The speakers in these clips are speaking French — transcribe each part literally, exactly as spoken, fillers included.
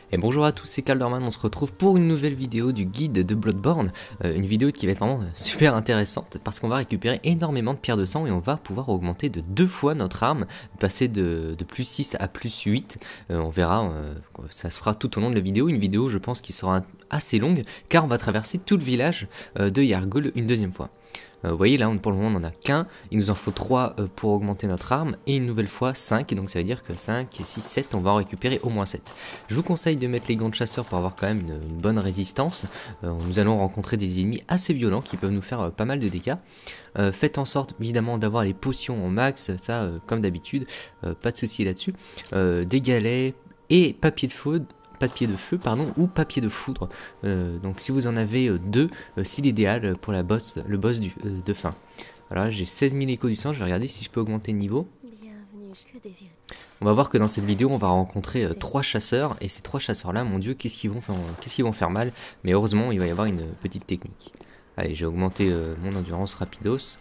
Et bonjour à tous, c'est Calderman, on se retrouve pour une nouvelle vidéo du guide de Bloodborne, euh, une vidéo qui va être vraiment super intéressante parce qu'on va récupérer énormément de pierres de sang et on va pouvoir augmenter de deux fois notre arme, passer de, de plus six à plus huit, euh, on verra, euh, ça se fera tout au long de la vidéo, une vidéo je pense qui sera assez longue car on va traverser tout le village euh, de Yargul une deuxième fois. Euh, vous voyez là on, pour le moment on n'en a qu'un, il nous en faut trois euh, pour augmenter notre arme et une nouvelle fois cinq, donc ça veut dire que cinq, six, sept, on va en récupérer au moins sept. Je vous conseille de mettre les gants de chasseur pour avoir quand même une, une bonne résistance. Euh, nous allons rencontrer des ennemis assez violents qui peuvent nous faire euh, pas mal de dégâts. Euh, faites en sorte évidemment d'avoir les potions au max, ça euh, comme d'habitude, euh, pas de souci là-dessus. Euh, des galets et papier de feu. papier de feu pardon ou papier de foudre, euh, donc si vous en avez euh, deux, euh, c'est l'idéal pour la boss, le boss du, euh, de fin. Voilà, j'ai seize mille échos du sang, je vais regarder si je peux augmenter le niveau. On va voir que dans cette vidéo on va rencontrer euh, trois chasseurs et ces trois chasseurs là, mon dieu, qu'est-ce qu'ils vont faire, qu'est-ce qu'ils vont faire mal, mais heureusement il va y avoir une petite technique. Allez, j'ai augmenté euh, mon endurance rapidos.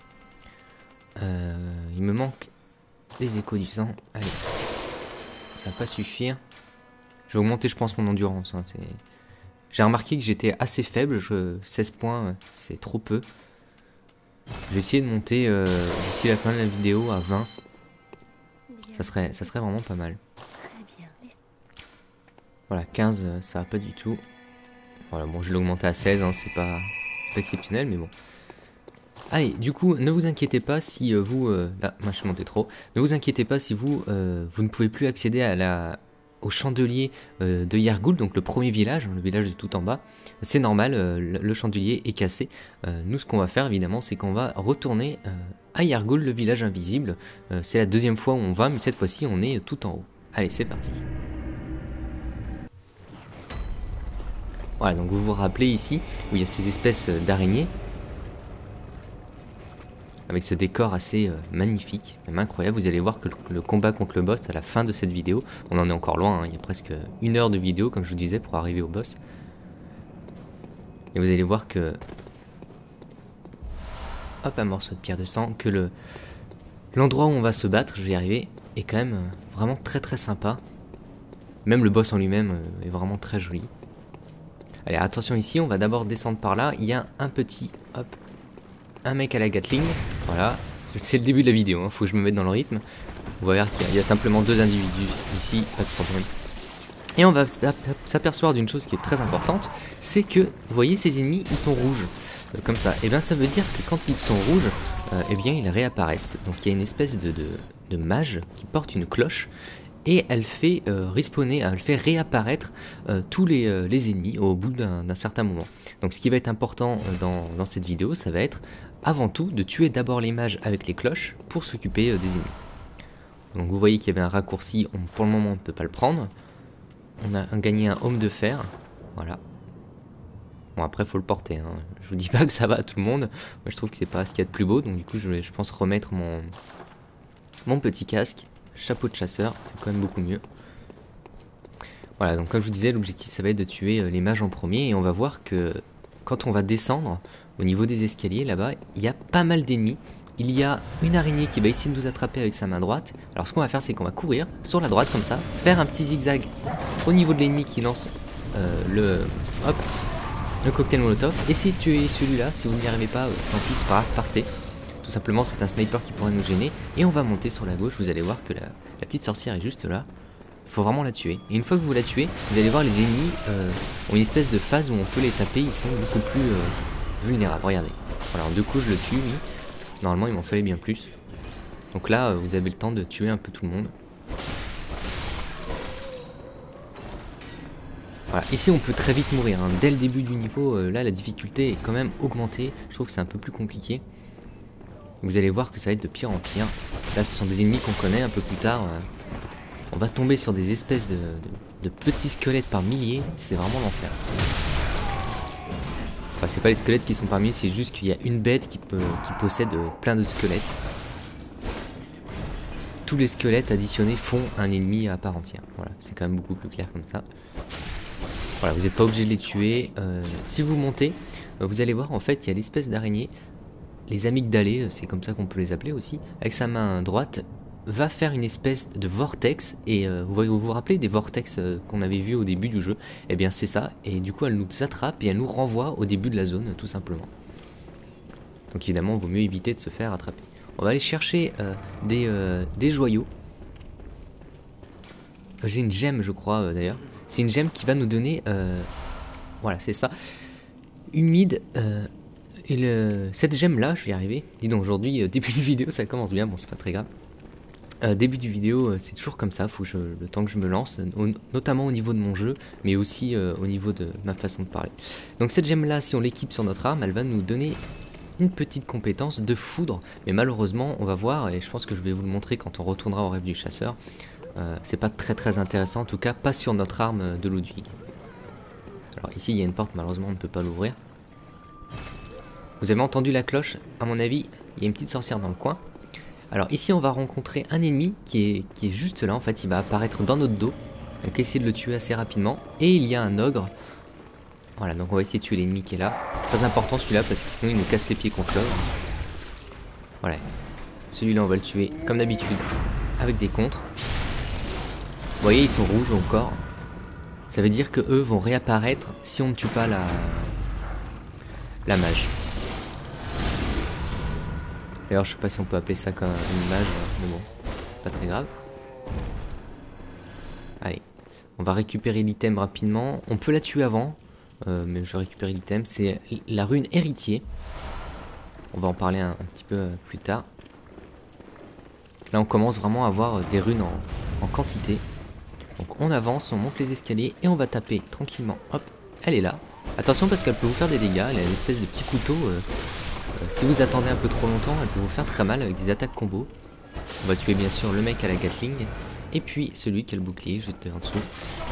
Euh, il me manque des échos du sang, allez, ça va pas suffire. Je vais augmenter je pense mon endurance, hein. J'ai remarqué que j'étais assez faible, je... seize points c'est trop peu. Je vais essayer de monter euh, d'ici la fin de la vidéo à vingt. Ça serait, ça serait vraiment pas mal. Voilà, quinze ça va pas du tout. Voilà, bon je l'ai augmenté à seize, hein, c'est pas, pas exceptionnel mais bon. Allez, du coup, ne vous inquiétez pas si euh, vous... Euh, là, moi je suis monté trop. Ne vous inquiétez pas si vous, euh, vous ne pouvez plus accéder à la... au chandelier euh, de Yargul, donc le premier village, le village de tout en bas. C'est normal, euh, le, le chandelier est cassé. Euh, nous, ce qu'on va faire, évidemment, c'est qu'on va retourner euh, à Yargul, le village invisible. Euh, c'est la deuxième fois où on va, mais cette fois-ci, on est tout en haut. Allez, c'est parti. Voilà, donc vous vous rappelez ici, où il y a ces espèces d'araignées, avec ce décor assez euh, magnifique, même incroyable. Vous allez voir que le, le combat contre le boss à la fin de cette vidéo, on en est encore loin, hein, il y a presque une heure de vidéo comme je vous disais pour arriver au boss. Et vous allez voir que, hop, un morceau de pierre de sang, que le l'endroit où on va se battre, je vais y arriver, est quand même euh, vraiment très très sympa. Même le boss en lui-même euh, est vraiment très joli. Allez, attention ici, on va d'abord descendre par là, il y a un petit, hop, un mec à la Gatling, voilà, c'est le début de la vidéo, hein. Faut que je me mette dans le rythme. Vous voyez qu'il y a simplement deux individus ici, pas de problème. Et on va s'apercevoir d'une chose qui est très importante, c'est que, vous voyez, ces ennemis, ils sont rouges, euh, comme ça. Et bien ça veut dire que quand ils sont rouges, euh, eh bien ils réapparaissent. Donc il y a une espèce de, de, de mage qui porte une cloche, et elle fait euh, respawner, elle fait réapparaître euh, tous les, euh, les ennemis au bout d'un certain moment. Donc ce qui va être important euh, dans, dans cette vidéo, ça va être avant tout de tuer d'abord les mages avec les cloches pour s'occuper euh, des ennemis. Donc vous voyez qu'il y avait un raccourci, on, pour le moment on ne peut pas le prendre. On a gagné un homme de fer, voilà. Bon après faut le porter, hein. Je vous dis pas que ça va à tout le monde, moi je trouve que c'est pas ce qu'il y a de plus beau, donc du coup je vais je pense remettre mon, mon petit casque. Chapeau de chasseur, c'est quand même beaucoup mieux. Voilà, donc comme je vous disais, l'objectif ça va être de tuer les mages en premier. Et on va voir que quand on va descendre au niveau des escaliers là-bas, il y a pas mal d'ennemis. Il y a une araignée qui va essayer de nous attraper avec sa main droite. Alors ce qu'on va faire, c'est qu'on va courir sur la droite comme ça, faire un petit zigzag au niveau de l'ennemi qui lance euh, le, hop, le cocktail molotov. Essayez de tuer celui-là, si vous n'y arrivez pas, euh, tant pis, c'est pas grave, partez. Tout simplement c'est un sniper qui pourrait nous gêner. Et on va monter sur la gauche, vous allez voir que la, la petite sorcière est juste là. Il faut vraiment la tuer. Et une fois que vous la tuez, vous allez voir les ennemis euh, ont une espèce de phase où on peut les taper, ils sont beaucoup plus euh, vulnérables. Regardez. Voilà, en deux coups je le tue, oui. Normalement il m'en fallait bien plus. Donc là euh, vous avez le temps de tuer un peu tout le monde. Voilà, ici on peut très vite mourir, hein. Dès le début du niveau, euh, là la difficulté est quand même augmentée. Je trouve que c'est un peu plus compliqué. Vous allez voir que ça va être de pire en pire. Là ce sont des ennemis qu'on connaît un peu plus tard. Euh, on va tomber sur des espèces de, de, de petits squelettes par milliers. C'est vraiment l'enfer. Enfin c'est pas les squelettes qui sont par milliers, c'est juste qu'il y a une bête qui, peut, qui possède plein de squelettes. Tous les squelettes additionnés font un ennemi à part entière. Voilà, c'est quand même beaucoup plus clair comme ça. Voilà, vous n'êtes pas obligé de les tuer. Euh, si vous montez, vous allez voir en fait il y a l'espèce d'araignée. Les amygdalées, c'est comme ça qu'on peut les appeler aussi. Avec sa main droite, va faire une espèce de vortex. Et euh, vous, vous vous rappelez des vortex euh, qu'on avait vu au début du jeu? Eh bien c'est ça. Et du coup elle nous attrape et elle nous renvoie au début de la zone, tout simplement. Donc évidemment, il vaut mieux éviter de se faire attraper. On va aller chercher euh, des, euh, des joyaux. J'ai une gemme, je crois, euh, d'ailleurs. C'est une gemme qui va nous donner... Euh, voilà, c'est ça. Humide. Euh, et le, cette gemme-là, je vais y arriver. Dis donc, aujourd'hui, euh, début du vidéo, ça commence bien. Bon, c'est pas très grave. Euh, début du vidéo, euh, c'est toujours comme ça. Faut que je, le temps que je me lance. Au, notamment au niveau de mon jeu, mais aussi euh, au niveau de ma façon de parler. Donc cette gemme-là, si on l'équipe sur notre arme, elle va nous donner... une petite compétence de foudre, mais malheureusement on va voir, et je pense que je vais vous le montrer quand on retournera au rêve du chasseur, euh, c'est pas très très intéressant, en tout cas pas sur notre arme de Ludwig. Alors ici il y a une porte, malheureusement on ne peut pas l'ouvrir. Vous avez entendu la cloche? À mon avis il y a une petite sorcière dans le coin. Alors ici on va rencontrer un ennemi qui est, qui est juste là, en fait il va apparaître dans notre dos, donc essayez de le tuer assez rapidement, et il y a un ogre. Voilà, donc on va essayer de tuer l'ennemi qui est là. Très important celui-là parce que sinon il nous casse les pieds contre l'ogre. Voilà. Celui-là on va le tuer comme d'habitude avec des contres. Vous voyez, ils sont rouges encore. Ça veut dire que eux vont réapparaître si on ne tue pas la, la mage. D'ailleurs je sais pas si on peut appeler ça comme une mage, mais bon, pas très grave. Allez, on va récupérer l'item rapidement. On peut la tuer avant. Euh, mais je récupère l'item, c'est la rune héritier. On va en parler un, un petit peu euh, plus tard. Là on commence vraiment à avoir euh, des runes en, en quantité. Donc on avance, on monte les escaliers et on va taper tranquillement. Hop, elle est là. Attention parce qu'elle peut vous faire des dégâts, elle a une espèce de petit couteau. Euh, euh, si vous attendez un peu trop longtemps, elle peut vous faire très mal avec des attaques combo. On va tuer bien sûr le mec à la Gatling. Et puis celui qui a le bouclier juste en dessous.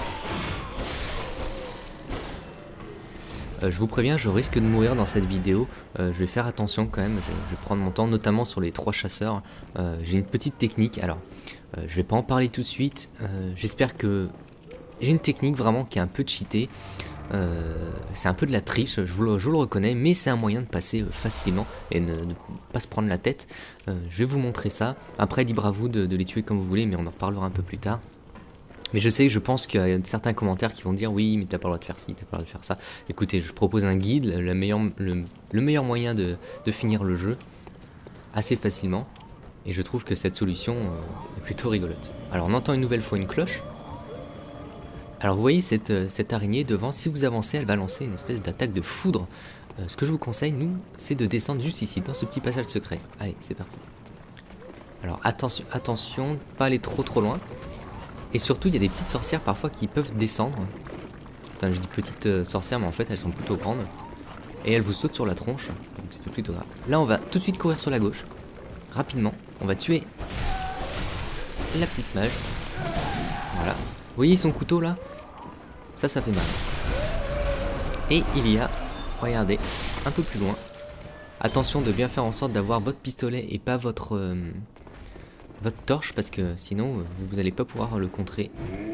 Euh, je vous préviens, je risque de mourir dans cette vidéo, euh, je vais faire attention quand même, je, je vais prendre mon temps, notamment sur les trois chasseurs. Euh, j'ai une petite technique, alors euh, je vais pas en parler tout de suite, euh, j'espère que j'ai une technique vraiment qui est un peu cheatée, euh, c'est un peu de la triche, je vous le, je vous le reconnais, mais c'est un moyen de passer euh, facilement et ne, ne pas se prendre la tête. Euh, je vais vous montrer ça, après libre à vous de, de les tuer comme vous voulez, mais on en reparlera un peu plus tard. Mais je sais, je pense qu'il y a certains commentaires qui vont dire oui, mais t'as pas le droit de faire ci, t'as pas le droit de faire ça. Écoutez, je propose un guide, le meilleur, le, le meilleur moyen de, de finir le jeu assez facilement. Et je trouve que cette solution euh, est plutôt rigolote. Alors on entend une nouvelle fois une cloche. Alors vous voyez cette, cette araignée devant, si vous avancez, elle va lancer une espèce d'attaque de foudre. Euh, ce que je vous conseille, nous, c'est de descendre juste ici, dans ce petit passage secret. Allez, c'est parti. Alors attention, attention, pas aller trop trop loin. Et surtout, il y a des petites sorcières parfois qui peuvent descendre. Enfin, je dis petites euh, sorcières, mais en fait, elles sont plutôt grandes. Et elles vous sautent sur la tronche. Donc c'est plutôt grave. Là, on va tout de suite courir sur la gauche. Rapidement. On va tuer la petite mage. Voilà. Vous voyez son couteau là? Ça, ça fait mal. Et il y a, regardez, un peu plus loin. Attention de bien faire en sorte d'avoir votre pistolet et pas votre... Euh, votre torche parce que sinon vous n'allez pas pouvoir le contrer.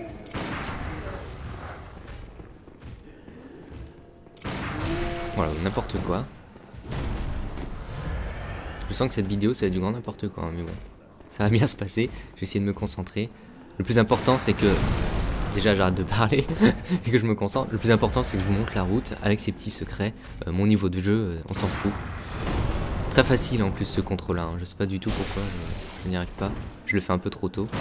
Voilà, n'importe quoi. Je sens que cette vidéo ça va être du grand n'importe quoi, mais bon, ça va bien se passer. Je vais essayer de me concentrer. Le plus important c'est que déjà j'arrête de parler et que je me concentre. Le plus important c'est que je vous montre la route avec ces petits secrets. Euh, mon niveau de jeu, euh, on s'en fout. Très facile en plus ce contrôle là, hein. Je sais pas du tout pourquoi je, je n'y arrive pas, je le fais un peu trop tôt.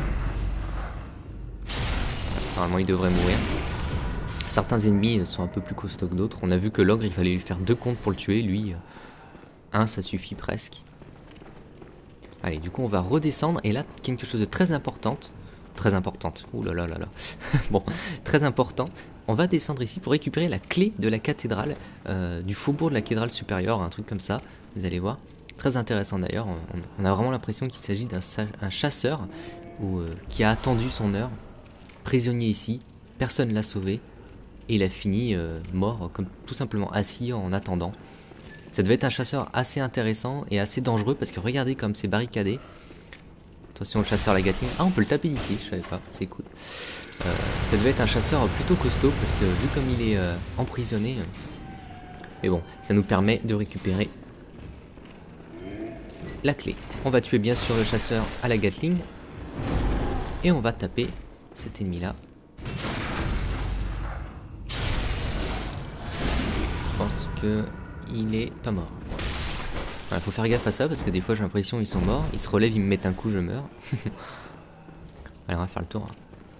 Normalement il devrait mourir. Certains ennemis sont un peu plus costauds que d'autres, on a vu que l'ogre il fallait lui faire deux comptes pour le tuer, lui un ça suffit presque. Allez du coup on va redescendre et là quelque chose de très importante, très importante, ouh là là là là, bon très important. On va descendre ici pour récupérer la clé de la cathédrale, euh, du faubourg de la cathédrale supérieure, un truc comme ça, vous allez voir. Très intéressant d'ailleurs, on, on a vraiment l'impression qu'il s'agit d'un chasseur ou, euh, qui a attendu son heure, prisonnier ici, personne l'a sauvé, et il a fini euh, mort, comme tout simplement assis en attendant. Ça devait être un chasseur assez intéressant et assez dangereux parce que regardez comme c'est barricadé. Attention le chasseur la Gatling. Ah on peut le taper d'ici, je savais pas, c'est cool. Euh, ça devait être un chasseur plutôt costaud parce que vu comme il est euh, emprisonné. Euh... Mais bon, ça nous permet de récupérer la clé. On va tuer bien sûr le chasseur à la Gatling. Et on va taper cet ennemi là. Je pense que il est pas mort. Il faut faire gaffe à ça parce que des fois j'ai l'impression qu'ils sont morts. Ils se relèvent, ils me mettent un coup, je meurs. Allez, on va faire le tour.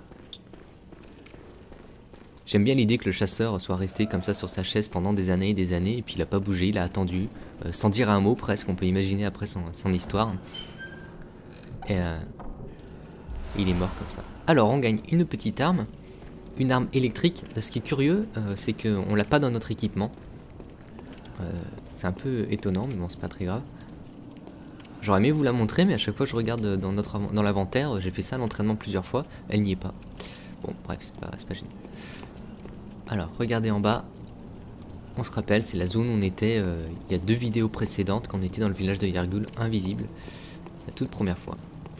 J'aime bien l'idée que le chasseur soit resté comme ça sur sa chaise pendant des années et des années. Et puis il a pas bougé, il a attendu. Euh, sans dire un mot presque, on peut imaginer après son, son histoire. Et euh, il est mort comme ça. Alors on gagne une petite arme. Une arme électrique. Ce qui est curieux, euh, c'est qu'on l'a pas dans notre équipement. Euh, c'est un peu étonnant, mais bon, c'est pas très grave. J'aurais aimé vous la montrer, mais à chaque fois que je regarde dans, notre, dans l'inventaire, j'ai fait ça à l'entraînement plusieurs fois, elle n'y est pas. Bon, bref, c'est pas, c'est pas génial. Alors, regardez en bas. On se rappelle, c'est la zone où on était euh, il y a deux vidéos précédentes, quand on était dans le village de Yargul, invisible. La toute première fois.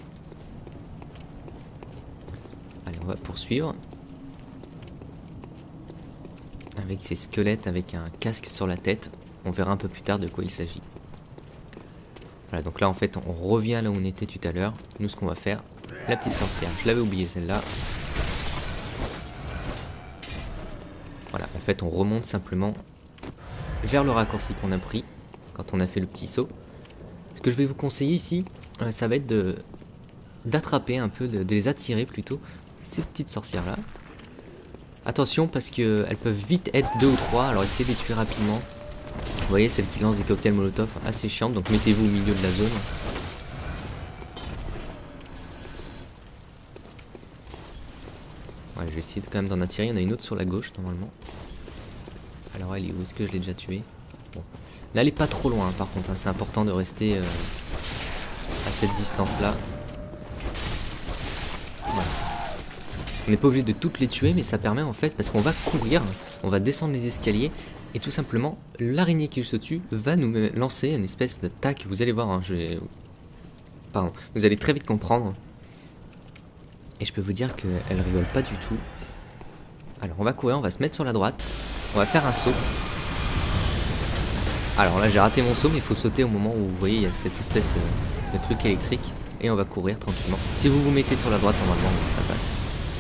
Allez, on va poursuivre. Avec ces squelettes, avec un casque sur la tête. On verra un peu plus tard de quoi il s'agit. Voilà, donc là en fait on revient là où on était tout à l'heure. Nous ce qu'on va faire, la petite sorcière, je l'avais oublié celle-là. Voilà, en fait on remonte simplement vers le raccourci qu'on a pris quand on a fait le petit saut. Ce que je vais vous conseiller ici, euh, ça va être de d'attraper un peu, de, de les attirer plutôt, ces petites sorcières là. Attention parce qu'elles peuvent vite être deux ou trois, alors essayez de les tuer rapidement. Vous voyez, celle qui lance des cocktails molotov, assez chiante, donc mettez-vous au milieu de la zone. Ouais, je vais essayer de, quand même d'en attirer. Il y en a une autre sur la gauche normalement. Alors elle est où? Est-ce que je l'ai déjà tuée? Bon. Là elle est pas trop loin hein, par contre, hein. C'est important de rester euh, à cette distance là. Voilà. On n'est pas obligé de toutes les tuer, mais ça permet en fait, parce qu'on va courir, on va descendre les escaliers. Et tout simplement, l'araignée qui se tue va nous lancer une espèce d'attaque. Vous allez voir, hein, je vais... Pardon, vous allez très vite comprendre. Et je peux vous dire qu'elle rigole pas du tout. Alors on va courir, on va se mettre sur la droite. On va faire un saut. Alors là j'ai raté mon saut, mais il faut sauter au moment où vous voyez il y a cette espèce de truc électrique. Et on va courir tranquillement. Si vous vous mettez sur la droite, normalement ça passe.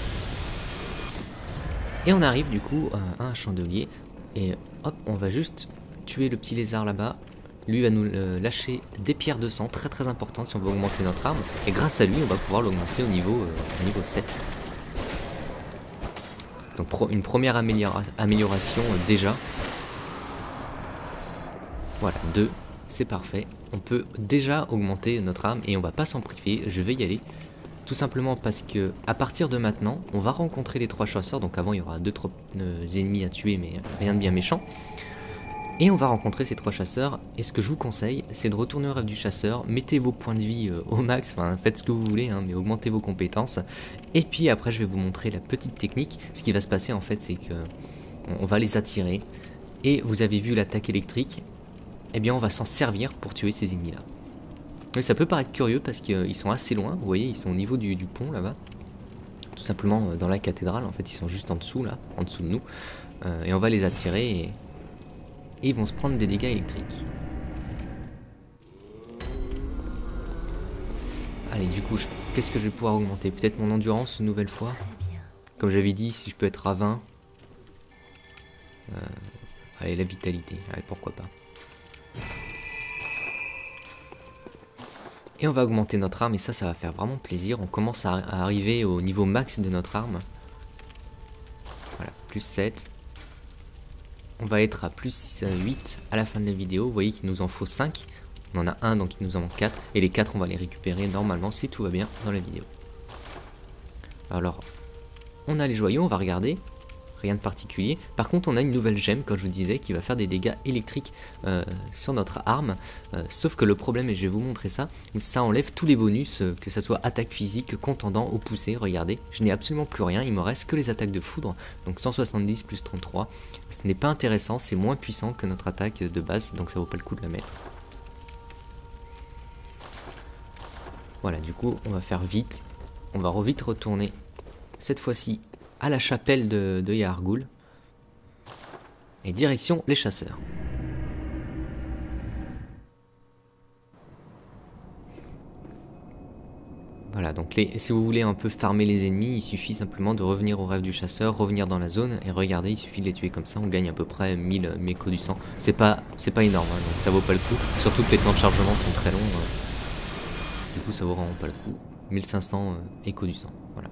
Et on arrive du coup à un chandelier. Et hop, on va juste tuer le petit lézard là-bas. Lui va nous euh, lâcher des pierres de sang, très très important si on veut augmenter notre arme. Et grâce à lui, on va pouvoir l'augmenter au niveau, euh, au niveau sept. Donc pro une première améliora amélioration euh, déjà. Voilà, deux, c'est parfait. On peut déjà augmenter notre arme et on va pas s'en priver, je vais y aller. Tout simplement parce que à partir de maintenant, on va rencontrer les trois chasseurs. Donc avant, il y aura deux trois euh, ennemis à tuer, mais rien de bien méchant. Et on va rencontrer ces trois chasseurs. Et ce que je vous conseille, c'est de retourner au rêve du chasseur. Mettez vos points de vie euh, au max. Enfin, faites ce que vous voulez, hein, mais augmentez vos compétences. Et puis après, je vais vous montrer la petite technique. Ce qui va se passer en fait, c'est que on va les attirer. Et vous avez vu l'attaque électrique. Eh bien, on va s'en servir pour tuer ces ennemis-là. Oui, ça peut paraître curieux parce qu'ils sont assez loin, vous voyez, ils sont au niveau du, du pont là-bas. Tout simplement dans la cathédrale, en fait, ils sont juste en dessous là, en dessous de nous. Euh, et on va les attirer et... et ils vont se prendre des dégâts électriques. Allez, du coup, je... qu'est-ce que je vais pouvoir augmenter? Peut-être mon endurance une nouvelle fois. Comme j'avais dit, si je peux être à vingt. Euh... Allez, la vitalité, allez, pourquoi pas. Et on va augmenter notre arme et ça, ça va faire vraiment plaisir. On commence à, à arriver au niveau max de notre arme. Voilà, plus sept. On va être à plus huit à la fin de la vidéo. Vous voyez qu'il nous en faut cinq. On en a un, donc il nous en manque quatre. Et les quatre, on va les récupérer normalement si tout va bien dans la vidéo. Alors, on a les joyaux, on va regarder. Rien de particulier. Par contre, on a une nouvelle gemme, comme je vous disais, qui va faire des dégâts électriques euh, sur notre arme. Euh, sauf que le problème, et je vais vous montrer ça, ça enlève tous les bonus, euh, que ça soit attaque physique, contendant ou poussée. Regardez, je n'ai absolument plus rien. Il me reste que les attaques de foudre. Donc cent soixante-dix plus trente-trois. Ce n'est pas intéressant, c'est moins puissant que notre attaque de base. Donc ça vaut pas le coup de la mettre. Voilà, du coup, on va faire vite. On va vite retourner, cette fois-ci, à la chapelle de, de Yargul. Et direction les chasseurs. Voilà, donc les, si vous voulez un peu farmer les ennemis, il suffit simplement de revenir au rêve du chasseur, revenir dans la zone, et regardez, il suffit de les tuer comme ça, on gagne à peu près mille échos du sang. C'est pas, c'est pas énorme, hein, donc ça vaut pas le coup, surtout que les temps de chargement sont très longs, euh, du coup ça vaut vraiment pas le coup. mille cinq cents euh, échos du sang, voilà.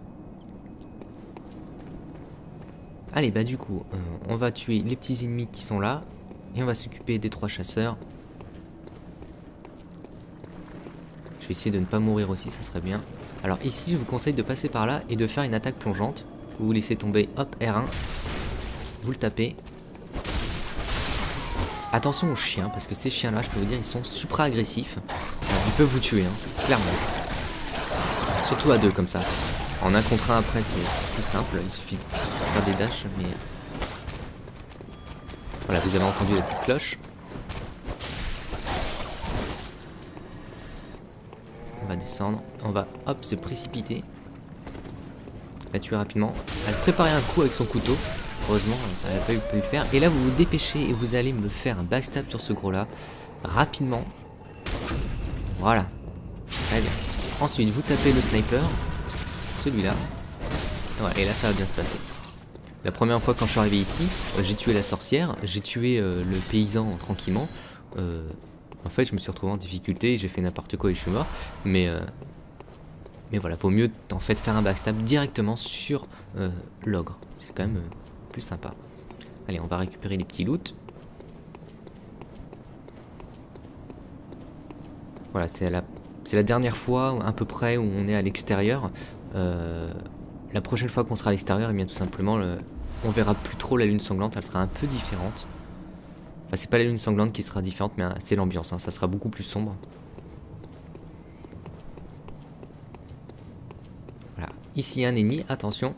Allez, bah du coup, euh, on va tuer les petits ennemis qui sont là, et on va s'occuper des trois chasseurs. Je vais essayer de ne pas mourir aussi, ça serait bien. Alors ici, je vous conseille de passer par là et de faire une attaque plongeante. Vous vous laissez tomber, hop, R un. Vous le tapez. Attention aux chiens, parce que ces chiens-là, je peux vous dire, ils sont supra agressifs. Alors, ils peuvent vous tuer, hein, clairement. Surtout à deux, comme ça. En un contre un après, c'est plus simple. Il suffit de faire des dashs, mais... Voilà, vous avez entendu la petite cloche. On va descendre, on va hop se précipiter, la tuer rapidement, elle préparer un coup avec son couteau, heureusement elle n'a pas pu le faire, et là vous vous dépêchez et vous allez me faire un backstab sur ce gros là, rapidement, voilà, très bien. Ensuite vous tapez le sniper, celui-là, ouais, et là ça va bien se passer. La première fois quand je suis arrivé ici, euh, j'ai tué la sorcière, j'ai tué euh, le paysan tranquillement, euh, en fait je me suis retrouvé en difficulté, j'ai fait n'importe quoi et je suis mort, mais euh, mais voilà, vaut mieux en fait faire un backstab directement sur euh, l'ogre, c'est quand même euh, plus sympa. Allez, on va récupérer les petits loots. Voilà, c'est la, c'est la dernière fois à peu près où on est à l'extérieur. Euh, la prochaine fois qu'on sera à l'extérieur, et bien tout simplement, le, on verra plus trop la lune sanglante, elle sera un peu différente. Enfin, c'est pas la lune sanglante qui sera différente, mais c'est l'ambiance, hein, ça sera beaucoup plus sombre. Voilà, ici un ennemi, attention.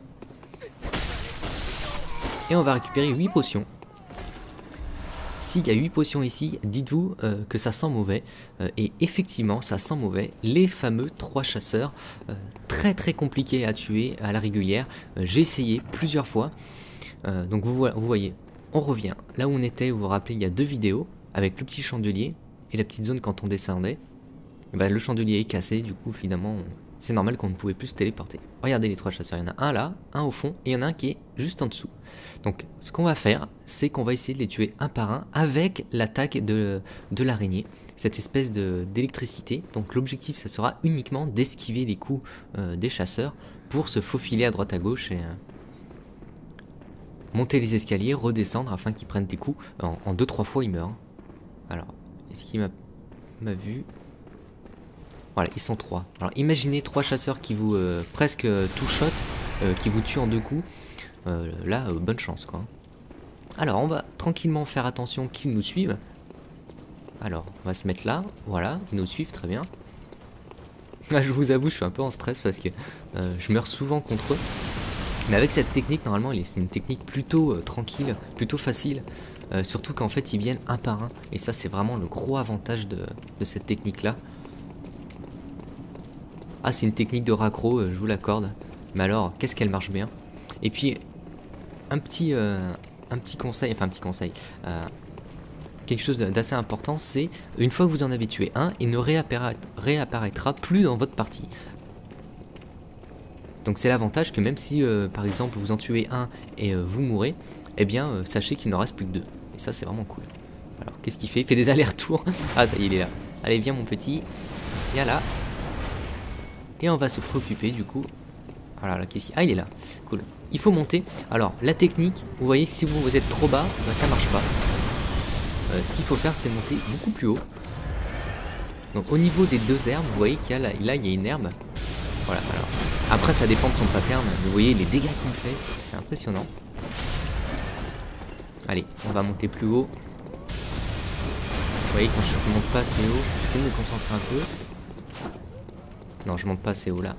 Et on va récupérer huit potions. S'il y a huit potions ici, dites-vous euh, que ça sent mauvais. Euh, et effectivement, ça sent mauvais. Les fameux trois chasseurs, euh, très très compliqués à tuer à la régulière. Euh, J'ai essayé plusieurs fois. Euh, donc vous, vous voyez, on revient là où on était, vous vous rappelez, il y a deux vidéos avec le petit chandelier et la petite zone quand on descendait. Et ben, le chandelier est cassé, du coup finalement c'est normal qu'on ne pouvait plus se téléporter. Regardez les trois chasseurs, il y en a un là, un au fond et il y en a un qui est juste en dessous. Donc ce qu'on va faire, c'est qu'on va essayer de les tuer un par un avec l'attaque de, de l'araignée, cette espèce de d'électricité. Donc l'objectif ça sera uniquement d'esquiver les coups euh, des chasseurs pour se faufiler à droite à gauche et... Euh, monter les escaliers, redescendre afin qu'ils prennent des coups. En deux trois fois, ils meurent. Alors, est-ce qu'il m'a vu? Voilà, ils sont trois. Alors, imaginez trois chasseurs qui vous euh, presque euh, two-shot, euh, qui vous tuent en deux coups. Euh, là, euh, bonne chance, quoi. Alors, on va tranquillement faire attention qu'ils nous suivent. Alors, on va se mettre là. Voilà, ils nous suivent, très bien. Là, je vous avoue, je suis un peu en stress parce que euh, je meurs souvent contre eux. Mais avec cette technique, normalement, c'est une technique plutôt euh, tranquille, plutôt facile. Euh, surtout qu'en fait, ils viennent un par un. Et ça, c'est vraiment le gros avantage de, de cette technique-là. Ah, c'est une technique de raccro, euh, je vous l'accorde. Mais alors, qu'est-ce qu'elle marche bien. Et puis, un petit, euh, un petit conseil, enfin un petit conseil. Euh, quelque chose d'assez important, c'est une fois que vous en avez tué un, il ne réappara réapparaîtra plus dans votre partie. Donc c'est l'avantage que même si euh, par exemple vous en tuez un et euh, vous mourrez, eh bien euh, sachez qu'il ne reste plus que deux. Et ça c'est vraiment cool. Alors qu'est-ce qu'il fait? Il fait des allers-retours. Ah ça y est, il est là. Allez viens mon petit. Viens là. Et on va se préoccuper du coup. Voilà, là, qu'est-ce qu'il... Ah il est là. Cool. Il faut monter. Alors la technique, vous voyez si vous, vous êtes trop bas, bah, ça marche pas. Euh, ce qu'il faut faire c'est monter beaucoup plus haut. Donc au niveau des deux herbes, vous voyez qu'il y a là, là il y a une herbe. Voilà, alors. Après ça dépend de son pattern, mais vous voyez les dégâts qu'il me fait, c'est impressionnant. Allez, on va monter plus haut. Vous voyez quand je monte pas assez haut, j'essaie de me concentrer un peu. Non, je monte pas assez haut là.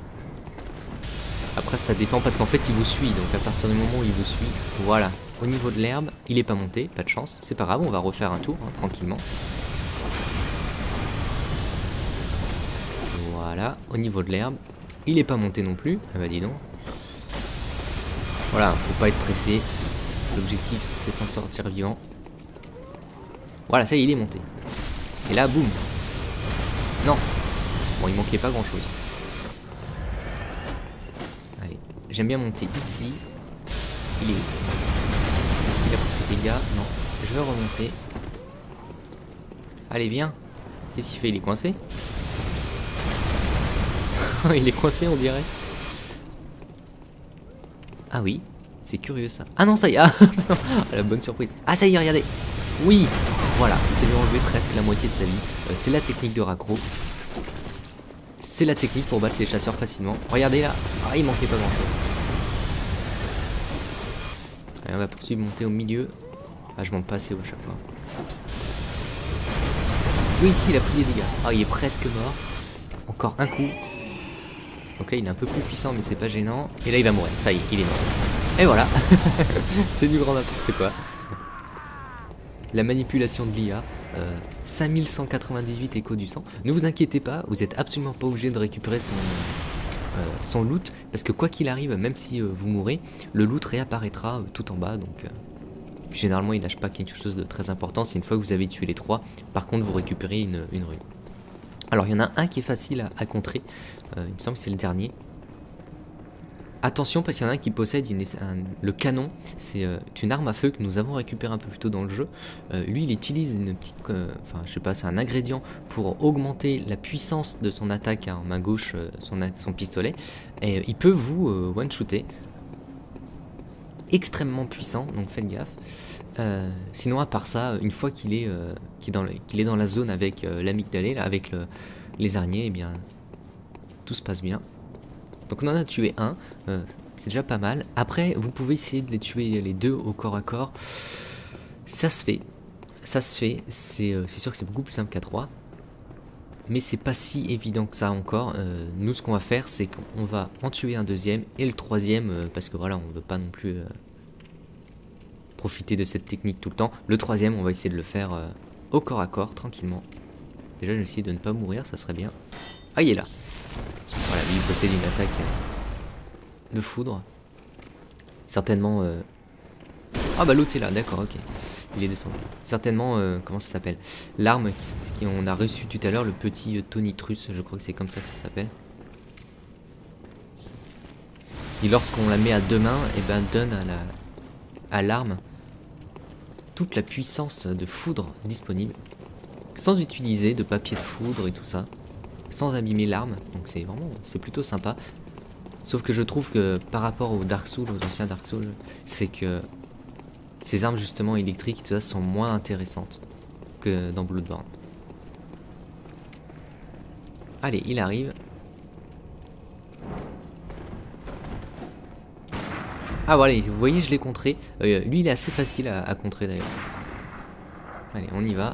Après ça dépend parce qu'en fait il vous suit, donc à partir du moment où il vous suit, voilà. Au niveau de l'herbe, il est pas monté, pas de chance, c'est pas grave, on va refaire un tour, hein, tranquillement. Voilà, au niveau de l'herbe, il est pas monté non plus. Ah bah dis donc. Voilà, faut pas être pressé. L'objectif c'est de s'en sortir vivant. Voilà, ça y est, il est monté. Et là, boum. Non. Bon, il manquait pas grand chose. j'aime bien monter ici. Il est où? Est-ce qu'il a pris des dégâts? Non. Je vais remonter. Allez, viens. Qu'est-ce qu'il fait? Il est coincé? Il est coincé, on dirait. Ah oui, c'est curieux ça. Ah non, ça y est. Ah, la bonne surprise. Ah, ça y est, regardez. Oui, voilà. Il s'est lui enlevé presque la moitié de sa vie. Euh, c'est la technique de raccro. C'est la technique pour battre les chasseurs facilement. Regardez là. Ah, il manquait pas grand chose. Allez, on va poursuivre, monter au milieu. Ah, je monte pas assez haut à chaque fois. Oui, ici, il a pris des dégâts. Ah, il est presque mort. Encore un coup. Donc là, il est un peu plus puissant, mais c'est pas gênant. Et là, il va mourir. Ça y est, il est mort. Et voilà. C'est du grand n'importe quoi. La manipulation de l'I A. Euh, cinq mille cent quatre-vingt-dix-huit échos du sang. Ne vous inquiétez pas, vous êtes absolument pas obligé de récupérer son, euh, son loot. Parce que quoi qu'il arrive, même si euh, vous mourrez, le loot réapparaîtra euh, tout en bas. Donc, euh, généralement, il lâche pas quelque chose de très important. C'est une fois que vous avez tué les trois. Par contre, vous récupérez une, une rune. Alors, il y en a un qui est facile à, à contrer. Euh, il me semble que c'est le dernier. Attention, parce qu'il y en a un qui possède une, un, le canon. C'est euh, une arme à feu que nous avons récupéré un peu plus tôt dans le jeu. Euh, lui, il utilise une petite... Euh, enfin, je sais pas, c'est un ingrédient pour augmenter la puissance de son attaque en main gauche, euh, son, son pistolet. Et euh, il peut vous euh, one-shooter. Extrêmement puissant, donc faites gaffe. Euh, sinon, à part ça, une fois qu'il est, euh, qu'il est, dans le, qu'il est dans la zone avec euh, l'amygdalée, avec le, les araignées, eh bien, tout se passe bien. Donc on en a tué un, euh, c'est déjà pas mal. Après, vous pouvez essayer de les tuer les deux au corps à corps. Ça se fait, ça se fait. C'est euh, sûr que c'est beaucoup plus simple qu'à trois. Mais c'est pas si évident que ça encore. Euh, nous, ce qu'on va faire, c'est qu'on va en tuer un deuxième et le troisième, euh, parce que voilà, on veut pas non plus euh, profiter de cette technique tout le temps. Le troisième, on va essayer de le faire euh, au corps à corps, tranquillement. Déjà, je vais essayer de ne pas mourir, ça serait bien. Ah, il est là. Voilà, lui il possède une attaque de foudre. Certainement... Euh... Ah bah l'autre c'est là, d'accord, ok. Il est descendu. Certainement, euh, comment ça s'appelle? L'arme qu'on a reçue tout à l'heure, le petit euh, Tonitrus, je crois que c'est comme ça que ça s'appelle. Qui lorsqu'on la met à deux mains, et ben donne à la à l'arme toute la puissance de foudre disponible. Sans utiliser de papier de foudre et tout ça. Sans abîmer l'arme, donc c'est vraiment, c'est plutôt sympa. Sauf que je trouve que par rapport aux Dark Souls, aux anciens Dark Souls, c'est que ces armes justement électriques, tout ça, sont moins intéressantes que dans Bloodborne. Allez, il arrive. Ah voilà, vous voyez, je l'ai contré. Euh, lui, il est assez facile à, à contrer d'ailleurs. Allez, on y va.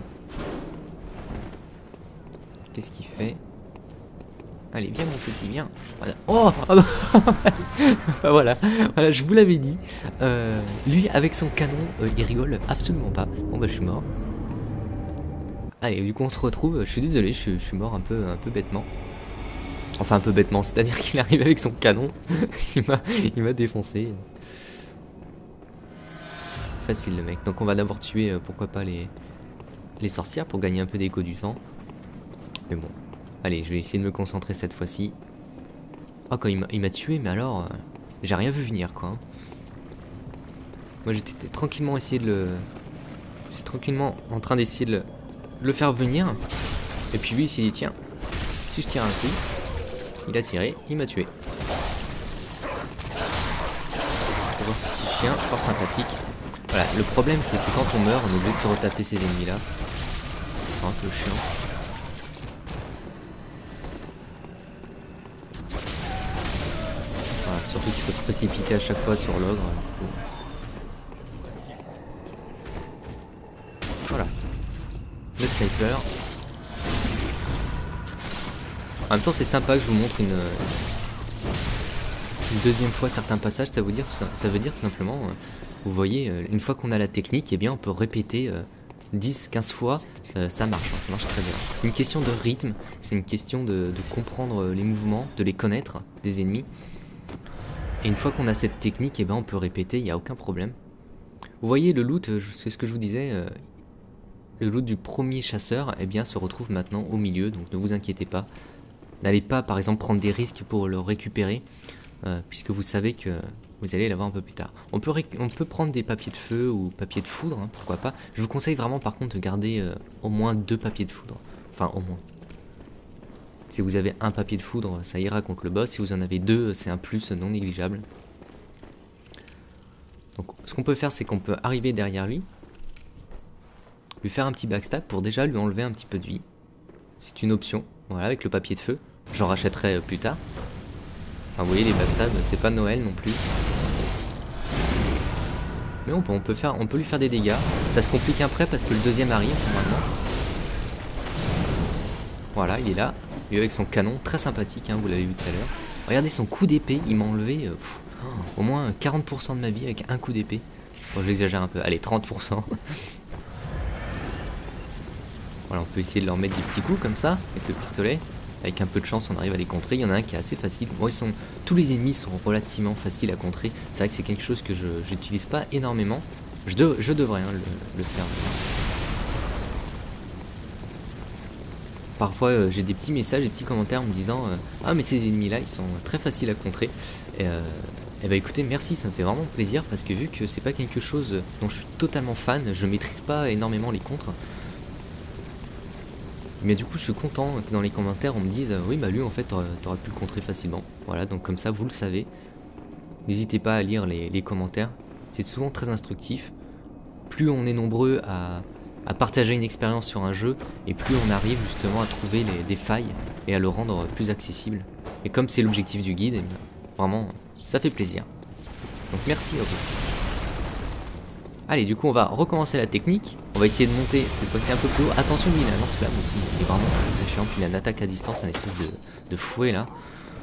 Qu'est-ce qu'il fait? Allez, viens mon petit, viens. Voilà. Oh, ah bah, bah voilà, voilà, je vous l'avais dit. Euh, lui, avec son canon, euh, il rigole absolument pas. Bon bah je suis mort. Allez, du coup on se retrouve. Je suis désolé, je, je suis mort un peu, un peu bêtement. Enfin un peu bêtement, c'est-à-dire qu'il arrive avec son canon. il m'a, il m'a défoncé. Facile le mec. Donc on va d'abord tuer, euh, pourquoi pas les, les sorcières pour gagner un peu d'écho du sang. Mais bon. Allez, je vais essayer de me concentrer cette fois-ci. Oh, quand il m'a tué, mais alors... Euh, j'ai rien vu venir, quoi. Moi, j'étais tranquillement essayé de le... J'étais tranquillement en train d'essayer de le... le faire venir. Et puis lui, il s'est dit, tiens, si je tire un coup... Il a tiré, il m'a tué. On va voir ce petit chien, fort sympathique. Voilà, le problème, c'est que quand on meurt, on est obligé de se retaper ces ennemis-là. C'est un peu chiant. Surtout qu'il faut se précipiter à chaque fois sur l'ogre. Voilà. Le sniper. En même temps c'est sympa que je vous montre une, une deuxième fois certains passages. Ça veut dire tout, ça, ça veut dire tout simplement, euh, vous voyez, euh, une fois qu'on a la technique, eh bien on peut répéter euh, dix quinze fois. Euh, ça marche, hein, ça marche très bien. C'est une question de rythme, c'est une question de, de comprendre les mouvements, de les connaître des ennemis. Et une fois qu'on a cette technique, eh ben on peut répéter, il n'y a aucun problème. Vous voyez le loot, c'est ce que je vous disais, euh, le loot du premier chasseur eh bien, se retrouve maintenant au milieu, donc ne vous inquiétez pas. N'allez pas par exemple prendre des risques pour le récupérer. euh, puisque vous savez que vous allez l'avoir un peu plus tard. On peut, on peut prendre des papiers de feu ou papiers de foudre, hein, pourquoi pas. Je vous conseille vraiment par contre de garder euh, au moins deux papiers de foudre. Enfin au moins. Si vous avez un papier de foudre, ça ira contre le boss. Si vous en avez deux, c'est un plus non négligeable. Donc ce qu'on peut faire, c'est qu'on peut arriver derrière lui, lui faire un petit backstab pour déjà lui enlever un petit peu de vie. C'est une option, voilà, avec le papier de feu. J'en rachèterai plus tard. Enfin, vous voyez, les backstabs, c'est pas Noël non plus. Mais on peut, on, peut faire, on peut lui faire des dégâts. Ça se complique après parce que le deuxième arrive, normalement. Voilà, il est là. Et avec son canon, très sympathique, hein, vous l'avez vu tout à l'heure. Regardez son coup d'épée, il m'a enlevé euh, pff, oh, au moins quarante pour cent de ma vie avec un coup d'épée. Bon, j'exagère un peu, allez, trente pour cent. Voilà, on peut essayer de leur mettre des petits coups comme ça, avec le pistolet. Avec un peu de chance, on arrive à les contrer. Il y en a un qui est assez facile. Bon, ils sont, tous les ennemis sont relativement faciles à contrer. C'est vrai que c'est quelque chose que je n'utilise pas énormément. Je, de, je devrais hein, le, le faire. Parfois euh, j'ai des petits messages, des petits commentaires me disant euh, ah mais ces ennemis là ils sont très faciles à contrer. Et, euh, et bah écoutez, merci, ça me fait vraiment plaisir parce que vu que c'est pas quelque chose dont je suis totalement fan, je maîtrise pas énormément les contres. Mais du coup je suis content que dans les commentaires on me dise oui bah lui en fait t'aurais pu le contrer facilement. Voilà, donc comme ça vous le savez. N'hésitez pas à lire les, les commentaires, c'est souvent très instructif. Plus on est nombreux à, à partager une expérience sur un jeu, et plus on arrive justement à trouver les, des failles et à le rendre plus accessible. Et comme c'est l'objectif du guide, eh bien, vraiment ça fait plaisir. Donc merci à vous. Allez, du coup on va recommencer la technique. On va essayer de monter cette fois-ci un peu plus haut. Attention, lui il a un lance-flamme aussi, il est vraiment très très chiant. Puis il a une attaque à distance, un espèce de, de fouet là.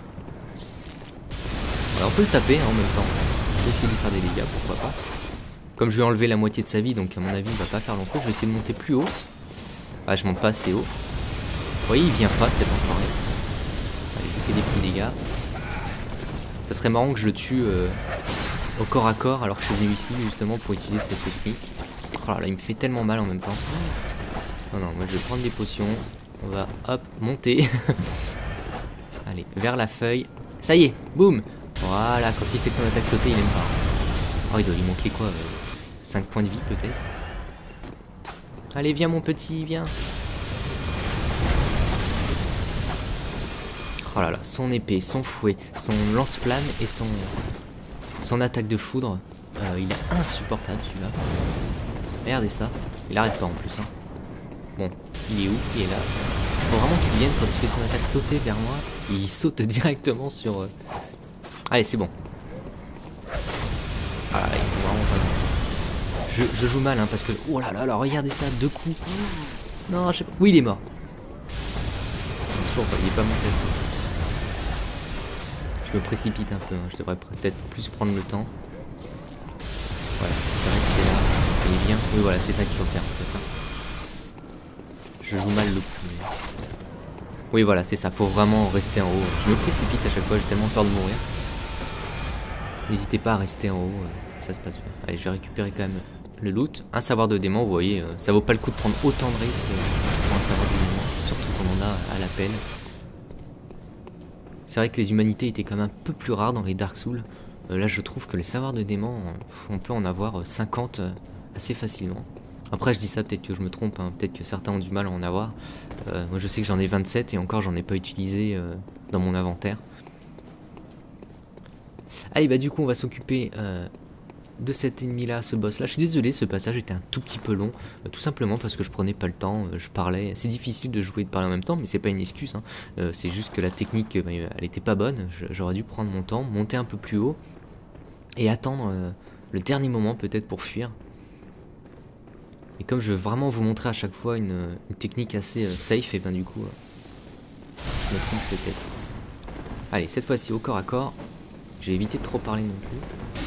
Voilà, on peut le taper hein, en même temps. On peut essayer de lui faire des dégâts, pourquoi pas. Comme je lui ai enlevé la moitié de sa vie, donc à mon avis il va pas faire long feu. Je vais essayer de monter plus haut. Ah, je monte pas assez haut. Vous voyez, il vient pas cet enfoiré. Allez, je fais des petits dégâts. Ça serait marrant que je le tue euh, au corps à corps alors que je suis venu ici justement pour utiliser cette technique. Oh là là, il me fait tellement mal en même temps. Non, non, moi je vais prendre des potions. On va, hop, monter. Allez, vers la feuille. Ça y est, boum. Voilà, quand il fait son attaque sautée, il aime pas. Oh, il doit lui manquer quoi euh, cinq points de vie peut-être. Allez, viens mon petit, viens. Oh là là, son épée, son fouet, son lance-flamme et son son attaque de foudre. Euh, il est insupportable celui-là. Regardez ça, il arrête pas en plus. Hein. Bon, il est où? Il est là. Faut vraiment qu'il vienne quand il fait son attaque sauter vers moi. Et il saute directement sur... Euh... Allez, c'est bon. Ah là, il faut vraiment pas... Je, je joue mal hein, parce que... Oh là là là, regardez ça, deux coups. Non, je sais pas... Oui, il est mort. Non, toujours pas, il est pas monté à ça. Je me précipite un peu, hein. Je devrais peut-être plus prendre le temps. Voilà, je vais rester là. Et il vient. Oui, voilà, c'est ça qu'il faut faire en fait. Hein. Je joue mal le coup. Mais... Oui, voilà, c'est ça, faut vraiment rester en haut. Je me précipite à chaque fois, j'ai tellement peur de mourir. N'hésitez pas à rester en haut, ça se passe bien. Allez, je vais récupérer quand même le loot. Un savoir de démon, vous voyez, ça vaut pas le coup de prendre autant de risques pour un savoir de démon, surtout quand on a à la peine. C'est vrai que les humanités étaient quand même un peu plus rares dans les Dark Souls. Euh, là, je trouve que les savoirs de démon, on peut en avoir cinquante assez facilement. Après, je dis ça, peut-être que je me trompe, hein. Peut-être que certains ont du mal à en avoir. Euh, moi, je sais que j'en ai vingt-sept et encore, j'en ai pas utilisé euh, dans mon inventaire. Allez, bah du coup, on va s'occuper euh, de cet ennemi-là, ce boss-là. Je suis désolé, ce passage était un tout petit peu long, euh, tout simplement parce que je prenais pas le temps, euh, je parlais. C'est difficile de jouer et de parler en même temps, mais c'est pas une excuse. Hein. Euh, c'est juste que la technique, bah, elle était pas bonne. J'aurais dû prendre mon temps, monter un peu plus haut et attendre euh, le dernier moment peut-être pour fuir. Et comme je veux vraiment vous montrer à chaque fois une, une technique assez euh, safe, et ben du coup, euh, je me trompe peut-être. Allez, cette fois-ci au corps à corps. J'ai évité de trop parler non plus.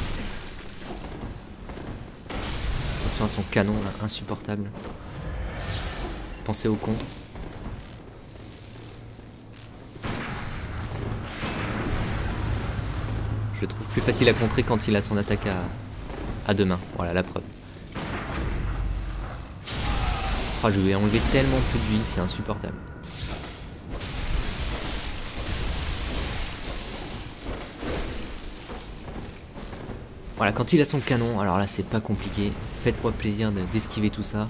Attention à son canon là, insupportable. Pensez au contre. Je le trouve plus facile à contrer quand il a son attaque à, à deux mains. Voilà la preuve. Oh, je vais enlever tellement peu de vie, c'est insupportable. Voilà, quand il a son canon, alors là c'est pas compliqué. Faites-moi plaisir d'esquiver tout ça.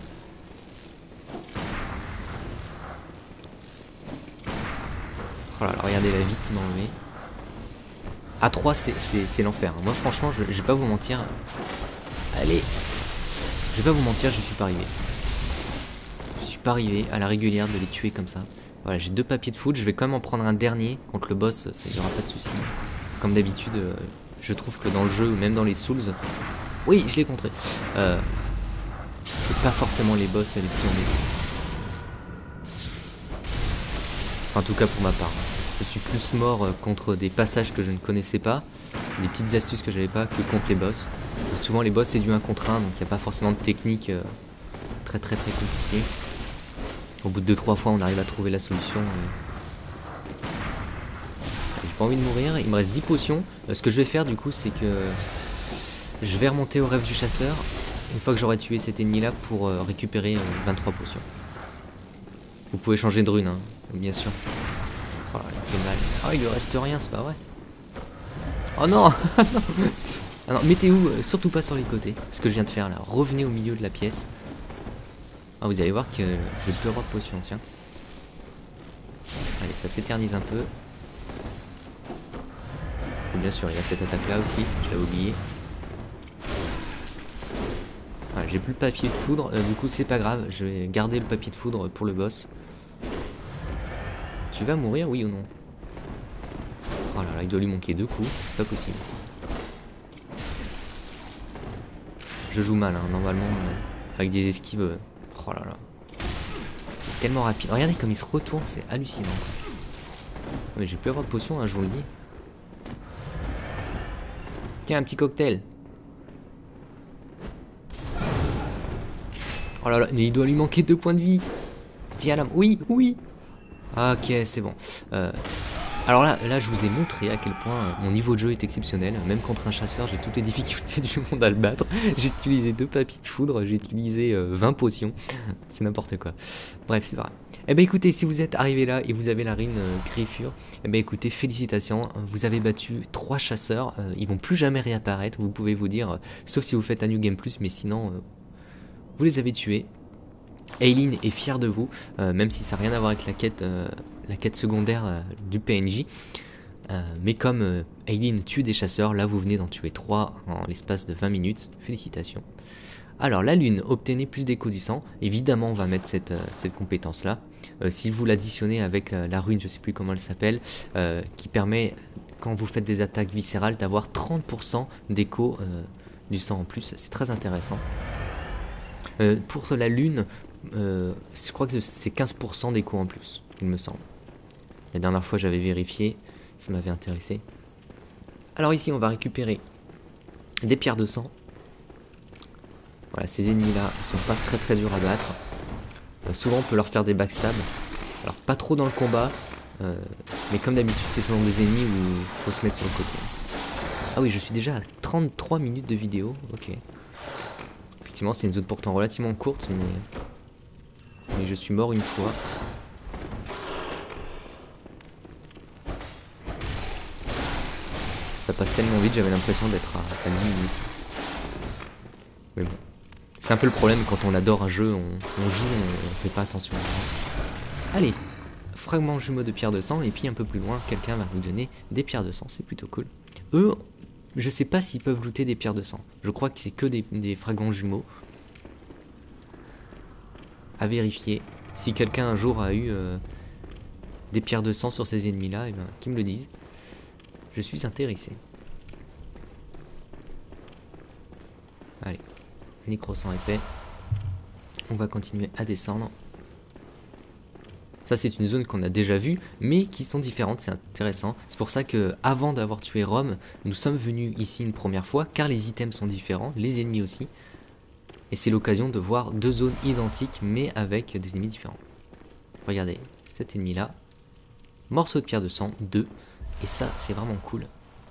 Oh là là, regardez la vie qu'il m'a enlevé. À trois c'est l'enfer. Moi franchement, je, je vais pas vous mentir. Allez. Je vais pas vous mentir, je suis pas arrivé. Je suis pas arrivé à la régulière de les tuer comme ça. Voilà, j'ai deux papiers de foot. Je vais quand même en prendre un dernier contre le boss. Il n'y aura pas de souci. Comme d'habitude, euh, je trouve que dans le jeu, ou même dans les Souls... Oui, je l'ai contré. Euh, c'est pas forcément les boss les plus embêtants. En tout cas pour ma part. Je suis plus mort contre des passages que je ne connaissais pas, des petites astuces que j'avais pas, que contre les boss. Souvent les boss c'est du un contre un, donc il n'y a pas forcément de technique euh, très très très compliquée. Au bout de deux trois fois on arrive à trouver la solution. Euh... J'ai pas envie de mourir, il me reste dix potions. Euh, ce que je vais faire du coup c'est que je vais remonter au rêve du chasseur une fois que j'aurai tué cet ennemi là pour euh, récupérer euh, vingt-trois potions. Vous pouvez changer de rune, hein, bien sûr. Oh là, il fait mal. Ah, il lui reste rien, c'est pas vrai. Oh non. Ah non, mettez-vous euh, surtout pas sur les côtés. Ce que je viens de faire là. Revenez au milieu de la pièce. Ah, vous allez voir que je vais plus avoir de potion, tiens. Allez, ça s'éternise un peu. Et bien sûr, il y a cette attaque là aussi, je l'avais oublié. Voilà, j'ai plus le papier de foudre, euh, du coup c'est pas grave, je vais garder le papier de foudre pour le boss. Tu vas mourir, oui ou non? Oh là là, il doit lui manquer deux coups, c'est pas possible. Je joue mal, hein, normalement, euh, avec des esquives. Euh, oh là là. Tellement rapide. Regardez comme il se retourne, c'est hallucinant. Mais j'ai plus avoir de potion, hein, je vous le dis. Tiens, un petit cocktail. Oh là là, mais il doit lui manquer deux points de vie. Viens là, oui, oui. Ok, c'est bon. Euh, alors là, là, je vous ai montré à quel point euh, mon niveau de jeu est exceptionnel. Même contre un chasseur, j'ai toutes les difficultés du monde à le battre. J'ai utilisé deux papiers de foudre, j'ai utilisé euh, vingt potions. C'est n'importe quoi. Bref, c'est pas grave. Eh ben écoutez, si vous êtes arrivé là et vous avez la rune euh, griffure, eh ben écoutez, félicitations. Vous avez battu trois chasseurs. Euh, ils vont plus jamais réapparaître. Vous pouvez vous dire, euh, sauf si vous faites un New Game Plus, mais sinon, euh, vous les avez tués. Eileen est fière de vous, euh, même si ça n'a rien à voir avec la quête, euh, la quête secondaire euh, du P N J. Euh, mais comme euh, Eileen tue des chasseurs, là vous venez d'en tuer trois en l'espace de vingt minutes. Félicitations. Alors la lune, obtenez plus d'écho du sang. Évidemment on va mettre cette, euh, cette compétence là. Euh, si vous l'additionnez avec euh, la rune, je sais plus comment elle s'appelle, euh, qui permet quand vous faites des attaques viscérales d'avoir trente pour cent d'écho euh, du sang en plus. C'est très intéressant. Euh, pour la lune, euh, je crois que c'est quinze pour cent d'écho en plus, il me semble. La dernière fois j'avais vérifié, ça m'avait intéressé. Alors ici on va récupérer des pierres de sang. Voilà, ces ennemis là ils sont pas très très durs à battre. Euh, souvent on peut leur faire des backstabs. Alors pas trop dans le combat, euh, mais comme d'habitude c'est selon des ennemis où il faut se mettre sur le côté. Ah oui, je suis déjà à trente-trois minutes de vidéo, ok. Effectivement, c'est une zone pourtant relativement courte, mais... mais je suis mort une fois. Ça passe tellement vite, j'avais l'impression d'être à, à dix minutes. Mais bon. C'est un peu le problème quand on adore un jeu, on, on joue, on, on fait pas attention. Allez, fragment jumeau de pierre de sang, et puis un peu plus loin, quelqu'un va nous donner des pierres de sang, c'est plutôt cool. Eux... Je sais pas s'ils peuvent looter des pierres de sang. Je crois que c'est que des, des fragments jumeaux. À vérifier. Si quelqu'un un jour a eu euh, des pierres de sang sur ces ennemis-là, eh ben, qu'ils me le disent. Je suis intéressé. Allez. Nécro-sang épais. On va continuer à descendre. Ça c'est une zone qu'on a déjà vue, mais qui sont différentes, c'est intéressant. C'est pour ça que avant d'avoir tué Rome, nous sommes venus ici une première fois, car les items sont différents, les ennemis aussi. Et c'est l'occasion de voir deux zones identiques, mais avec des ennemis différents. Regardez, cet ennemi là, morceau de pierre de sang, deux, et ça c'est vraiment cool.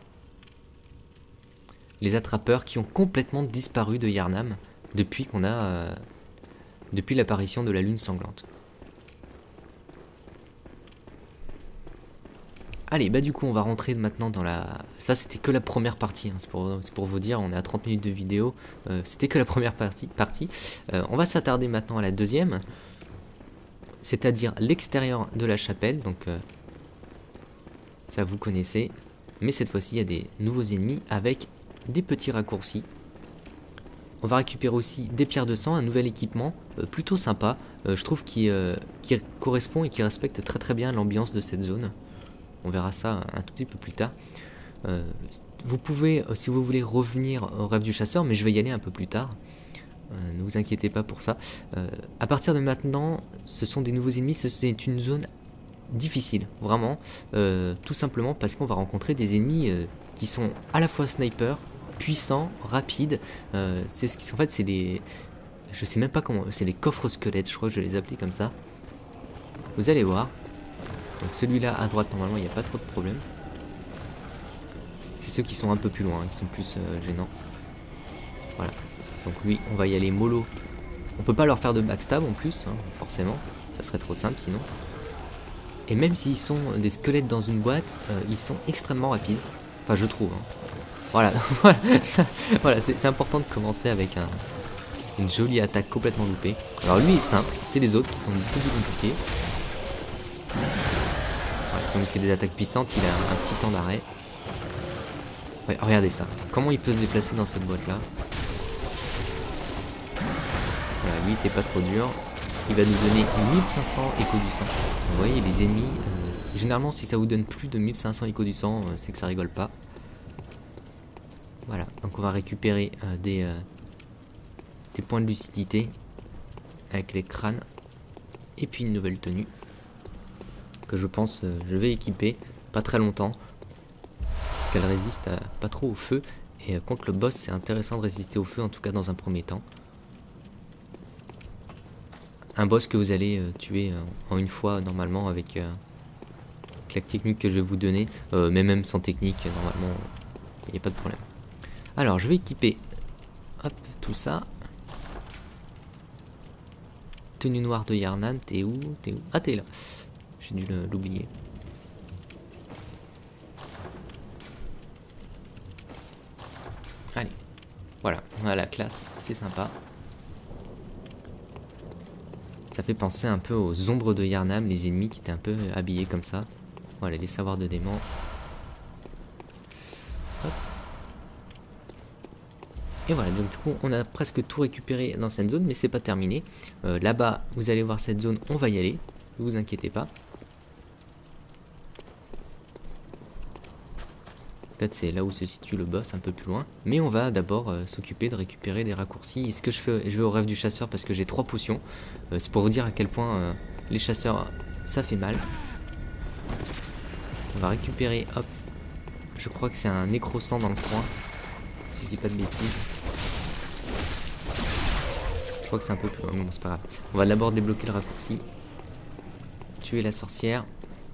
Les attrapeurs qui ont complètement disparu de Yharnam, depuis qu'on a... Euh, depuis l'apparition de la lune sanglante. Allez, bah du coup on va rentrer maintenant dans la... Ça c'était que la première partie, hein. C'est pour, pour vous dire, on est à trente minutes de vidéo, euh, c'était que la première partie. partie. Euh, on va s'attarder maintenant à la deuxième, c'est-à-dire l'extérieur de la chapelle, donc euh, ça vous connaissez, mais cette fois-ci il y a des nouveaux ennemis avec des petits raccourcis. On va récupérer aussi des pierres de sang, un nouvel équipement, euh, plutôt sympa, euh, je trouve qui, euh, qui correspond et qui respecte très très bien l'ambiance de cette zone. On verra ça un tout petit peu plus tard. Euh, vous pouvez, euh, si vous voulez, revenir au rêve du chasseur, mais je vais y aller un peu plus tard. Euh, ne vous inquiétez pas pour ça. Euh, à partir de maintenant, ce sont des nouveaux ennemis. C'est une zone difficile, vraiment. Euh, tout simplement parce qu'on va rencontrer des ennemis euh, qui sont à la fois sniper, puissants, rapides. Euh, c'est ce qui, en fait, c'est des... Je sais même pas comment... C'est les coffres squelettes, je crois que je vais les appeler comme ça. Vous allez voir. Donc celui-là à droite, normalement, il n'y a pas trop de problème. C'est ceux qui sont un peu plus loin, qui sont plus euh, gênants. Voilà. Donc lui, on va y aller mollo. On peut pas leur faire de backstab en plus, hein, forcément. Ça serait trop simple sinon. Et même s'ils sont des squelettes dans une boîte, euh, ils sont extrêmement rapides. Enfin, je trouve. Hein. Voilà, voilà, c'est important de commencer avec un, une jolie attaque complètement loupée. Alors lui est simple, c'est les autres qui sont beaucoup plus compliqués. Si on fait des attaques puissantes, il a un, un petit temps d'arrêt. Ouais, regardez ça. Comment il peut se déplacer dans cette boîte là. Voilà, lui t'es pas trop dur. Il va nous donner mille cinq cents échos du sang. Vous voyez les ennemis. Euh, généralement si ça vous donne plus de mille cinq cents échos du sang, euh, c'est que ça rigole pas. Voilà, donc on va récupérer euh, des, euh, des points de lucidité avec les crânes. Et puis une nouvelle tenue. Que je pense euh, je vais équiper pas très longtemps parce qu'elle résiste à, pas trop au feu et euh, contre le boss c'est intéressant de résister au feu en tout cas dans un premier temps. Un boss que vous allez euh, tuer euh, en une fois normalement avec, euh, avec la technique que je vais vous donner, euh, mais même sans technique normalement il n'y a pas de problème. Alors je vais équiper hop tout ça. Tenue noire de Yarnan, t'es où? T'es où? Ah t'es là. J'ai dû l'oublier. Allez, voilà, on a la classe, c'est sympa. Ça fait penser un peu aux ombres de Yharnam, les ennemis qui étaient un peu habillés comme ça. Voilà, les savoirs de démons. Hop. Et voilà, donc du coup, on a presque tout récupéré dans cette zone, mais c'est pas terminé. Euh, Là-bas, vous allez voir cette zone, on va y aller, ne vous inquiétez pas. Peut-être c'est là où se situe le boss, un peu plus loin. Mais on va d'abord euh, s'occuper de récupérer des raccourcis. Et ce que je fais, je vais au rêve du chasseur parce que j'ai trois potions. Euh, c'est pour vous dire à quel point euh, les chasseurs, ça fait mal. On va récupérer, hop. Je crois que c'est un nécrosant dans le coin. Si je dis pas de bêtises. Je crois que c'est un peu plus loin, mais bon c'est pas grave. On va d'abord débloquer le raccourci. Tuer la sorcière.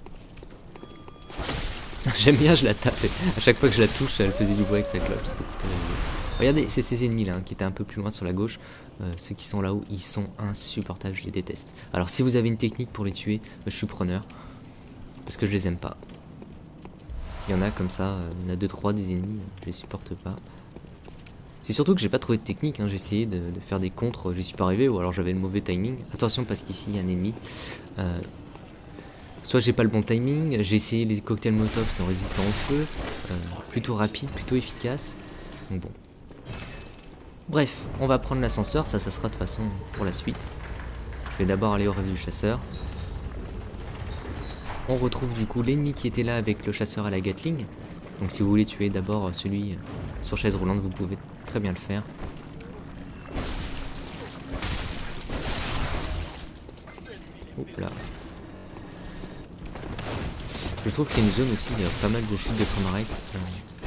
J'aime bien, je la tape. À chaque fois que je la touche, elle faisait du bruit avec sa cloche. Regardez, c'est ces ennemis là hein, qui étaient un peu plus loin sur la gauche. Euh, ceux qui sont là-haut, ils sont insupportables, je les déteste. Alors si vous avez une technique pour les tuer, je suis preneur. Parce que je les aime pas. Il y en a comme ça, euh, il y en a deux trois des ennemis, je les supporte pas. C'est surtout que j'ai pas trouvé de technique, hein. J'ai essayé de, de faire des contres, j'y suis pas arrivé, ou alors j'avais le mauvais timing. Attention parce qu'ici il y a un ennemi. Euh, Soit j'ai pas le bon timing, j'ai essayé les cocktails Molotov, c'est résistant au feu, euh, plutôt rapide, plutôt efficace. Donc bon. Bref, on va prendre l'ascenseur, ça, ça sera de toute façon pour la suite. Je vais d'abord aller au rêve du chasseur. On retrouve du coup l'ennemi qui était là avec le chasseur à la Gatling. Donc si vous voulez tuer d'abord celui sur chaise roulante, vous pouvez très bien le faire. Hop là. Je trouve que c'est une zone aussi, il y a pas mal de chutes de Tremorek. Euh...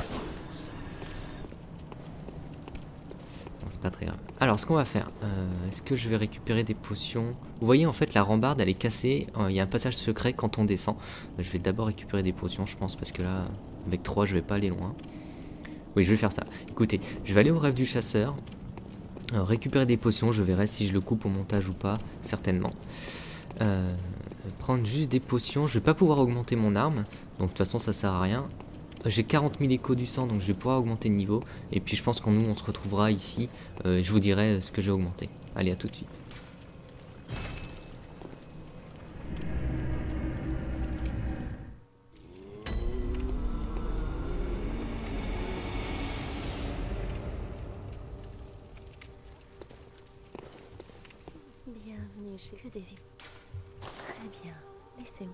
Bon, c'est pas très grave. Alors, ce qu'on va faire, euh, est-ce que je vais récupérer des potions? Vous voyez, en fait, la rambarde, elle est cassée. Euh, il y a un passage secret quand on descend. Euh, je vais d'abord récupérer des potions, je pense, parce que là, avec trois, je vais pas aller loin. Oui, je vais faire ça. Écoutez, je vais aller au rêve du chasseur. Euh, récupérer des potions, je verrai si je le coupe au montage ou pas, certainement. Euh... euh, prendre juste des potions. Je vais pas pouvoir augmenter mon arme, donc de toute façon ça sert à rien. J'ai quarante mille échos du sang, donc je vais pouvoir augmenter le niveau. Et puis je pense qu'en nous on se retrouvera ici. Euh, je vous dirai ce que j'ai augmenté. Allez, à tout de suite. Bienvenue chez que des yeux. Très bien, laissez-moi.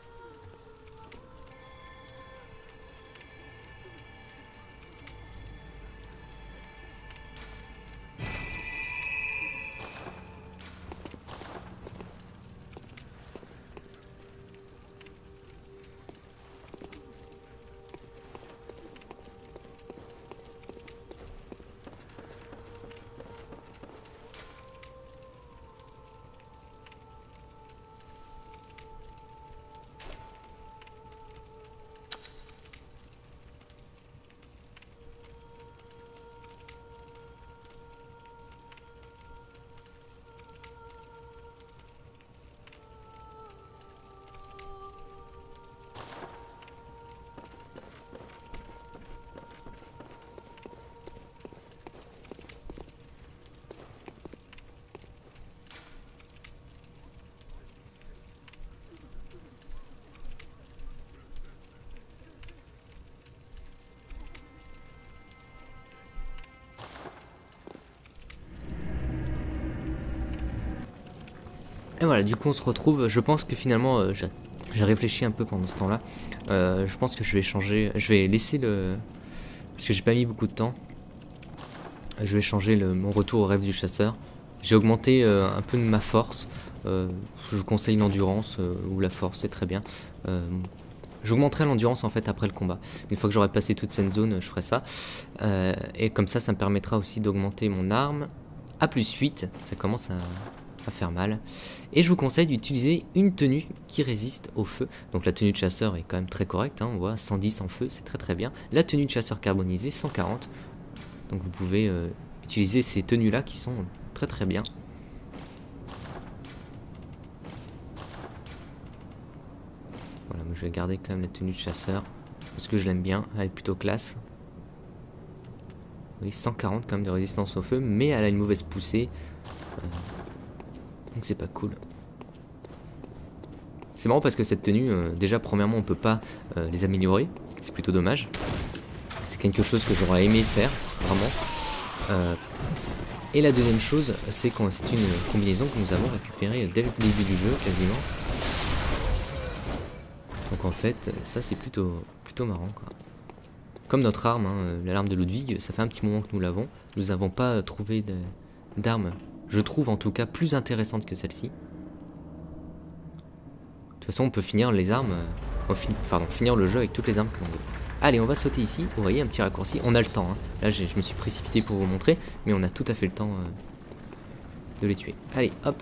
Et voilà, du coup on se retrouve. Je pense que finalement, euh, j'ai réfléchi un peu pendant ce temps-là. Euh, je pense que je vais changer, je vais laisser le... Parce que j'ai pas mis beaucoup de temps. Je vais changer le, mon retour au rêve du chasseur. J'ai augmenté euh, un peu de ma force. Euh, je vous conseille l'endurance euh, ou la force, c'est très bien. Euh, J'augmenterai l'endurance en fait après le combat. Une fois que j'aurai passé toute cette zone, je ferai ça. Euh, et comme ça, ça me permettra aussi d'augmenter mon arme à plus huit. Ça commence à... à faire mal. Et je vous conseille d'utiliser une tenue qui résiste au feu. Donc la tenue de chasseur est quand même très correcte, hein, on voit cent dix en feu, c'est très très bien. La tenue de chasseur carbonisée, cent quarante. Donc vous pouvez euh, utiliser ces tenues là qui sont très très bien. Voilà, moi je vais garder quand même la tenue de chasseur parce que je l'aime bien, elle est plutôt classe. Oui, cent quarante quand même de résistance au feu, mais elle a une mauvaise poussée. Euh, Donc c'est pas cool. C'est marrant parce que cette tenue, euh, déjà premièrement on peut pas euh, les améliorer. C'est plutôt dommage. C'est quelque chose que j'aurais aimé faire, vraiment. Euh, et la deuxième chose, c'est que c'est une combinaison que nous avons récupérée dès le début du jeu, quasiment. Donc en fait, ça c'est plutôt, plutôt marrant, quoi. Comme notre arme, hein, l'alarme de Ludwig, ça fait un petit moment que nous l'avons. Nous n'avons pas trouvé d'arme, je trouve en tout cas, plus intéressante que celle-ci. De toute façon, on peut finir les armes, euh, fin, pardon, finir le jeu avec toutes les armes que l'on veut. Allez, on va sauter ici. Vous voyez, un petit raccourci. On a le temps, hein. Là, je me suis précipité pour vous montrer, mais on a tout à fait le temps euh, de les tuer. Allez, hop.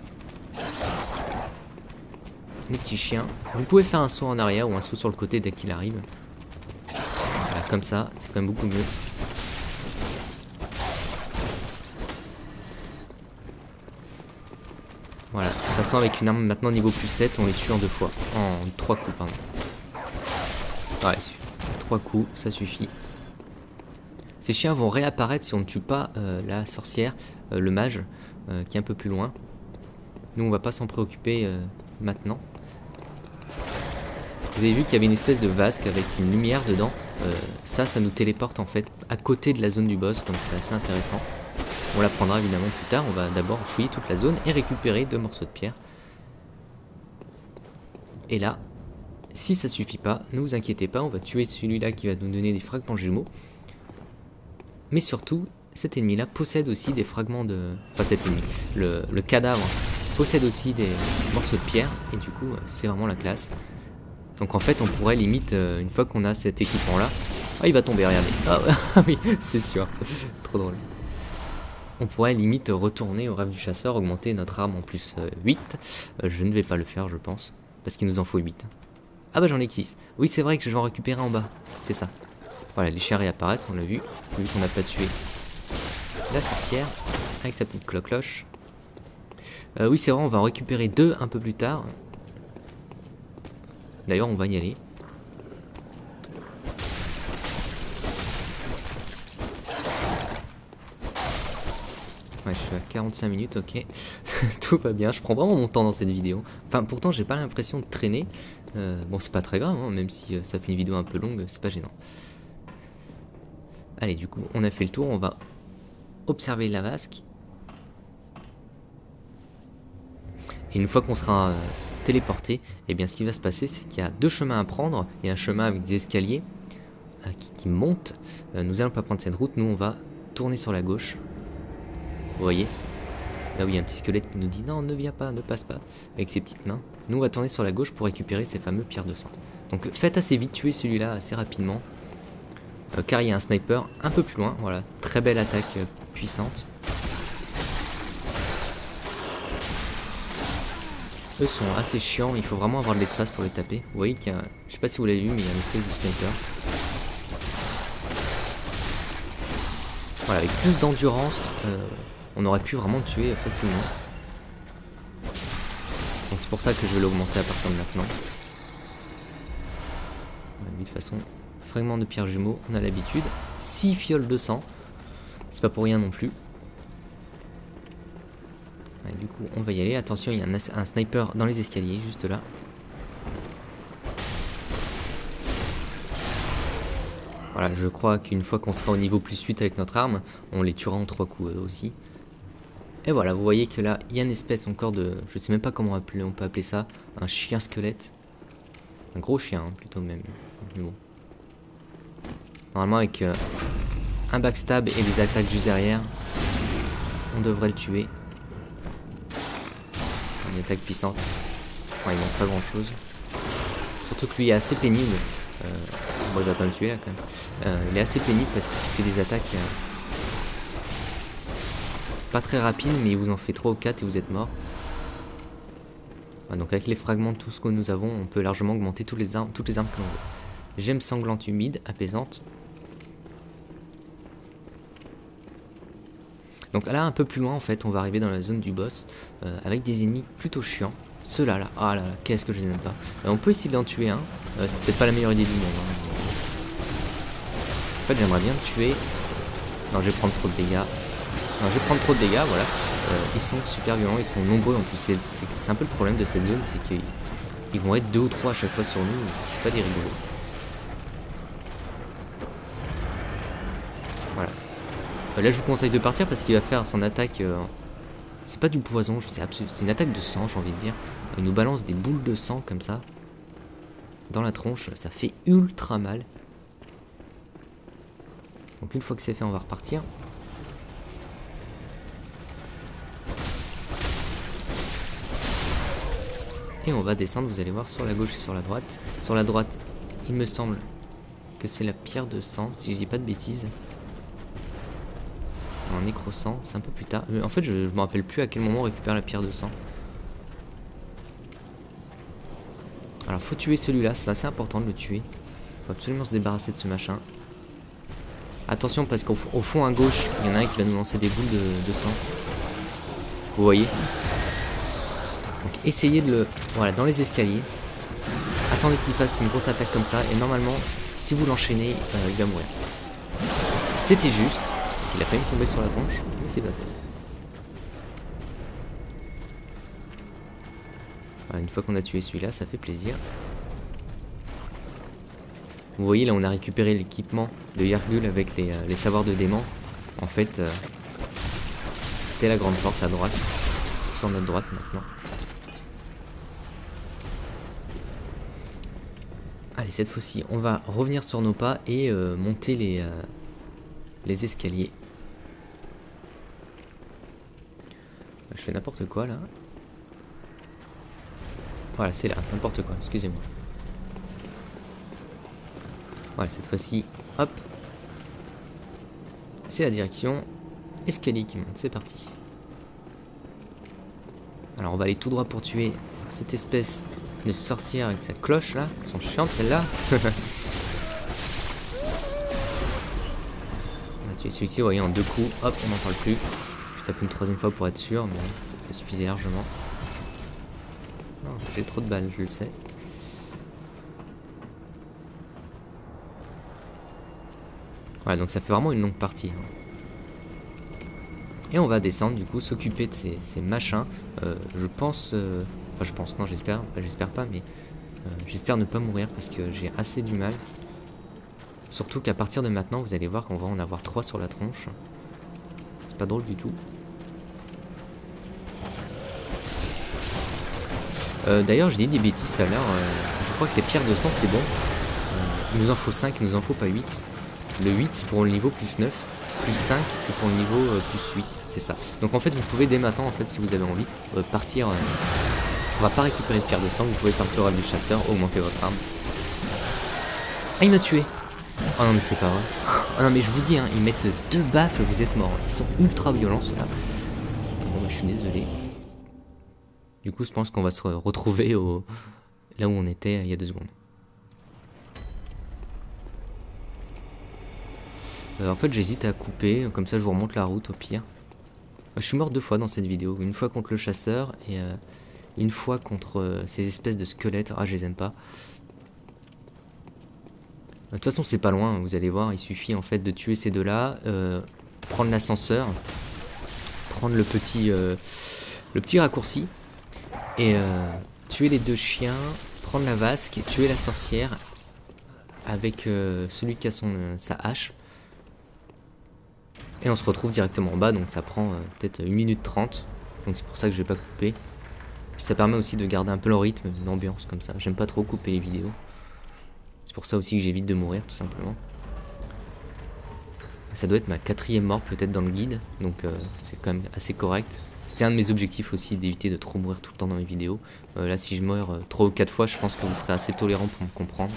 Les petits chiens. Vous pouvez faire un saut en arrière ou un saut sur le côté dès qu'il arrive. Voilà, comme ça, c'est quand même beaucoup mieux. Voilà, de toute façon avec une arme maintenant niveau plus sept, on les tue en deux fois. En trois coups, pardon. Ouais, trois coups, ça suffit. Ces chiens vont réapparaître si on ne tue pas euh, la sorcière, euh, le mage, euh, qui est un peu plus loin. Nous on va pas s'en préoccuper euh, maintenant. Vous avez vu qu'il y avait une espèce de vasque avec une lumière dedans. Euh, ça, ça nous téléporte en fait à côté de la zone du boss, donc c'est assez intéressant. On la prendra évidemment plus tard. On va d'abord fouiller toute la zone et récupérer deux morceaux de pierre. Et là, si ça suffit pas, ne vous inquiétez pas, on va tuer celui-là qui va nous donner des fragments jumeaux. Mais surtout, cet ennemi-là possède aussi des fragments de... Enfin cet ennemi, le, le cadavre possède aussi des morceaux de pierre. Et du coup, c'est vraiment la classe. Donc en fait, on pourrait limite, euh, une fois qu'on a cet équipement-là... Ah, il va tomber, regardez. Ah oui, c'était sûr. Trop drôle. On pourrait limite retourner au rêve du chasseur, augmenter notre arme en plus euh, huit. Euh, je ne vais pas le faire, je pense, parce qu'il nous en faut huit. Ah bah j'en ai que six. Oui, c'est vrai que je vais en récupérer en bas. C'est ça. Voilà, les chiens réapparaissent, on l'a vu. Vu qu'on n'a pas tué la sorcière avec sa petite cloche. Euh, oui, c'est vrai, on va en récupérer deux un peu plus tard. D'ailleurs, on va y aller. Ouais, je suis à quarante-cinq minutes, ok. Tout va bien, je prends vraiment mon temps dans cette vidéo. Enfin, pourtant, j'ai pas l'impression de traîner. Euh, bon, c'est pas très grave, hein, même si euh, ça fait une vidéo un peu longue, c'est pas gênant. Allez, du coup, on a fait le tour, on va observer la vasque. Et une fois qu'on sera euh, téléporté, eh bien, ce qui va se passer, c'est qu'il y a deux chemins à prendre. Il y a un chemin avec des escaliers euh, qui, qui montent. Euh, nous allons pas prendre cette route, nous, on va tourner sur la gauche. Vous voyez? Là où il y a un petit squelette qui nous dit non, ne viens pas, ne passe pas, avec ses petites mains. Nous, on va tourner sur la gauche pour récupérer ces fameux pierres de sang. Donc faites assez vite tuer celui-là assez rapidement. Euh, car il y a un sniper un peu plus loin. Voilà, très belle attaque euh, puissante. Eux sont assez chiants, il faut vraiment avoir de l'espace pour les taper. Vous voyez qu'il y a, je sais pas si vous l'avez vu, mais il y a une espèce de sniper. Voilà, avec plus d'endurance, euh, on aurait pu vraiment le tuer facilement. Donc c'est pour ça que je vais l'augmenter à partir de maintenant. De toute façon, fragment de pierre jumeau, on a l'habitude. six fioles de sang, c'est pas pour rien non plus. Ouais, du coup, on va y aller. Attention, il y a un, un sniper dans les escaliers, juste là. Voilà, je crois qu'une fois qu'on sera au niveau plus huit avec notre arme, on les tuera en trois coups eux aussi. Et voilà, vous voyez que là, il y a une espèce encore de... Je sais même pas comment appeler, on peut appeler ça. Un chien squelette. Un gros chien, hein, plutôt même. Bon. Normalement, avec euh, un backstab et des attaques juste derrière, on devrait le tuer. Une attaque puissante. Ouais, il manque pas grand chose. Surtout que lui est assez pénible. Euh, bon, il va pas me tuer là quand même. Euh, il est assez pénible parce qu'il fait des attaques... Euh, pas très rapide, mais il vous en fait trois ou quatre et vous êtes mort. Ouais, donc avec les fragments de tout ce que nous avons, on peut largement augmenter toutes les armes, toutes les armes que l'on veut. Gemme sanglante humide, apaisante. Donc là, un peu plus loin, en fait, on va arriver dans la zone du boss euh, avec des ennemis plutôt chiants. Ceux-là, là, ah là là, qu'est-ce que je les aime pas. Euh, on peut essayer d'en tuer un. Euh, c'est peut-être pas la meilleure idée du monde. Hein. En fait, j'aimerais bien le tuer. Non, je vais prendre trop de dégâts. Non, je vais prendre trop de dégâts, voilà. Euh, ils sont super violents, ils sont nombreux en plus. C'est un peu le problème de cette zone, c'est qu'ils vont être deux ou trois à chaque fois sur nous. C'est pas des rigolos. Voilà. Euh, là, je vous conseille de partir parce qu'il va faire son attaque. Euh, c'est pas du poison, je sais absolument. C'est une attaque de sang, j'ai envie de dire. Il nous balance des boules de sang comme ça dans la tronche. Ça fait ultra mal. Donc une fois que c'est fait, on va repartir. Et on va descendre, vous allez voir, sur la gauche et sur la droite. Sur la droite, il me semble que c'est la pierre de sang, si je dis pas de bêtises. En nécro-sang, c'est un peu plus tard. En fait, je ne me rappelle plus à quel moment on récupère la pierre de sang. Alors, faut tuer celui-là, c'est assez important de le tuer. Faut absolument se débarrasser de ce machin. Attention, parce qu'au au fond à gauche, il y en a un qui va nous lancer des boules de, de sang. Vous voyez ? Donc essayez de le... Voilà, dans les escaliers. Attendez qu'il fasse une grosse attaque comme ça. Et normalement, si vous l'enchaînez, euh, il va mourir. C'était juste. Il a failli tomber sur la tronche, mais c'est passé. Voilà, une fois qu'on a tué celui-là, ça fait plaisir. Vous voyez, là on a récupéré l'équipement de Yargul avec les, euh, les savoirs de démon. En fait, euh, c'était la grande porte à droite. Sur notre droite maintenant. Allez, cette fois-ci, on va revenir sur nos pas et euh, monter les, euh, les escaliers. Je fais n'importe quoi là. Voilà, c'est là, n'importe quoi, excusez-moi. Voilà, cette fois-ci, hop. C'est la direction escalier qui monte, c'est parti. Alors on va aller tout droit pour tuer cette espèce de sorcière avec sa cloche là. Elles sont chiantes celles-là. On va tuer celui-ci, vous voyez, en deux coups, hop, on n'en parle plus. Je tape une troisième fois pour être sûr, mais ça suffisait largement. J'ai trop de balles, je le sais. Voilà, donc ça fait vraiment une longue partie. Et on va descendre du coup, s'occuper de ces, ces machins. Euh, je pense... Euh... Enfin je pense, non j'espère, enfin, j'espère pas, mais euh, j'espère ne pas mourir parce que j'ai assez du mal. Surtout qu'à partir de maintenant, vous allez voir qu'on va en avoir trois sur la tronche. C'est pas drôle du tout. Euh, D'ailleurs, j'ai dit des bêtises tout à l'heure. Euh, je crois que les pierres de sang, c'est bon. Euh, il nous en faut cinq, il nous en faut pas huit. Le huit, c'est pour le niveau plus neuf. Plus cinq, c'est pour le niveau euh, plus huit. C'est ça. Donc en fait, vous pouvez dès maintenant, en fait, si vous avez envie, euh, partir... Euh, on va pas récupérer de pierres de sang. Vous pouvez partir au rêve du chasseur, augmenter votre arme. Ah, il m'a tué. Oh non, mais c'est pas vrai. Oh non, mais je vous dis, hein, ils mettent deux baffes, vous êtes morts. Ils sont ultra violents, ceux-là. Bon, je suis désolé. Du coup, je pense qu'on va se retrouver au... là où on était il y a deux secondes. Euh, en fait, j'hésite à couper, comme ça je vous remonte la route au pire. Je suis mort deux fois dans cette vidéo. Une fois contre le chasseur et euh, une fois contre euh, ces espèces de squelettes. Ah, je les aime pas. De toute façon, c'est pas loin, vous allez voir. Il suffit en fait de tuer ces deux-là, euh, prendre l'ascenseur, prendre le petit, euh, le petit raccourci. Et euh, tuer les deux chiens, prendre la vasque et tuer la sorcière avec euh, celui qui a son, euh, sa hache. Et on se retrouve directement en bas, donc ça prend euh, peut-être une minute trente. Donc c'est pour ça que je vais pas couper. Puis ça permet aussi de garder un peu le rythme, l'ambiance comme ça. J'aime pas trop couper les vidéos. C'est pour ça aussi que j'évite de mourir tout simplement. Ça doit être ma quatrième mort peut-être dans le guide, donc euh, c'est quand même assez correct. C'était un de mes objectifs aussi, d'éviter de trop mourir tout le temps dans mes vidéos. Euh, là, si je meurs euh, trois ou quatre fois, je pense que vous serez assez tolérant pour me comprendre.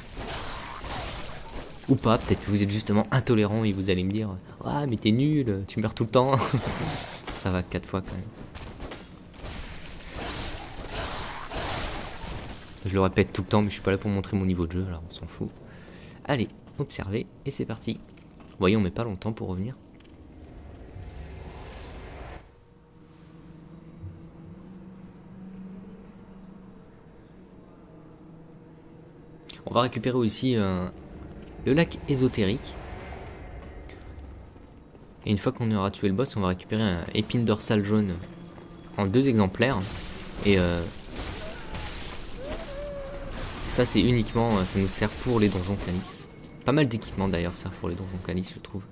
Ou pas, peut-être que vous êtes justement intolérant et vous allez me dire « Ah, mais t'es nul, tu meurs tout le temps !» Ça va quatre fois quand même. Je le répète tout le temps, mais je suis pas là pour montrer mon niveau de jeu, alors on s'en fout. Allez, observez, et c'est parti. Vous voyez, on met pas longtemps pour revenir. On va récupérer aussi euh, le lac ésotérique. Et une fois qu'on aura tué le boss, on va récupérer un épine dorsale jaune en deux exemplaires. Et euh, ça, c'est uniquement, ça nous sert pour les donjons Canis. Pas mal d'équipements d'ailleurs sert pour les donjons Canis, je trouve.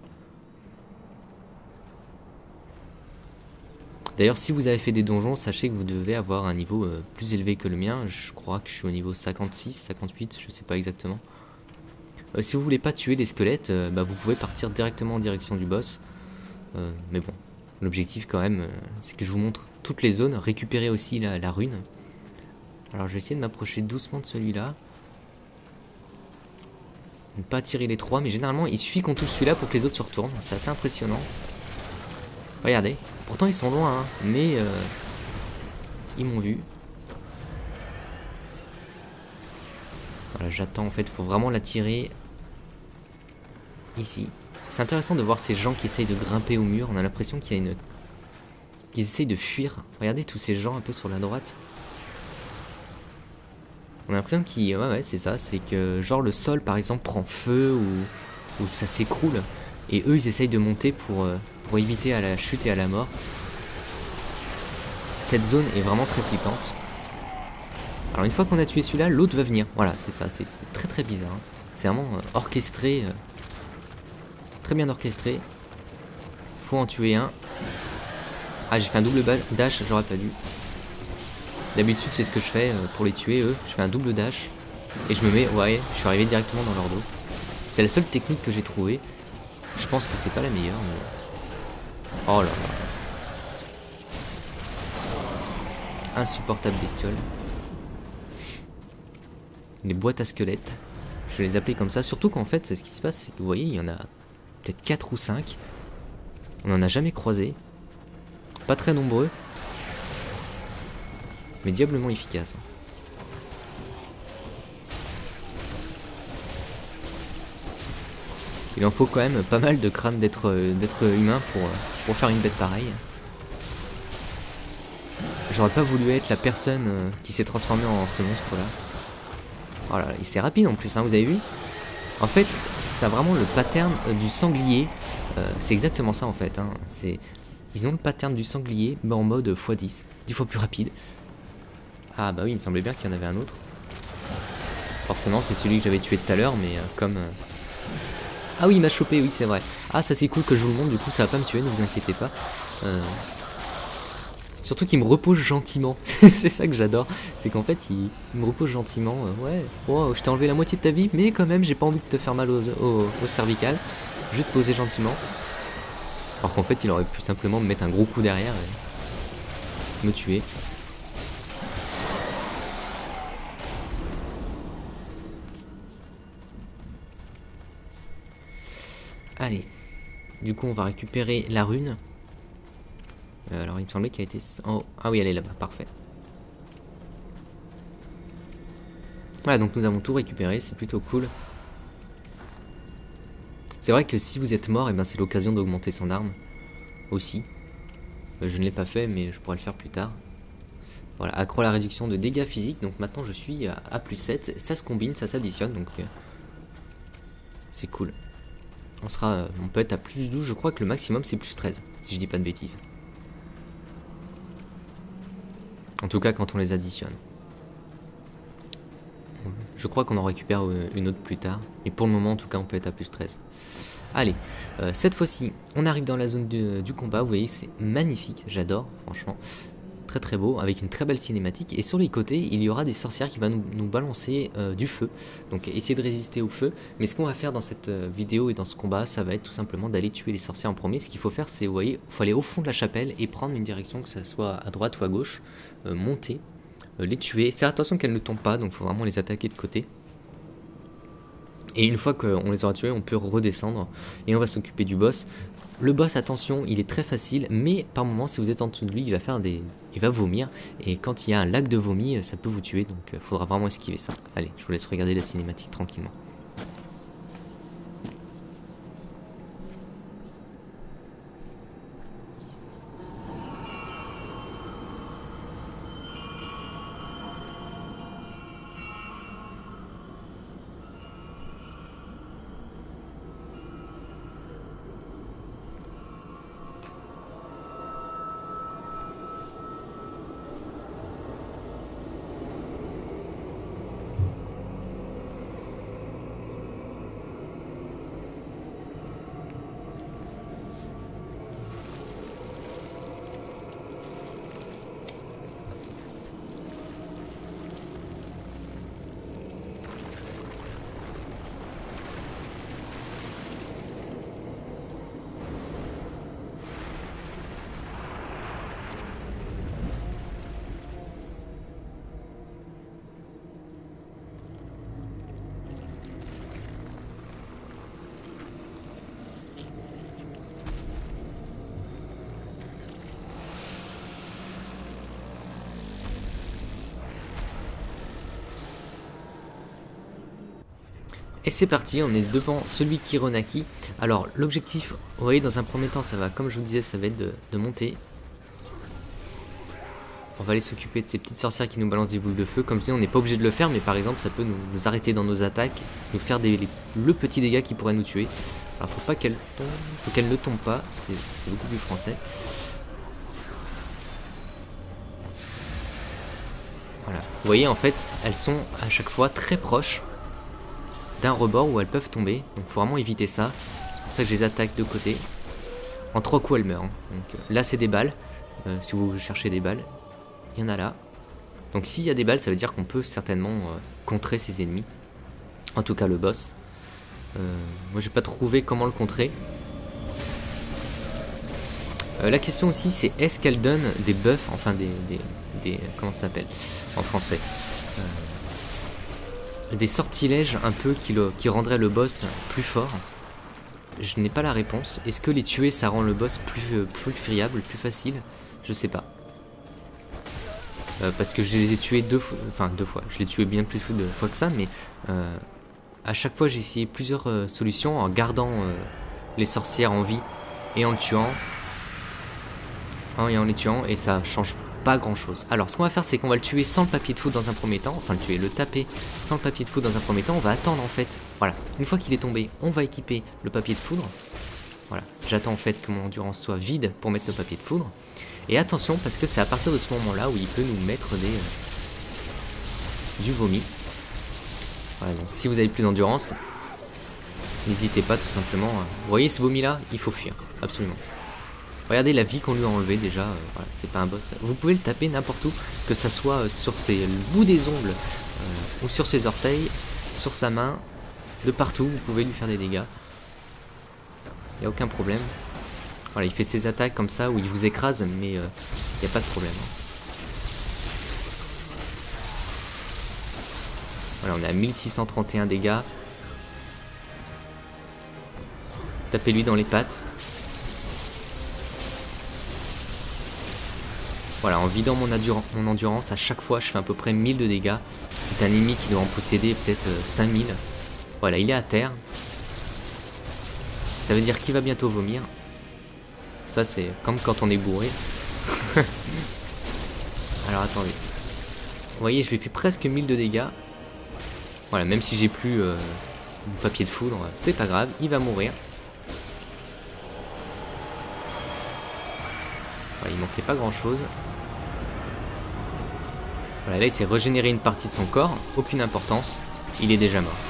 D'ailleurs, si vous avez fait des donjons, sachez que vous devez avoir un niveau euh, plus élevé que le mien. Je crois que je suis au niveau cinquante-six, cinquante-huit, je sais pas exactement. Euh, si vous voulez pas tuer les squelettes, euh, bah, vous pouvez partir directement en direction du boss. Euh, mais bon, l'objectif quand même, euh, c'est que je vous montre toutes les zones. Récupérer aussi la, la rune. Alors je vais essayer de m'approcher doucement de celui-là. Ne pas tirer les trois, mais généralement il suffit qu'on touche celui-là pour que les autres se retournent. C'est assez impressionnant. Regardez, pourtant ils sont loin, hein, mais euh, ils m'ont vu. Voilà, j'attends en fait, il faut vraiment l'attirer ici. C'est intéressant de voir ces gens qui essayent de grimper au mur. On a l'impression qu'il y a une... qu'ils essayent de fuir. Regardez tous ces gens un peu sur la droite. On a l'impression qu'ils... Ouais, ouais, c'est ça. C'est que genre le sol par exemple prend feu ou, ou ça s'écroule. Et eux ils essayent de monter pour... Euh... pour éviter à la chute et à la mort. Cette zone est vraiment très flippante. Alors une fois qu'on a tué celui-là, l'autre va venir. Voilà, c'est ça, c'est très très bizarre. Hein. C'est vraiment euh, orchestré. Euh, très bien orchestré. Faut en tuer un. Ah, j'ai fait un double dash, j'aurais pas dû. D'habitude c'est ce que je fais euh, pour les tuer eux. Je fais un double dash. Et je me mets, ouais, je suis arrivé directement dans leur dos. C'est la seule technique que j'ai trouvée. Je pense que c'est pas la meilleure, mais... Oh là là. Insupportable bestiole. Les boîtes à squelettes. Je vais les appeler comme ça. Surtout qu'en fait, ce qui se passe, c'est que vous voyez, il y en a peut-être quatre ou cinq. On n'en a jamais croisé. Pas très nombreux. Mais diablement efficaces. Il en faut quand même pas mal de crânes d'être d'être humain pour, pour faire une bête pareille. J'aurais pas voulu être la personne qui s'est transformée en ce monstre là. Voilà, et c'est rapide en plus, hein, vous avez vu? En fait, ça a vraiment le pattern euh, du sanglier. Euh, c'est exactement ça en fait. Hein. Ils ont le pattern du sanglier, mais en mode fois dix. dix fois plus rapide. Ah bah oui, il me semblait bien qu'il y en avait un autre. Forcément, c'est celui que j'avais tué tout à l'heure, mais euh, comme... Euh... Ah oui, il m'a chopé, oui, c'est vrai. Ah, ça c'est cool que je vous le montre, du coup, ça va pas me tuer, ne vous inquiétez pas. Euh... Surtout qu'il me repose gentiment. C'est ça que j'adore. C'est qu'en fait, il... il me repose gentiment. Euh, ouais, oh, je t'ai enlevé la moitié de ta vie, mais quand même, j'ai pas envie de te faire mal au, au, au cervical. Je vais te poser gentiment. Alors qu'en fait, il aurait pu simplement me mettre un gros coup derrière et me tuer. Allez. Du coup, on va récupérer la rune. Euh, alors, il me semblait qu'elle était en haut. Ah oui, elle est là-bas, parfait. Voilà, donc nous avons tout récupéré, c'est plutôt cool. C'est vrai que si vous êtes mort, et eh ben c'est l'occasion d'augmenter son arme aussi. Euh, je ne l'ai pas fait, mais je pourrais le faire plus tard. Voilà, accro à la réduction de dégâts physiques, donc maintenant je suis à, à plus sept. Ça se combine, ça s'additionne, donc euh, c'est cool. On sera, euh, on peut être à plus douze, je crois que le maximum c'est plus treize, si je dis pas de bêtises. En tout cas quand on les additionne. Je crois qu'on en récupère une autre plus tard. Mais pour le moment en tout cas on peut être à plus treize. Allez, euh, cette fois-ci on arrive dans la zone du, du combat. Vous voyez c'est magnifique, j'adore franchement. Très très beau, avec une très belle cinématique. Et sur les côtés il y aura des sorcières qui vont nous, nous balancer euh, du feu. Donc essayer de résister au feu. Mais ce qu'on va faire dans cette euh, vidéo et dans ce combat, ça va être tout simplement d'aller tuer les sorcières en premier. Ce qu'il faut faire c'est, vous voyez, il faut aller au fond de la chapelle et prendre une direction, que ce soit à droite ou à gauche, euh, monter, euh, les tuer, faire attention qu'elles ne tombent pas, donc il faut vraiment les attaquer de côté. Et une fois qu'on les aura tués, on peut redescendre et on va s'occuper du boss. Le boss, attention, il est très facile, mais par moment, si vous êtes en dessous de lui, il va faire des, il va vomir. Et quand il y a un lac de vomi, ça peut vous tuer, donc il faudra vraiment esquiver ça. Allez, je vous laisse regarder la cinématique tranquillement. Et c'est parti, on est devant celui qui Hironaki. Alors l'objectif, vous voyez, dans un premier temps, ça va, comme je vous disais, ça va être de, de monter. On va aller s'occuper de ces petites sorcières qui nous balancent des boules de feu. Comme je disais, on n'est pas obligé de le faire, mais par exemple, ça peut nous, nous arrêter dans nos attaques, nous faire des, les, le petit dégât qui pourrait nous tuer. Alors faut pas qu'elle tombe, faut qu'elle ne tombe pas, c'est beaucoup plus français. Voilà, vous voyez, en fait, elles sont à chaque fois très proches d'un rebord où elles peuvent tomber, donc faut vraiment éviter ça. C'est pour ça que je les attaque de côté. En trois coups elles meurent. Hein. Donc, euh, là c'est des balles, euh, si vous cherchez des balles, il y en a là. Donc s'il y a des balles, ça veut dire qu'on peut certainement euh, contrer ses ennemis. En tout cas le boss. Euh, moi j'ai pas trouvé comment le contrer. Euh, la question aussi c'est est-ce qu'elle donne des buffs, enfin des... des, des comment ça s'appelle en français euh, des sortilèges un peu qui, le, qui rendraient le boss plus fort. Je n'ai pas la réponse. Est-ce que les tuer ça rend le boss plus, euh, plus friable, plus facile? Je sais pas. Euh, parce que je les ai tués deux fois, enfin deux fois, je les ai tués bien plus de fois que ça, mais euh, à chaque fois j'ai essayé plusieurs euh, solutions en gardant euh, les sorcières en vie et en le tuant. Hein, et en les tuant, et ça change pas grand chose. Alors ce qu'on va faire c'est qu'on va le tuer sans le papier de foudre dans un premier temps, enfin le tuer, le taper sans le papier de foudre dans un premier temps. On va attendre en fait Voilà, une fois qu'il est tombé, on va équiper le papier de foudre. Voilà, j'attends en fait que mon endurance soit vide pour mettre le papier de foudre. Et attention, parce que c'est à partir de ce moment-là où il peut nous mettre des, euh, du vomi. Voilà, donc si vous avez plus d'endurance, n'hésitez pas tout simplement. À... Vous voyez ce vomi-là, il faut fuir, absolument. Regardez la vie qu'on lui a enlevée déjà, euh, voilà, c'est pas un boss. Vous pouvez le taper n'importe où, que ça soit euh, sur ses le bout des ongles, euh, ou sur ses orteils, sur sa main, de partout, vous pouvez lui faire des dégâts. Il n'y a aucun problème. Voilà, il fait ses attaques comme ça où il vous écrase, mais il euh, n'y a pas de problème. Voilà, on est à mille six cent trente et un dégâts. Tapez-lui dans les pattes. Voilà, en vidant mon, mon endurance, à chaque fois je fais à peu près mille de dégâts. C'est un ennemi qui doit en posséder peut-être euh, cinq mille. Voilà, il est à terre. Ça veut dire qu'il va bientôt vomir. Ça, c'est comme quand on est bourré. Alors, attendez. Vous voyez, je lui fais presque mille de dégâts. Voilà, même si j'ai plus euh, le papier de foudre, c'est pas grave, il va mourir. Voilà, il manquait pas grand-chose. Voilà, là, il s'est régénéré une partie de son corps. Aucune importance. Il est déjà mort.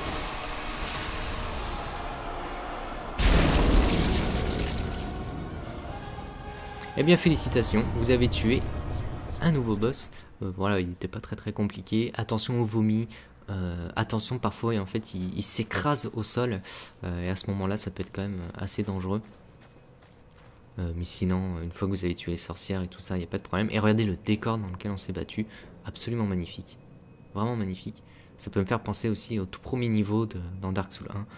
Eh bien félicitations, vous avez tué un nouveau boss. Euh, voilà, il n'était pas très très compliqué. Attention au vomi, euh, attention parfois en fait il, il s'écrase au sol. Euh, et à ce moment-là ça peut être quand même assez dangereux. Euh, mais sinon, une fois que vous avez tué les sorcières et tout ça, il n'y a pas de problème. Et regardez le décor dans lequel on s'est battu, absolument magnifique. Vraiment magnifique. Ça peut me faire penser aussi au tout premier niveau de, dans Dark Souls un.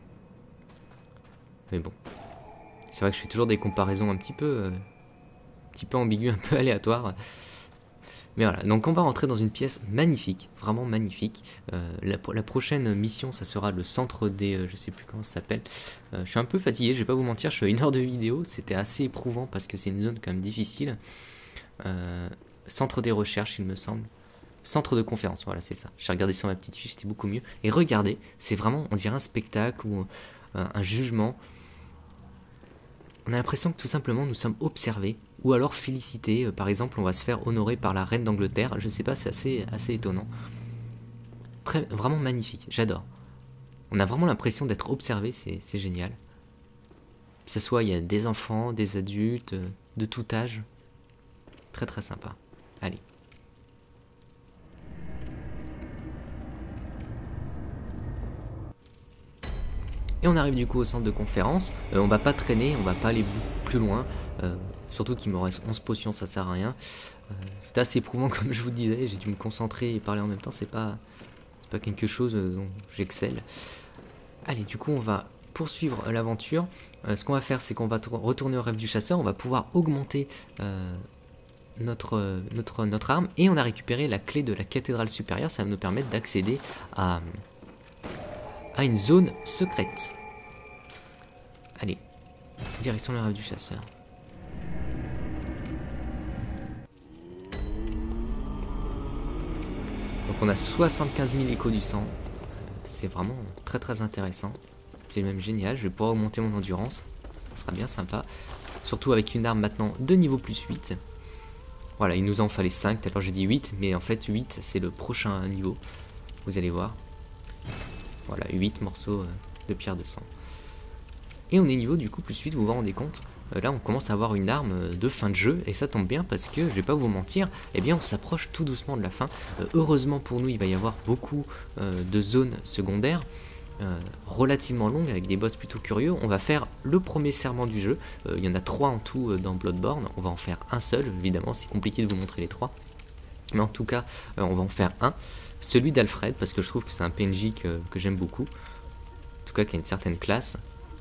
Mais bon. C'est vrai que je fais toujours des comparaisons un petit peu... Euh, petit peu ambigu, un peu aléatoire. Mais voilà, donc on va rentrer dans une pièce magnifique, vraiment magnifique. Euh, la, la prochaine mission, ça sera le centre des... Euh, je sais plus comment ça s'appelle. Euh, je suis un peu fatigué, je vais pas vous mentir, je suis à une heure de vidéo. C'était assez éprouvant parce que c'est une zone quand même difficile. Euh, centre des recherches, il me semble. Centre de conférence, voilà, c'est ça. J'ai regardé sur ma petite fiche, c'était beaucoup mieux. Et regardez, c'est vraiment, on dirait un spectacle ou euh, un jugement. On a l'impression que tout simplement nous sommes observés ou alors félicités. Euh, par exemple, on va se faire honorer par la reine d'Angleterre. Je sais pas, c'est assez, assez étonnant. Très, vraiment magnifique, j'adore. On a vraiment l'impression d'être observé, c'est génial. Que ce soit, il y a des enfants, des adultes, euh, de tout âge. Très très sympa. Allez. Et on arrive du coup au centre de conférence. Euh, on va pas traîner, on va pas aller plus loin. Euh, surtout qu'il me reste onze potions, ça sert à rien. Euh, C'était assez éprouvant comme je vous disais. J'ai dû me concentrer et parler en même temps. C'est pas, pas quelque chose dont j'excelle. Allez, du coup on va poursuivre l'aventure. Euh, ce qu'on va faire, c'est qu'on va retourner au rêve du chasseur. On va pouvoir augmenter euh, notre, notre, notre arme. Et on a récupéré la clé de la cathédrale supérieure. Ça va nous permettre d'accéder à... à une zone secrète. Allez, direction le rêve du chasseur. Donc on a soixante-quinze mille échos du sang. C'est vraiment très très intéressant. C'est même génial, je vais pouvoir augmenter mon endurance. Ça sera bien sympa. Surtout avec une arme maintenant de niveau plus huit. Voilà, il nous en fallait cinq, alors j'ai dit huit, mais en fait huit c'est le prochain niveau. Vous allez voir. Voilà, huit morceaux de pierre de sang. Et on est niveau du coup plus huit, vous vous rendez compte. euh, Là on commence à avoir une arme de fin de jeu. Et ça tombe bien parce que, je vais pas vous mentir, eh bien on s'approche tout doucement de la fin. euh, Heureusement pour nous, il va y avoir beaucoup euh, de zones secondaires euh, relativement longues avec des boss plutôt curieux. On va faire le premier serment du jeu. euh, Il y en a trois en tout euh, dans Bloodborne. On va en faire un seul, évidemment c'est compliqué de vous montrer les trois. Mais en tout cas, euh, on va en faire un. Celui d'Alfred, parce que je trouve que c'est un P N J que, que j'aime beaucoup. En tout cas, qui a une certaine classe.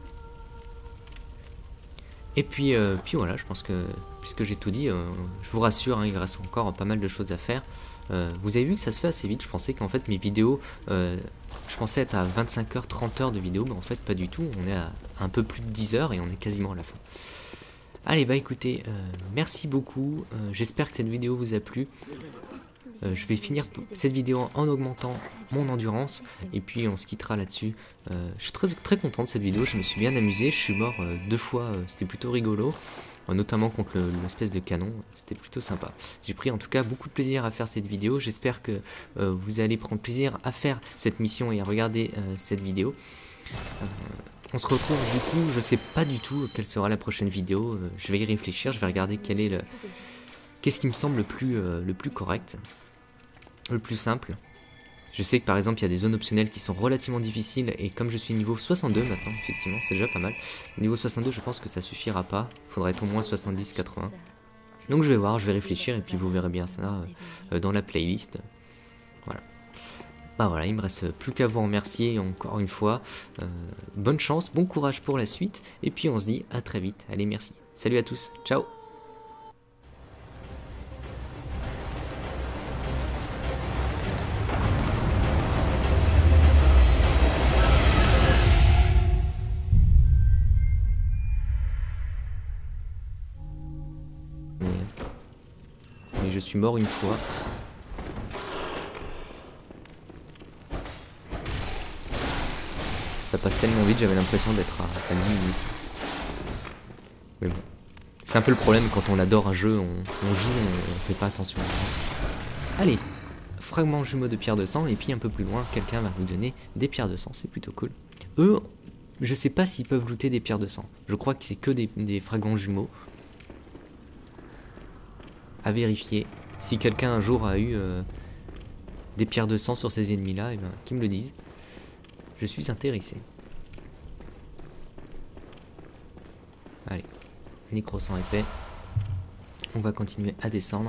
Et puis, euh, puis voilà, je pense que, puisque j'ai tout dit, euh, je vous rassure, hein, il reste encore pas mal de choses à faire. Euh, vous avez vu que ça se fait assez vite. Je pensais qu'en fait mes vidéos, euh, je pensais être à vingt-cinq heures, trente heures de vidéo, mais en fait pas du tout. On est à un peu plus de dix heures et on est quasiment à la fin. Allez, bah écoutez, euh, merci beaucoup. Euh, J'espère que cette vidéo vous a plu. euh, je vais finir cette vidéo en augmentant mon endurance. Et puis on se quittera là-dessus. Euh, je suis très, très content de cette vidéo, je me suis bien amusé. Je suis mort euh, deux fois, euh, c'était plutôt rigolo. Euh, notamment contre l'espèce de canon, c'était plutôt sympa. J'ai pris en tout cas beaucoup de plaisir à faire cette vidéo. J'espère que euh, vous allez prendre plaisir à faire cette mission et à regarder euh, cette vidéo. Euh, on se retrouve du coup, je sais pas du tout quelle sera la prochaine vidéo. Euh, je vais y réfléchir, je vais regarder quel est le... Qu'est-ce qui me semble le plus, euh, le plus correct, le plus simple. Je sais que par exemple il y a des zones optionnelles qui sont relativement difficiles et comme je suis niveau soixante-deux maintenant, effectivement c'est déjà pas mal. Niveau soixante-deux je pense que ça suffira pas, il faudrait être au moins soixante-dix quatre-vingts. Donc je vais voir, je vais réfléchir et puis vous verrez bien ça euh, dans la playlist. Voilà. Bah voilà, il me reste plus qu'à vous remercier encore une fois. Euh, bonne chance, bon courage pour la suite et puis on se dit à très vite. Allez merci, salut à tous, ciao. Mais je suis mort une fois. Ça passe tellement vite, j'avais l'impression d'être à, à dix minutes. Mais bon. C'est un peu le problème quand on adore un jeu, on, on joue, on, on fait pas attention. Allez, fragment jumeau de pierre de sang, et puis un peu plus loin, quelqu'un va nous donner des pierres de sang, c'est plutôt cool. Eux, je sais pas s'ils peuvent looter des pierres de sang. Je crois que c'est que des, des fragments jumeaux. À vérifier. Si quelqu'un un jour a eu euh, des pierres de sang sur ces ennemis là, eh ben, qu'ils me le disent. Je suis intéressé. Allez, nécro sang épais. On va continuer à descendre.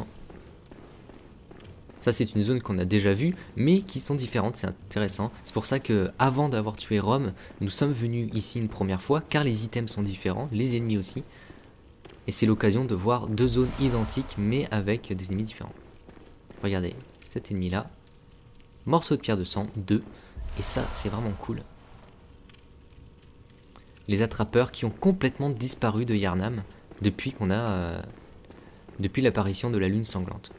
Ça c'est une zone qu'on a déjà vue, mais qui sont différentes, c'est intéressant. C'est pour ça que avant d'avoir tué Rome, nous sommes venus ici une première fois, car les items sont différents, les ennemis aussi. Et c'est l'occasion de voir deux zones identiques, mais avec des ennemis différents. Regardez, cet ennemi-là. Morceau de pierre de sang, deux. Et ça, c'est vraiment cool. Les attrapeurs qui ont complètement disparu de Yharnam depuis qu'on a... Euh, depuis l'apparition de la lune sanglante.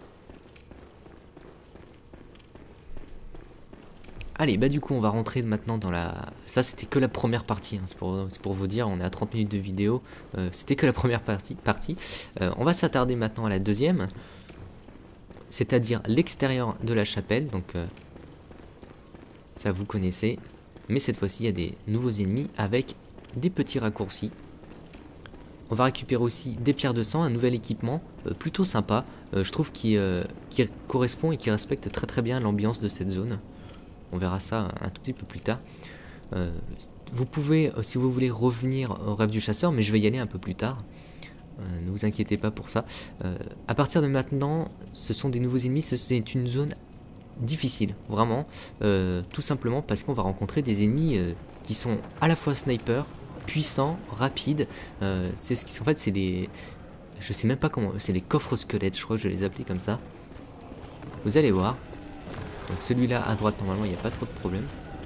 Allez, bah du coup, on va rentrer maintenant dans la... Ça, c'était que la première partie, hein. C'est pour, c'est pour vous dire, on est à trente minutes de vidéo. Euh, c'était que la première partie. partie. Euh, on va s'attarder maintenant à la deuxième. C'est-à-dire l'extérieur de la chapelle. Donc, euh, ça, vous connaissez. Mais cette fois-ci, il y a des nouveaux ennemis avec des petits raccourcis. On va récupérer aussi des pierres de sang, un nouvel équipement euh, plutôt sympa. Euh, je trouve qu'il euh, qui correspond et qui respecte très très bien l'ambiance de cette zone. On verra ça un tout petit peu plus tard. Euh, vous pouvez, euh, si vous voulez, revenir au rêve du chasseur, mais je vais y aller un peu plus tard. Euh, ne vous inquiétez pas pour ça. Euh, à partir de maintenant, ce sont des nouveaux ennemis. C'est une zone difficile, vraiment. Euh, tout simplement parce qu'on va rencontrer des ennemis euh, qui sont à la fois snipers, puissants, rapides. Euh, c'est ce qui, en fait, c'est des... Je sais même pas comment... C'est les coffres squelettes, je crois que je vais les appeler comme ça. Vous allez voir. Donc celui-là à droite, normalement, il n'y a pas trop de problème.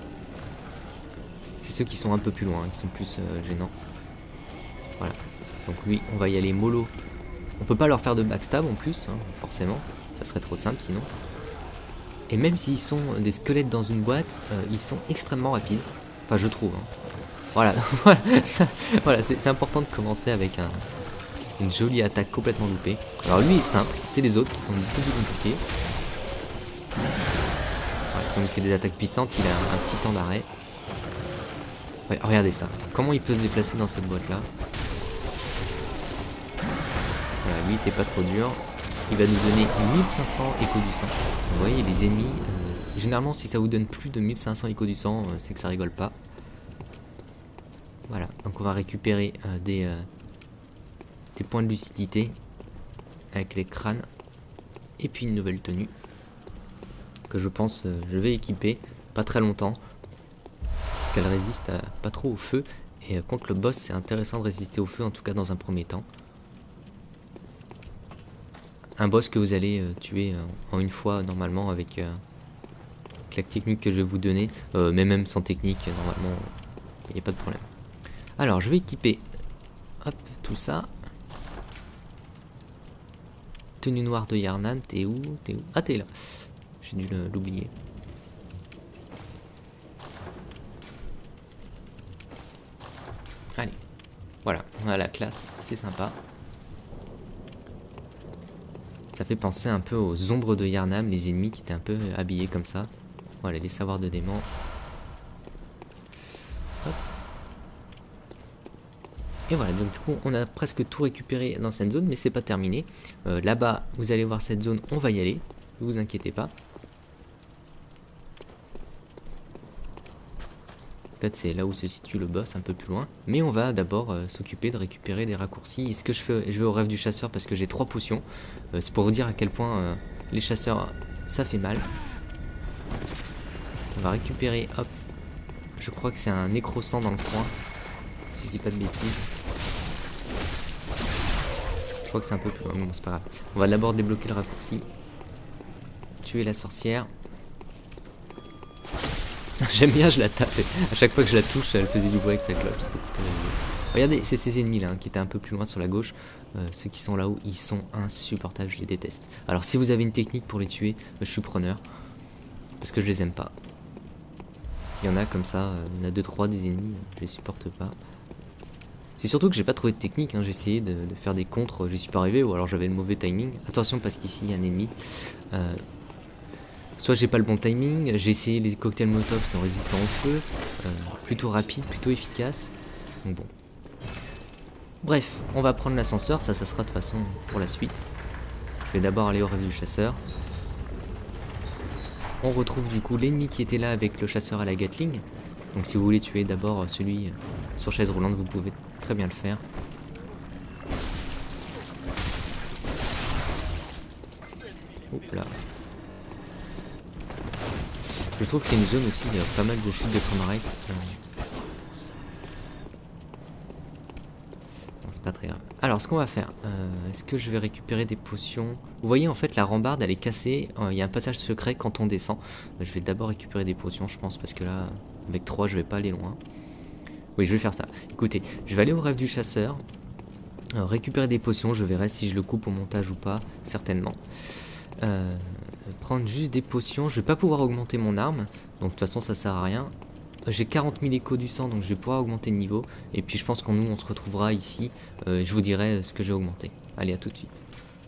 C'est ceux qui sont un peu plus loin, qui sont plus euh, gênants. Voilà. Donc lui, on va y aller mollo. On peut pas leur faire de backstab en plus, hein, forcément. Ça serait trop simple sinon. Et même s'ils sont des squelettes dans une boîte, euh, ils sont extrêmement rapides. Enfin, je trouve. Hein. Voilà, voilà, c'est important de commencer avec un, une jolie attaque complètement loupée. Alors lui est simple, c'est les autres qui sont beaucoup plus compliqués. Si on fait des attaques puissantes, il a un, un petit temps d'arrêt. Ouais, regardez ça. Comment il peut se déplacer dans cette boîte là. Voilà, lui t'es pas trop dur. Il va nous donner mille cinq cents échos du sang. Vous voyez les ennemis. Euh, généralement si ça vous donne plus de mille cinq cents échos du sang, euh, c'est que ça rigole pas. Voilà, donc on va récupérer euh, des, euh, des points de lucidité avec les crânes. Et puis une nouvelle tenue. Que je pense euh, je vais équiper pas très longtemps parce qu'elle résiste à, pas trop au feu et euh, contre le boss c'est intéressant de résister au feu en tout cas dans un premier temps. Un boss que vous allez euh, tuer euh, en une fois normalement avec, euh, avec la technique que je vais vous donner, euh, mais même sans technique normalement il n'y a pas de problème. Alors je vais équiper hop tout ça. tenue noire de Yarnam, t'es où? T'es où? Ah, t'es là. J'ai dû l'oublier. Allez, voilà, on a la classe, c'est sympa. Ça fait penser un peu aux ombres de Yarnam, les ennemis qui étaient un peu habillés comme ça. Voilà, les savoirs de démons. Hop. Et voilà, donc du coup, on a presque tout récupéré dans cette zone, mais c'est pas terminé. Euh, Là-bas, vous allez voir cette zone, on va y aller. Ne vous inquiétez pas. Peut-être c'est là où se situe le boss, un peu plus loin. Mais on va d'abord euh, s'occuper de récupérer des raccourcis. Et ce que je fais, je vais au rêve du chasseur parce que j'ai trois potions. Euh, c'est pour vous dire à quel point euh, les chasseurs, ça fait mal. On va récupérer, hop. Je crois que c'est un nécrosant dans le coin. Si je dis pas de bêtises. Je crois que c'est un peu plus loin, mais bon, c'est pas grave. On va d'abord débloquer le raccourci. Tuer la sorcière. J'aime bien, je la tape. À chaque fois que je la touche, elle faisait du bruit avec sa cloche. Regardez, c'est ces ennemis là hein, qui étaient un peu plus loin sur la gauche. Euh, ceux qui sont là-haut, ils sont insupportables, je les déteste. Alors si vous avez une technique pour les tuer, euh, je suis preneur. Parce que je les aime pas. Il y en a comme ça, euh, il y en a deux trois des ennemis, je les supporte pas. C'est surtout que j'ai pas trouvé de technique, hein. J'ai essayé de, de faire des contres, j'y suis pas arrivé, ou alors j'avais le mauvais timing. Attention parce qu'ici il y a un ennemi. Euh, Soit j'ai pas le bon timing, j'ai essayé les cocktails Molotov, sont résistants au feu, euh, plutôt rapide, plutôt efficace. Donc bon. Bref, on va prendre l'ascenseur, ça, ça sera de toute façon pour la suite. Je vais d'abord aller au rêve du chasseur. On retrouve du coup l'ennemi qui était là avec le chasseur à la Gatling. Donc si vous voulez tuer d'abord celui sur chaise roulante, vous pouvez très bien le faire. Hop là. Je trouve que c'est une zone aussi, il y a pas mal de chutes de Tremorite. Euh... Bon, c'est pas très grave. Alors, ce qu'on va faire, euh, est-ce que je vais récupérer des potions? Vous voyez, en fait, la rambarde, elle est cassée. Euh, il y a un passage secret quand on descend. Euh, je vais d'abord récupérer des potions, je pense, parce que là, avec trois, je vais pas aller loin. Oui, je vais faire ça. Écoutez, je vais aller au rêve du chasseur. Euh, récupérer des potions, je verrai si je le coupe au montage ou pas, certainement. Euh... Prendre juste des potions, je vais pas pouvoir augmenter mon arme, donc de toute façon ça sert à rien. J'ai quarante mille échos du sang, donc je vais pouvoir augmenter le niveau. Et puis je pense qu'en nous on se retrouvera ici, euh, je vous dirai ce que j'ai augmenté. Allez, à tout de suite.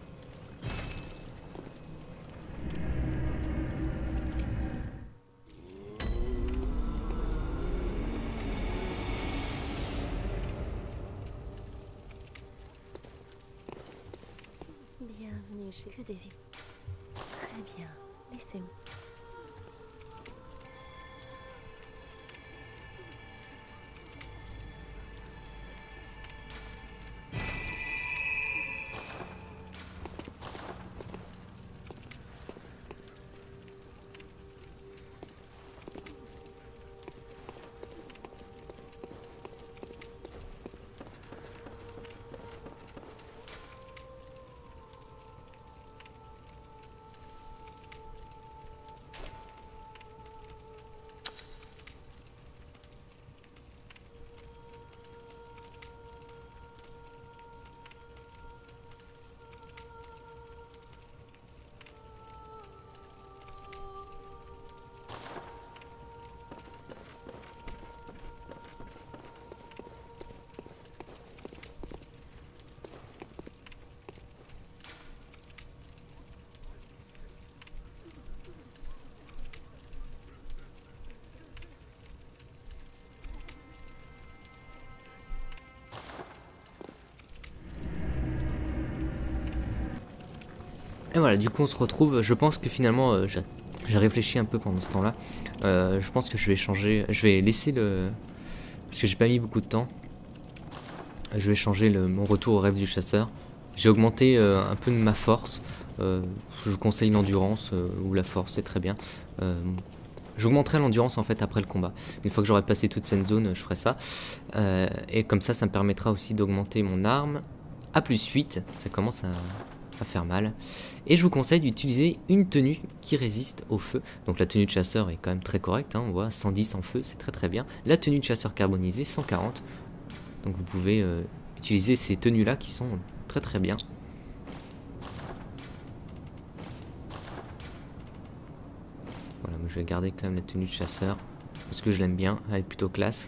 Bienvenue chez que des yeux. Très bien, laissez-moi. Et voilà, du coup on se retrouve, je pense que finalement, euh, j'ai réfléchi un peu pendant ce temps-là. Euh, je pense que je vais changer, je vais laisser le... Parce que j'ai pas mis beaucoup de temps. Je vais changer le, mon retour au rêve du chasseur. J'ai augmenté euh, un peu de ma force. Euh, je vous conseille l'endurance euh, ou la force, c'est très bien. Euh, J'augmenterai l'endurance en fait après le combat. Une fois que j'aurai passé toute cette zone, je ferai ça. Euh, et comme ça, ça me permettra aussi d'augmenter mon arme à plus huit. Ça commence à... à faire mal. Et je vous conseille d'utiliser une tenue qui résiste au feu. Donc la tenue de chasseur est quand même très correcte, hein, on voit cent dix en feu, c'est très très bien. La tenue de chasseur carbonisée, cent quarante. Donc vous pouvez euh, utiliser ces tenues là qui sont très très bien. je vais garder quand même la tenue de chasseur. Parce que je l'aime bien, elle est plutôt classe.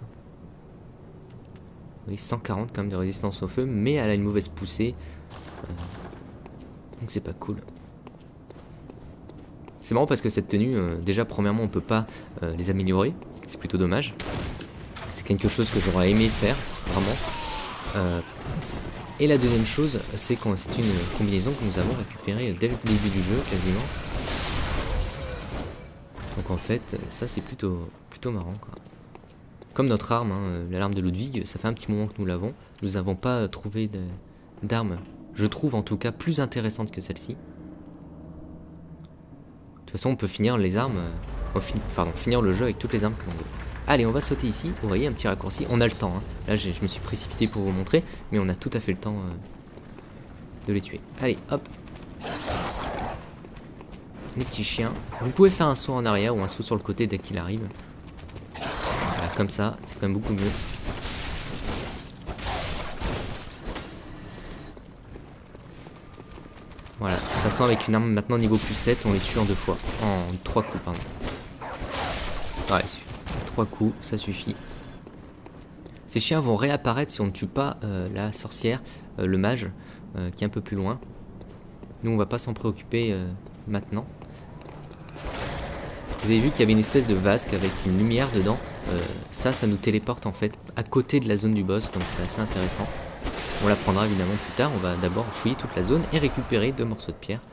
Oui, cent quarante quand même de résistance au feu, mais elle a une mauvaise poussée. Euh, donc c'est pas cool. C'est marrant parce que cette tenue, euh, déjà premièrement on peut pas euh, les améliorer. C'est plutôt dommage. C'est quelque chose que j'aurais aimé faire, vraiment. Euh, et la deuxième chose, c'est que c'est une combinaison que nous avons récupérée dès le début du jeu, quasiment. Donc en fait, ça c'est plutôt, plutôt marrant, quoi. Comme notre arme, hein, l'alarme de Ludwig, ça fait un petit moment que nous l'avons. Nous n'avons pas trouvé d'arme, je trouve en tout cas, plus intéressante que celle-ci. De toute façon, on peut finir les armes, euh, fin, pardon, finir le jeu avec toutes les armes que l'on veut. Allez, on va sauter ici. Vous voyez, un petit raccourci. On a le temps. Hein. Là, je me suis précipité pour vous montrer, mais on a tout à fait le temps euh, de les tuer. Allez, hop. Les petits chiens. Vous pouvez faire un saut en arrière ou un saut sur le côté dès qu'il arrive. Voilà, comme ça, c'est quand même beaucoup mieux. Voilà, de toute façon, avec une arme maintenant niveau plus sept, on les tue en deux fois. En trois coups, pardon. Ouais, trois coups, ça suffit. Ces chiens vont réapparaître si on ne tue pas euh, la sorcière, euh, le mage, euh, qui est un peu plus loin. Nous, on va pas s'en préoccuper euh, maintenant. Vous avez vu qu'il y avait une espèce de vasque avec une lumière dedans. Euh, ça, ça nous téléporte en fait à côté de la zone du boss, donc c'est assez intéressant. On la prendra évidemment plus tard. On va d'abord fouiller toute la zone et récupérer deux morceaux de pierre.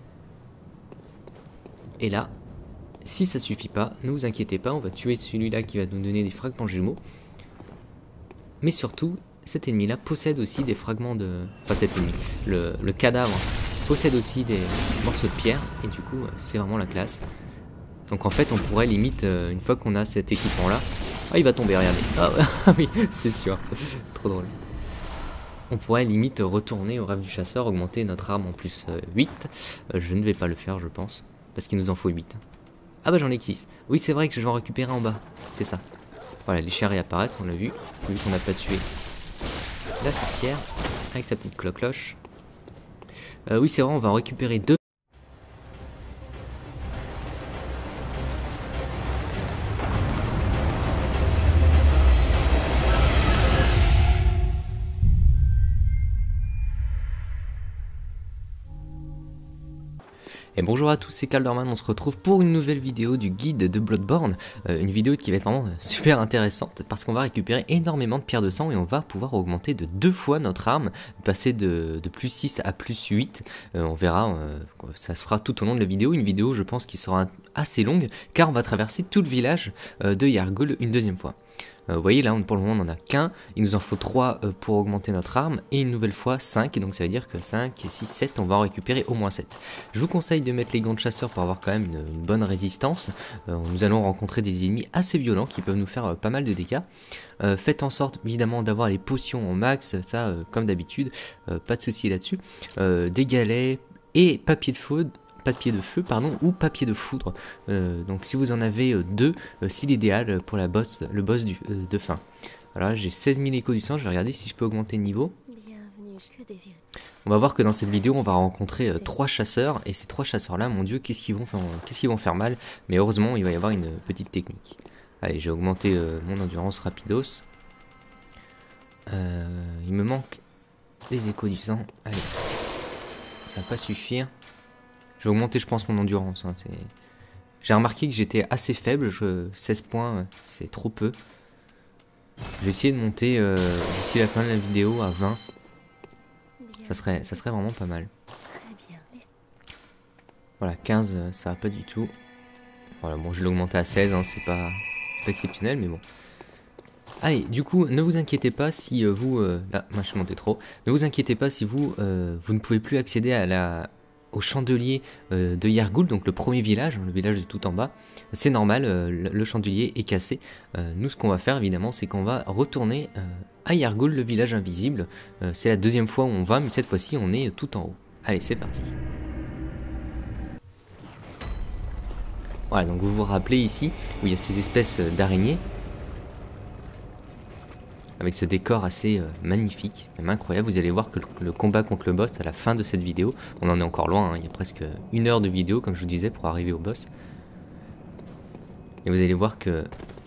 Et là, si ça suffit pas, ne vous inquiétez pas, on va tuer celui-là qui va nous donner des fragments jumeaux. Mais surtout, cet ennemi-là possède aussi des fragments de... Enfin, cet ennemi, le, le cadavre possède aussi des morceaux de pierre. Et du coup, c'est vraiment la classe. Donc en fait, on pourrait limite, euh, une fois qu'on a cet équipement-là... Ah, il va tomber, regardez. Ah oui, c'était sûr. Trop drôle. On pourrait limite retourner au rêve du chasseur, augmenter notre arme en plus euh, huit. Euh, je ne vais pas le faire, je pense. Parce qu'il nous en faut huit. Ah bah j'en ai que six. Oui, c'est vrai que je vais en récupérer en bas. C'est ça. Voilà, les chiens réapparaissent, on l'a vu. Vu qu'on n'a pas tué la sorcière. Avec sa petite cloche. Euh, oui, c'est vrai, on va en récupérer deux. Et bonjour à tous, c'est Calderman, on se retrouve pour une nouvelle vidéo du guide de Bloodborne, euh, une vidéo qui va être vraiment super intéressante parce qu'on va récupérer énormément de pierres de sang et on va pouvoir augmenter de deux fois notre arme, passer de, de plus six à plus huit, euh, on verra, euh, ça se fera tout au long de la vidéo, une vidéo je pense qui sera assez longue car on va traverser tout le village euh, de Yargul une deuxième fois. Euh, vous voyez là on, pour le moment on n'en a qu'un, il nous en faut trois euh, pour augmenter notre arme et une nouvelle fois cinq, et donc ça veut dire que cinq, six, sept, on va en récupérer au moins sept. Je vous conseille de mettre les gants de chasseur pour avoir quand même une, une bonne résistance. Euh, nous allons rencontrer des ennemis assez violents qui peuvent nous faire euh, pas mal de dégâts. Euh, faites en sorte évidemment d'avoir les potions en max, ça euh, comme d'habitude, euh, pas de souci là-dessus. Euh, des galets et papier de feu. papier de feu pardon ou papier de foudre, euh, donc si vous en avez euh, deux, euh, c'est l'idéal pour la boss, le boss du, euh, de fin. Alors j'ai seize mille échos du sang, je vais regarder si je peux augmenter le niveau. On va voir que dans cette vidéo on va rencontrer euh, trois chasseurs, et ces trois chasseurs là, mon dieu, qu'est-ce qu'ils vont faire, qu'est-ce qu'ils vont faire mal, mais heureusement il va y avoir une petite technique. Allez, j'ai augmenté euh, mon endurance rapidos. Euh, il me manque des échos du sang. Allez, ça va pas suffire. Je vais augmenter, je pense, mon endurance. Hein, j'ai remarqué que j'étais assez faible. Je... seize points, c'est trop peu. Je vais essayer de monter euh, d'ici la fin de la vidéo à vingt. Ça serait, ça serait vraiment pas mal. Voilà, quinze, ça va pas du tout. Voilà, bon, je l'ai augmenté à seize. Hein, c'est pas, pas exceptionnel, mais bon. Allez, du coup, ne vous inquiétez pas si euh, vous... Euh, là, moi, je suis monté trop. Ne vous inquiétez pas si vous, euh, vous ne pouvez plus accéder à la... au chandelier euh, de Yargul, donc le premier village, le village de tout en bas. C'est normal, euh, le, le chandelier est cassé. Euh, nous, ce qu'on va faire, évidemment, c'est qu'on va retourner euh, à Yargul, le village invisible. Euh, c'est la deuxième fois où on va, mais cette fois-ci, on est tout en haut. Allez, c'est parti. Voilà, donc vous vous rappelez ici, où il y a ces espèces d'araignées, avec ce décor assez euh, magnifique, même incroyable. Vous allez voir que le, le combat contre le boss à la fin de cette vidéo, on en est encore loin, hein, il y a presque une heure de vidéo comme je vous disais pour arriver au boss. Et vous allez voir que...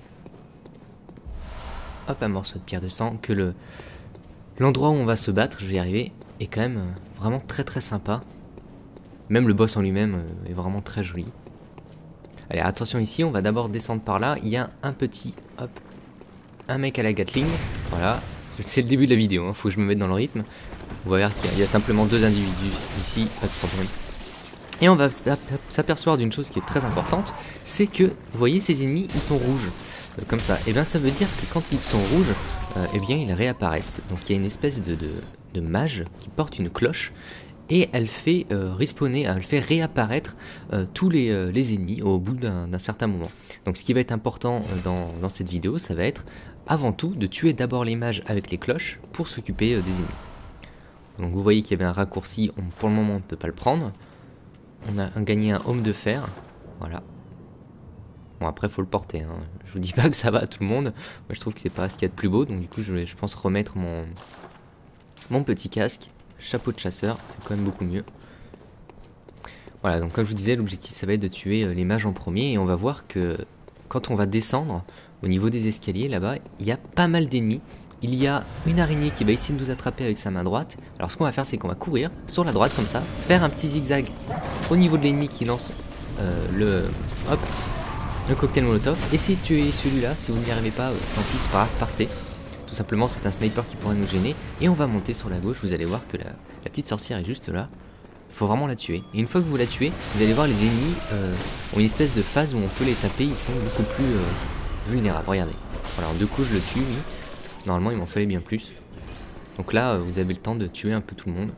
Hop, un morceau de pierre de sang, que le l'endroit où on va se battre, je vais y arriver, est quand même euh, vraiment très très sympa. Même le boss en lui-même euh, est vraiment très joli. Allez, attention ici, on va d'abord descendre par là. Il y a un petit, hop, un mec à la Gatling. Voilà, c'est le début de la vidéo, hein. Faut que je me mette dans le rythme. On va voir qu'il y a simplement deux individus ici, pas de problème. Et on va s'apercevoir d'une chose qui est très importante, c'est que, vous voyez, ces ennemis, ils sont rouges. Comme ça, et bien ça veut dire que quand ils sont rouges, euh, eh bien ils réapparaissent. Donc il y a une espèce de, de, de mage qui porte une cloche et elle fait euh, respawner, elle fait réapparaître euh, tous les, euh, les ennemis au bout d'un certain moment. Donc ce qui va être important euh, dans, dans cette vidéo, ça va être avant tout de tuer d'abord les mages avec les cloches pour s'occuper euh, des ennemis. Donc vous voyez qu'il y avait un raccourci, on, pour le moment on ne peut pas le prendre. On a gagné un homme de fer, voilà. Bon après faut le porter, hein. Je vous dis pas que ça va à tout le monde, moi je trouve que c'est pas ce qu'il y a de plus beau, donc du coup je vais je pense remettre mon, mon petit casque, chapeau de chasseur, c'est quand même beaucoup mieux. Voilà, donc comme je vous disais, l'objectif ça va être de tuer les mages en premier, et on va voir que quand on va descendre au niveau des escaliers là-bas, il y a pas mal d'ennemis. Il y a une araignée qui va essayer de nous attraper avec sa main droite. Alors ce qu'on va faire c'est qu'on va courir sur la droite comme ça, faire un petit zigzag au niveau de l'ennemi qui lance euh, le... hop le cocktail molotov, essayez de tuer celui-là, si vous n'y arrivez pas, euh, tant pis, c'est pas grave, partez. Tout simplement, c'est un sniper qui pourrait nous gêner, et on va monter sur la gauche, vous allez voir que la, la petite sorcière est juste là, il faut vraiment la tuer. Et une fois que vous la tuez, vous allez voir les ennemis euh, ont une espèce de phase où on peut les taper, ils sont beaucoup plus euh, vulnérables, regardez. Voilà, en deux coups je le tue, oui. Normalement il m'en fallait bien plus. Donc là, euh, vous avez le temps de tuer un peu tout le monde.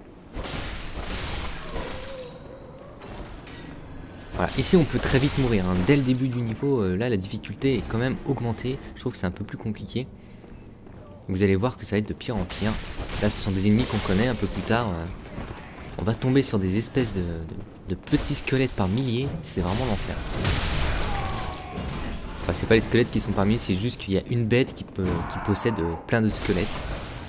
Voilà, ici on peut très vite mourir, hein. Dès le début du niveau, euh, là la difficulté est quand même augmentée, je trouve que c'est un peu plus compliqué. Vous allez voir que ça va être de pire en pire. Là ce sont des ennemis qu'on connaît, un peu plus tard. Euh, on va tomber sur des espèces de, de, de petits squelettes par milliers, c'est vraiment l'enfer. Enfin c'est pas les squelettes qui sont par milliers, c'est juste qu'il y a une bête qui, peut, qui possède euh, plein de squelettes.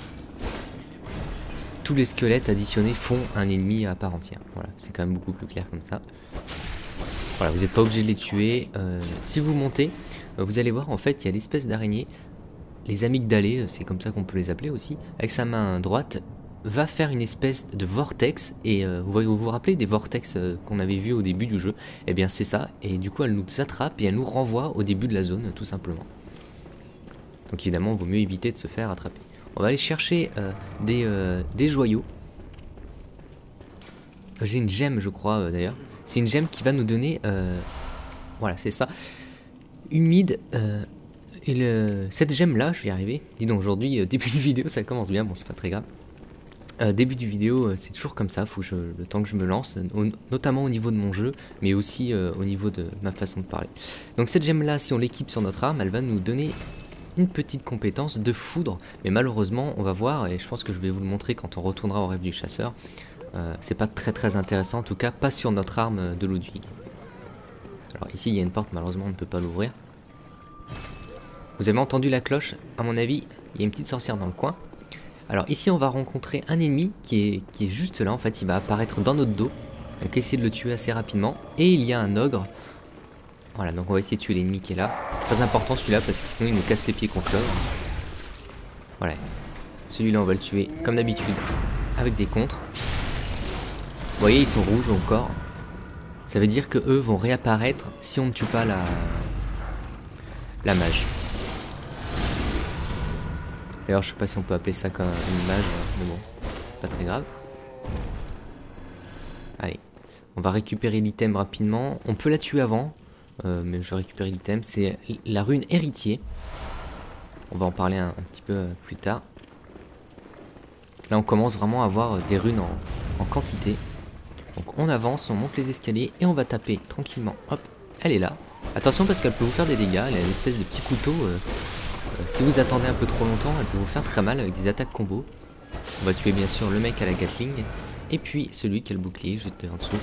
Tous les squelettes additionnés font un ennemi à part entière. Voilà, c'est quand même beaucoup plus clair comme ça. Voilà, vous n'êtes pas obligé de les tuer. Euh, si vous montez, euh, vous allez voir en fait il y a l'espèce d'araignée, les amygdalées, c'est comme ça qu'on peut les appeler aussi, avec sa main droite, va faire une espèce de vortex. Et euh, vous, vous vous rappelez des vortex euh, qu'on avait vu au début du jeu? Eh bien c'est ça, et du coup elle nous attrape et elle nous renvoie au début de la zone tout simplement. Donc évidemment il vaut mieux éviter de se faire attraper. On va aller chercher euh, des, euh, des joyaux. J'ai une gemme je crois euh, d'ailleurs. C'est une gemme qui va nous donner, euh, voilà c'est ça, humide, euh, et le, cette gemme là, je vais y arriver, dis donc aujourd'hui, euh, début du vidéo ça commence bien, bon c'est pas très grave, euh, début du vidéo euh, c'est toujours comme ça, faut que je, le temps que je me lance, au, notamment au niveau de mon jeu, mais aussi euh, au niveau de ma façon de parler. Donc cette gemme là, si on l'équipe sur notre arme, elle va nous donner une petite compétence de foudre, mais malheureusement on va voir, et je pense que je vais vous le montrer quand on retournera au rêve du chasseur. Euh, c'est pas très très intéressant, en tout cas pas sur notre arme de Ludwig. Alors ici il y a une porte, malheureusement on ne peut pas l'ouvrir. Vous avez entendu la cloche? À mon avis il y a une petite sorcière dans le coin. Alors ici on va rencontrer un ennemi qui est, qui est juste là, en fait il va apparaître dans notre dos. Donc essayez de le tuer assez rapidement. Et il y a un ogre. Voilà, donc on va essayer de tuer l'ennemi qui est là. Très important celui-là parce que sinon il nous casse les pieds contre l'ogre. Voilà, celui-là on va le tuer comme d'habitude avec des contres. Vous voyez, ils sont rouges encore. Ça veut dire que eux vont réapparaître si on ne tue pas la, la mage. D'ailleurs, je sais pas si on peut appeler ça comme une mage, mais bon, pas très grave. Allez, on va récupérer l'item rapidement. On peut la tuer avant, euh, mais je récupère l'item. C'est la rune héritier. On va en parler un, un petit peu plus tard. Là, on commence vraiment à avoir des runes en, en quantité. Donc on avance, on monte les escaliers et on va taper tranquillement. Hop, elle est là. Attention parce qu'elle peut vous faire des dégâts. Elle a une espèce de petit couteau. Euh, euh, si vous attendez un peu trop longtemps, elle peut vous faire très mal avec des attaques combo. On va tuer bien sûr le mec à la Gatling. Et puis celui qui a le bouclier juste en dessous.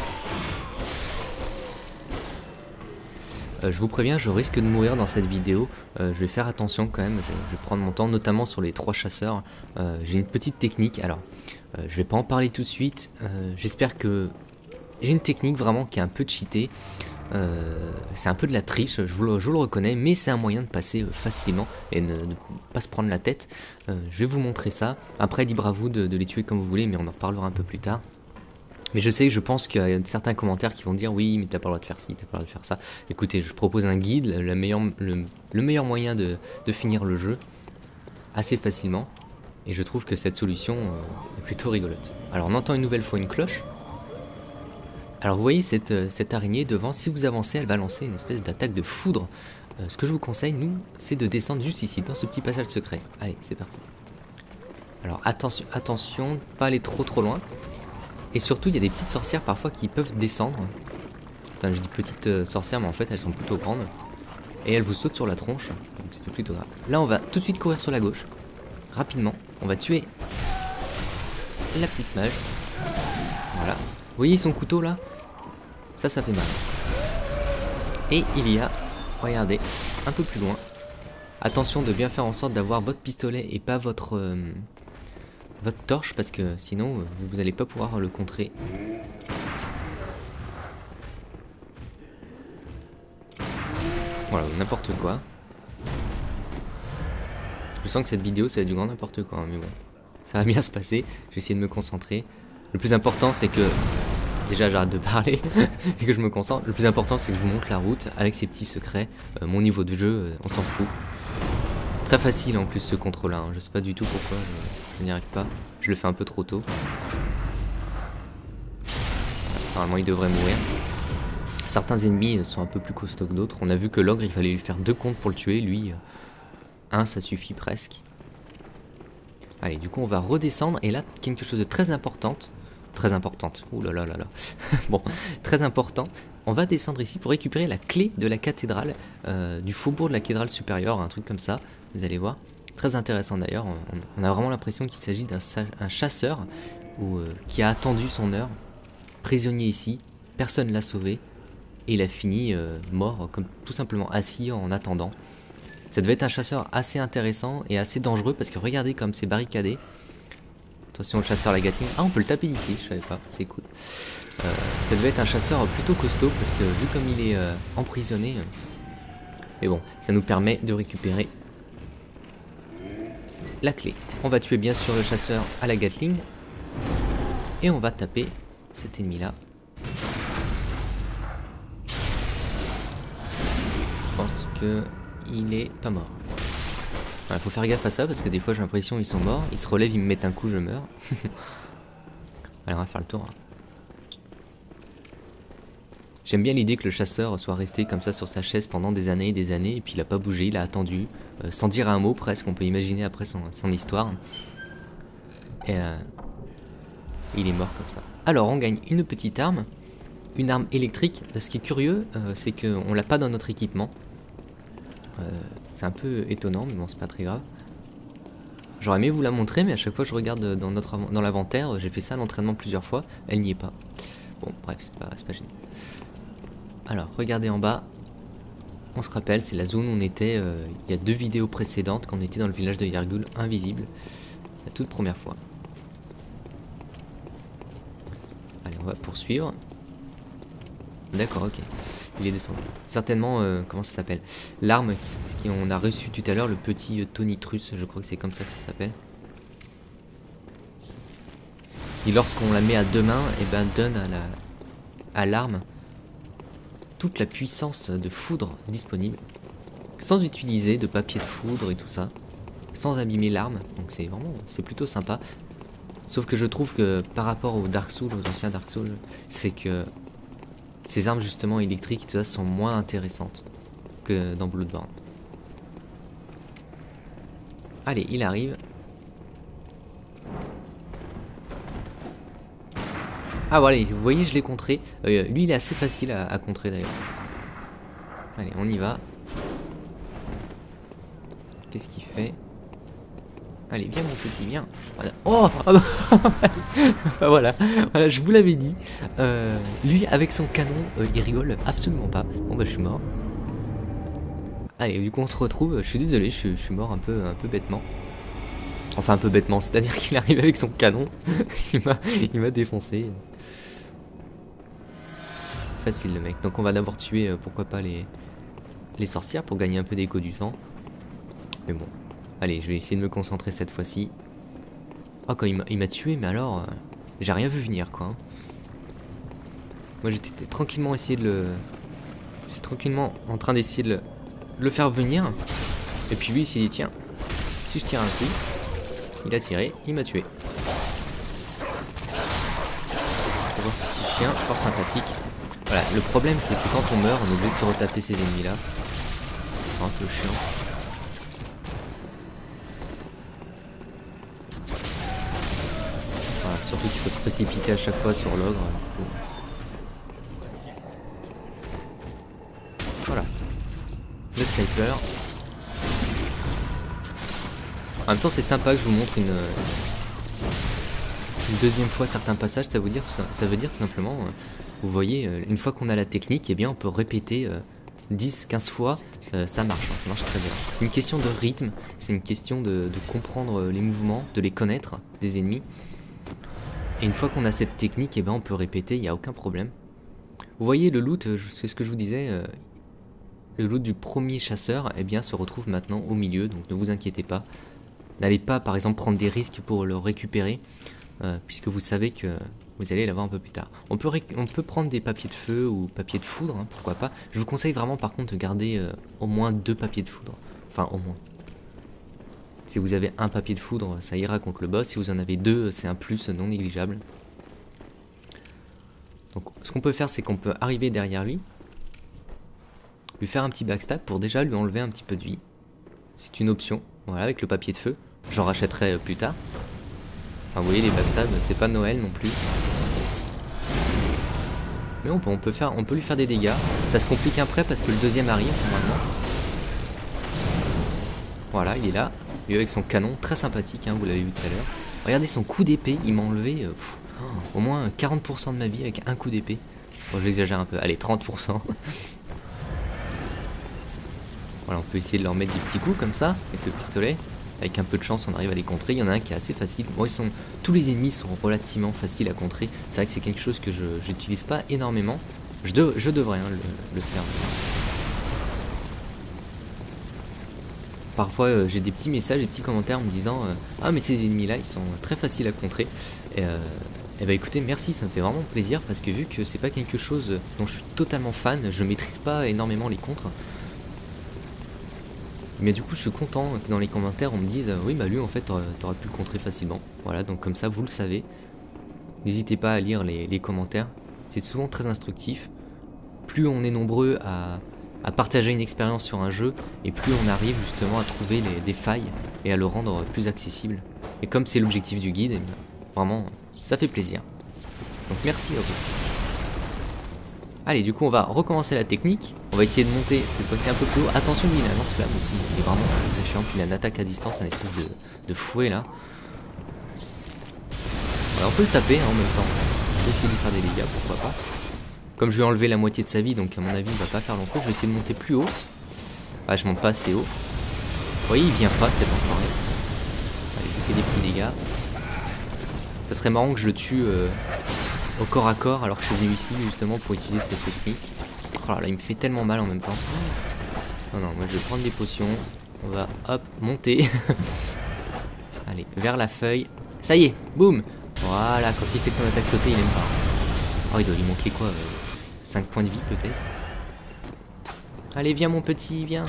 Euh, je vous préviens, je risque de mourir dans cette vidéo. Euh, je vais faire attention quand même. Je, je vais prendre mon temps, notamment sur les trois chasseurs. Euh, J'ai une petite technique. Alors... Euh, je vais pas en parler tout de suite, euh, j'espère que j'ai une technique vraiment qui est un peu cheatée. Euh, c'est un peu de la triche, je vous le, je vous le reconnais, mais c'est un moyen de passer euh, facilement et ne, ne pas se prendre la tête. Euh, je vais vous montrer ça. Après, libre à vous de, de les tuer comme vous voulez, mais on en reparlera un peu plus tard. Mais je sais, je pense qu'il y a certains commentaires qui vont dire oui, mais t'as pas le droit de faire ci, t'as pas le droit de faire ça. Écoutez, je propose un guide, le meilleur, le, le meilleur moyen de, de finir le jeu assez facilement. Et je trouve que cette solution euh, est plutôt rigolote. Alors on entend une nouvelle fois une cloche. Alors vous voyez cette, cette araignée devant, si vous avancez, elle va lancer une espèce d'attaque de foudre. Euh, ce que je vous conseille, nous, c'est de descendre juste ici, dans ce petit passage secret. Allez, c'est parti. Alors attention, attention, pas aller trop trop loin. Et surtout, il y a des petites sorcières parfois qui peuvent descendre. Enfin, je dis petites euh, sorcières, mais en fait, elles sont plutôt grandes. Et elles vous sautent sur la tronche, donc c'est plutôt grave. Là, on va tout de suite courir sur la gauche. Rapidement, on va tuer la petite mage. Voilà. Vous voyez son couteau là? Ça, ça fait mal. Et il y a, regardez, un peu plus loin. Attention de bien faire en sorte d'avoir votre pistolet et pas votre... Euh, votre torche, parce que sinon vous n'allez pas pouvoir le contrer. Voilà, n'importe quoi. Je sens que cette vidéo ça va être du grand n'importe quoi, hein, mais bon, ça va bien se passer. Je vais essayer de me concentrer. Le plus important c'est que déjà j'arrête de parler et que je me concentre. Le plus important c'est que je vous montre la route avec ces petits secrets. Euh, mon niveau de jeu, euh, on s'en fout. Très facile en plus ce contrôle là, hein. Je sais pas du tout pourquoi je, je n'y arrive pas. Je le fais un peu trop tôt. Normalement il devrait mourir. Certains ennemis sont un peu plus costauds que d'autres. On a vu que l'ogre il fallait lui faire deux comptes pour le tuer. Lui, un ça suffit presque. Allez, du coup on va redescendre. Et là quelque chose de très importante. Très importante. Ouh là là là là. Bon, très important. On va descendre ici pour récupérer la clé de la cathédrale. Euh, du faubourg de la cathédrale supérieure. Un truc comme ça. Vous allez voir. Très intéressant d'ailleurs, on, on a vraiment l'impression qu'il s'agit d'un chasseur ou, euh, qui a attendu son heure, prisonnier ici, personne l'a sauvé, et il a fini euh, mort, comme tout simplement assis en attendant. Ça devait être un chasseur assez intéressant et assez dangereux, parce que regardez comme c'est barricadé. Attention le chasseur à la Gatling, ah on peut le taper d'ici, je savais pas, c'est cool. Euh, ça devait être un chasseur plutôt costaud, parce que vu comme il est euh, emprisonné, euh... mais bon, ça nous permet de récupérer la clé. On va tuer bien sûr le chasseur à la Gatling. Et on va taper cet ennemi là. Je pense que il est pas mort. Il faut faire gaffe à ça parce que des fois j'ai l'impression qu'ils sont morts. Ils se relèvent, ils me mettent un coup, je meurs. Allez, on va faire le tour. J'aime bien l'idée que le chasseur soit resté comme ça sur sa chaise pendant des années et des années, et puis il a pas bougé, il a attendu, euh, sans dire un mot presque, on peut imaginer après son, son histoire. Et euh, il est mort comme ça. Alors on gagne une petite arme, une arme électrique. Ce qui est curieux, euh, c'est qu'on l'a pas dans notre équipement. Euh, c'est un peu étonnant, mais bon c'est pas très grave. J'aurais aimé vous la montrer, mais à chaque fois que je regarde dans, notre, dans l'inventaire, j'ai fait ça à l'entraînement plusieurs fois, elle n'y est pas. Bon bref, c'est pas, c'est pas génial. Alors, regardez en bas, on se rappelle, c'est la zone où on était euh, il y a deux vidéos précédentes, quand on était dans le village de Yargul, invisible, la toute première fois. Allez, on va poursuivre. D'accord, ok, il est descendu. Certainement, euh, comment ça s'appelle? L'arme qu'on a reçue tout à l'heure, le petit euh, Tonitrus, je crois que c'est comme ça que ça s'appelle. Qui, lorsqu'on la met à deux mains, et ben, donne à la à l'arme toute la puissance de foudre disponible, sans utiliser de papier de foudre et tout ça, sans abîmer l'arme, donc c'est vraiment, c'est plutôt sympa. Sauf que je trouve que par rapport aux Dark Souls, aux anciens Dark Souls, c'est que ces armes justement électriques tout ça sont moins intéressantes que dans Bloodborne. Allez, il arrive. Ah voilà, vous voyez, je l'ai contré. Euh, lui, il est assez facile à, à contrer d'ailleurs. Allez, on y va. Qu'est-ce qu'il fait? Allez, viens mon petit, viens. Voilà. Oh, oh bah, voilà, voilà, je vous l'avais dit. Euh, lui, avec son canon, euh, il rigole absolument pas. Bon bah, je suis mort. Allez, du coup, on se retrouve. Je suis désolé, je, je suis mort un peu, un peu bêtement. Enfin, un peu bêtement, c'est-à-dire qu'il arrive avec son canon. il m'a il m'a défoncé. facile le mec. Donc on va d'abord tuer, euh, pourquoi pas les, les sorcières pour gagner un peu d'écho du sang. Mais bon, allez, je vais essayer de me concentrer cette fois-ci. Oh, quand il m'a tué, mais alors, euh, j'ai rien vu venir quoi. Hein. Moi j'étais tranquillement essayé de le... J'étais tranquillement en train d'essayer de le... le faire venir. Et puis lui il s'est dit tiens, si je tire un coup, il a tiré, il m'a tué. On va voir ce petit chien, fort sympathique. Voilà, le problème c'est que quand on meurt, on est obligé de se retaper ces ennemis là. C'est un peu chiant. Voilà, surtout qu'il faut se précipiter à chaque fois sur l'ogre. Voilà. Le sniper. En même temps c'est sympa que je vous montre une, une deuxième fois certains passages, ça veut dire tout, ça, ça veut dire tout simplement, euh, vous voyez, euh, une fois qu'on a la technique, eh bien on peut répéter euh, dix quinze fois, euh, ça marche, hein, ça marche très bien. C'est une question de rythme, c'est une question de, de comprendre les mouvements, de les connaître, des ennemis. Et une fois qu'on a cette technique, eh bien on peut répéter, il n'y a aucun problème. Vous voyez le loot, c'est ce que je vous disais, euh, le loot du premier chasseur, eh bien se retrouve maintenant au milieu, donc ne vous inquiétez pas. N'allez pas par exemple prendre des risques pour le récupérer, euh, puisque vous savez que vous allez l'avoir un peu plus tard. On peut, on peut prendre des papiers de feu ou papiers de foudre, hein, pourquoi pas. Je vous conseille vraiment par contre de garder euh, au moins deux papiers de foudre. Enfin au moins. Si vous avez un papier de foudre, ça ira contre le boss. Si vous en avez deux, c'est un plus non négligeable. Donc ce qu'on peut faire, c'est qu'on peut arriver derrière lui, lui faire un petit backstab pour déjà lui enlever un petit peu de vie. C'est une option, voilà, avec le papier de feu. J'en rachèterai plus tard. Enfin, vous voyez, les backstabs, c'est pas Noël non plus. Mais on peut, on peut faire, on peut lui faire des dégâts. Ça se complique après parce que le deuxième arrive normalement. Voilà, il est là. Et avec son canon, très sympathique, hein, vous l'avez vu tout à l'heure. Regardez son coup d'épée, il m'a enlevé euh, pff, au moins quarante pour cent de ma vie avec un coup d'épée. Bon, j'exagère un peu, allez, trente pour cent. Voilà, on peut essayer de leur mettre des petits coups comme ça, avec le pistolet. Avec un peu de chance, on arrive à les contrer. Il y en a un qui est assez facile. Bon, ils sont... Tous les ennemis sont relativement faciles à contrer. C'est vrai que c'est quelque chose que je n'utilise pas énormément. Je, de... je devrais hein, le... le faire. Parfois, euh, j'ai des petits messages, des petits commentaires me disant euh, ah, mais ces ennemis-là, ils sont très faciles à contrer. Et, euh... et bah écoutez, merci, ça me fait vraiment plaisir. Parce que vu que c'est pas quelque chose dont je suis totalement fan, je maîtrise pas énormément les contres. Mais du coup je suis content que dans les commentaires on me dise euh, oui bah lui en fait t'aurais pu le contrer facilement. Voilà, donc comme ça vous le savez. N'hésitez pas à lire les, les commentaires, c'est souvent très instructif. Plus on est nombreux à, à partager une expérience sur un jeu, et plus on arrive justement à trouver les, des failles et à le rendre plus accessible. Et comme c'est l'objectif du guide, eh bien, vraiment ça fait plaisir. Donc merci à vous. Allez, du coup on va recommencer la technique. On va essayer de monter cette fois-ci un peu plus haut. Attention, lui il a un lance-flamme aussi, il est vraiment très très chiant. Puis il a une attaque à distance, un espèce de, de fouet là. Voilà, on peut le taper hein, en même temps. On peut essayer de lui faire des dégâts, pourquoi pas. Comme je lui ai enlevé la moitié de sa vie, donc à mon avis il va pas faire long feu. Je vais essayer de monter plus haut. Ah, je monte pas assez haut. Vous voyez, il vient pas cet enfoiré. Allez, je lui fais des petits dégâts. Ça serait marrant que je le tue euh, au corps à corps alors que je suis venu ici justement pour utiliser cette technique. Oh là là, il me fait tellement mal en même temps. Non, non, moi je vais prendre des potions. On va, hop, monter. Allez, vers la feuille. Ça y est, boum. Voilà, quand il fait son attaque sautée, il aime pas. Oh, il doit lui manquer quoi euh, cinq points de vie peut-être. Allez, viens mon petit, viens.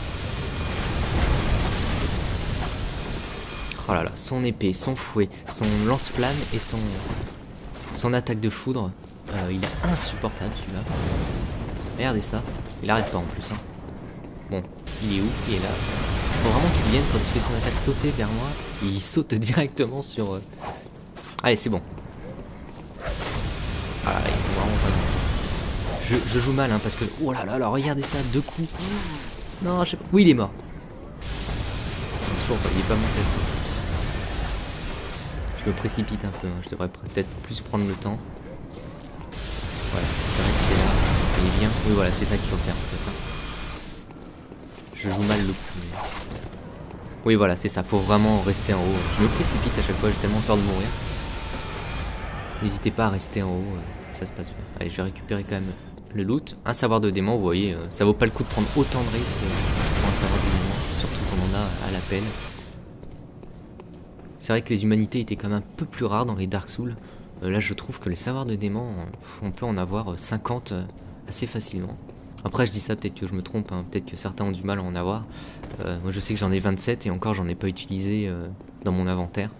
Oh là là, son épée, son fouet, son lance-flamme et son, son attaque de foudre. Euh, il est insupportable celui-là. Regardez ça, il arrête pas en plus. Hein. Bon, il est où? Il est là. Faut vraiment qu'il vienne quand il fait son attaque sauter vers moi. Et il saute directement sur... Euh... Allez, c'est bon. Ah là là, il faut vraiment pas... Je, je joue mal, hein, parce que... Oh là là là, regardez ça, deux coups. Non, je sais pas... Oui, il est mort. Toujours pas, il est pas monté ça. Je me précipite un peu, hein. Je devrais peut-être plus prendre le temps. Voilà, je vais rester là. Il est bien. Oui, voilà, c'est ça qu'il faut faire. Je joue mal le coup. Mais... Oui, voilà, c'est ça. Faut vraiment rester en haut. Je me précipite à chaque fois. J'ai tellement peur de mourir. N'hésitez pas à rester en haut. Ça se passe bien. Allez, je vais récupérer quand même le loot. Un savoir de démon, vous voyez, euh, ça vaut pas le coup de prendre autant de risques euh, pour un savoir de démon, surtout qu'on en a à la peine. C'est vrai que les humanités étaient quand même un peu plus rares dans les Dark Souls. Euh, là je trouve que les savoirs de démon, on peut en avoir cinquante euh, assez facilement. Après je dis ça, peut-être que je me trompe, hein. Peut-être que certains ont du mal à en avoir. Euh, moi je sais que j'en ai vingt-sept et encore j'en ai pas utilisé euh, dans mon inventaire.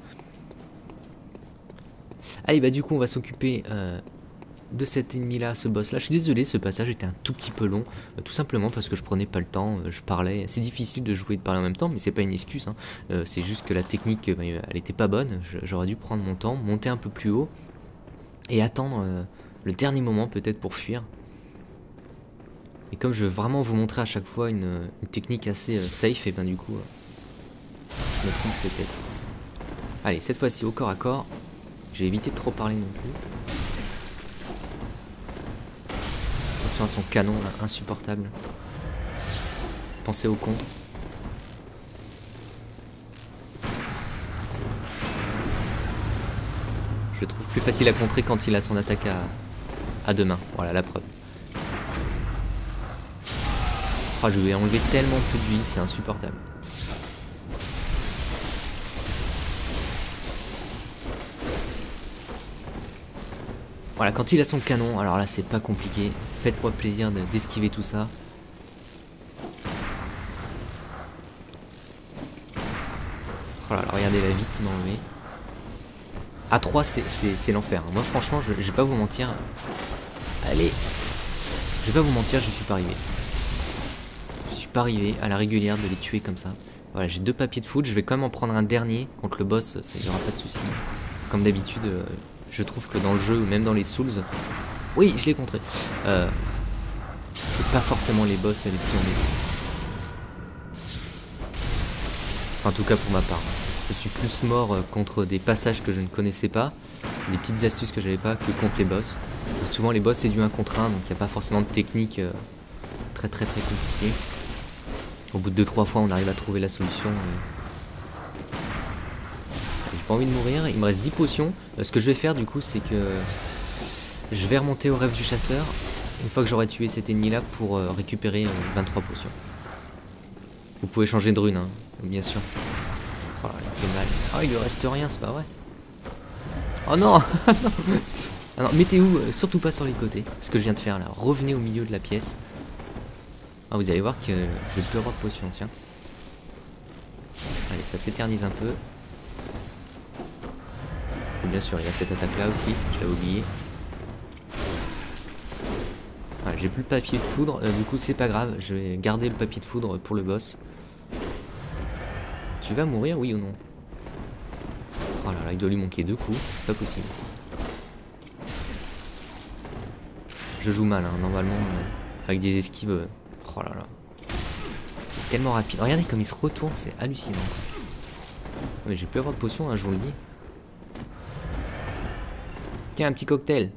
Allez bah du coup on va s'occuper euh, de cet ennemi là, ce boss là. Je suis désolé, ce passage était un tout petit peu long, euh, tout simplement parce que je prenais pas le temps, euh, je parlais. C'est difficile de jouer et de parler en même temps, mais c'est pas une excuse, hein. euh, C'est juste que la technique, bah, elle était pas bonne. J'aurais dû prendre mon temps, monter un peu plus haut et attendre euh, le dernier moment peut-être pour fuir. Et comme je veux vraiment vous montrer à chaque fois une, une technique assez euh, safe, et ben du coup, euh, je me trompe peut-être. Allez, cette fois-ci au corps à corps. J'ai évité de trop parler non plus. Attention à son canon là, insupportable. Pensez au contre. Je le trouve plus facile à contrer quand il a son attaque à, à deux mains. Voilà la preuve. Oh, je vais enlever tellement peu de vie, c'est insupportable. Voilà, quand il a son canon, alors là c'est pas compliqué. Faites-moi plaisir d'esquiver tout ça. Oh là là, regardez la vie qu'il m'a enlevé. A trois c'est l'enfer. Moi franchement, je, je vais pas vous mentir. Allez. Je vais pas vous mentir, je suis pas arrivé. Je suis pas arrivé à la régulière de les tuer comme ça. Voilà, j'ai deux papiers de foot. Je vais quand même en prendre un dernier contre le boss, ça y aura pas de souci. Comme d'habitude, euh, je trouve que dans le jeu ou même dans les Souls, oui, je l'ai contré. Euh, c'est pas forcément les boss les plus embêtants. En tout cas pour ma part. Je suis plus mort contre des passages que je ne connaissais pas, des petites astuces que j'avais pas, que contre les boss. Souvent les boss c'est du un contre un, donc il n'y a pas forcément de technique euh, très très très compliquée. Au bout de deux trois fois on arrive à trouver la solution. Euh... J'ai pas envie de mourir, il me reste dix potions. Euh, ce que je vais faire du coup c'est que je vais remonter au rêve du chasseur une fois que j'aurai tué cet ennemi là pour euh, récupérer euh, vingt-trois potions. Vous pouvez changer de rune, hein, bien sûr. Oh là, il fait mal. Oh, il lui reste rien, c'est pas vrai. Oh non. Ah non, mettez-vous euh, surtout pas sur les côtés. Ce que je viens de faire là. Revenez au milieu de la pièce. Ah, vous allez voir que je vais plus avoir de potions, tiens. Allez, ça s'éternise un peu. Et bien sûr, il y a cette attaque là aussi, je l'avais oublié. Voilà, j'ai plus le papier de foudre, euh, du coup c'est pas grave, je vais garder le papier de foudre pour le boss. Tu vas mourir, oui ou non? Oh là là, il doit lui manquer deux coups, c'est pas possible. Je joue mal, hein, normalement, euh, avec des esquives. Euh, oh là là. Tellement rapide. Regardez comme il se retourne, c'est hallucinant. Mais j'ai pu avoir de potions, hein, je vous le dis. Tiens, un petit cocktail.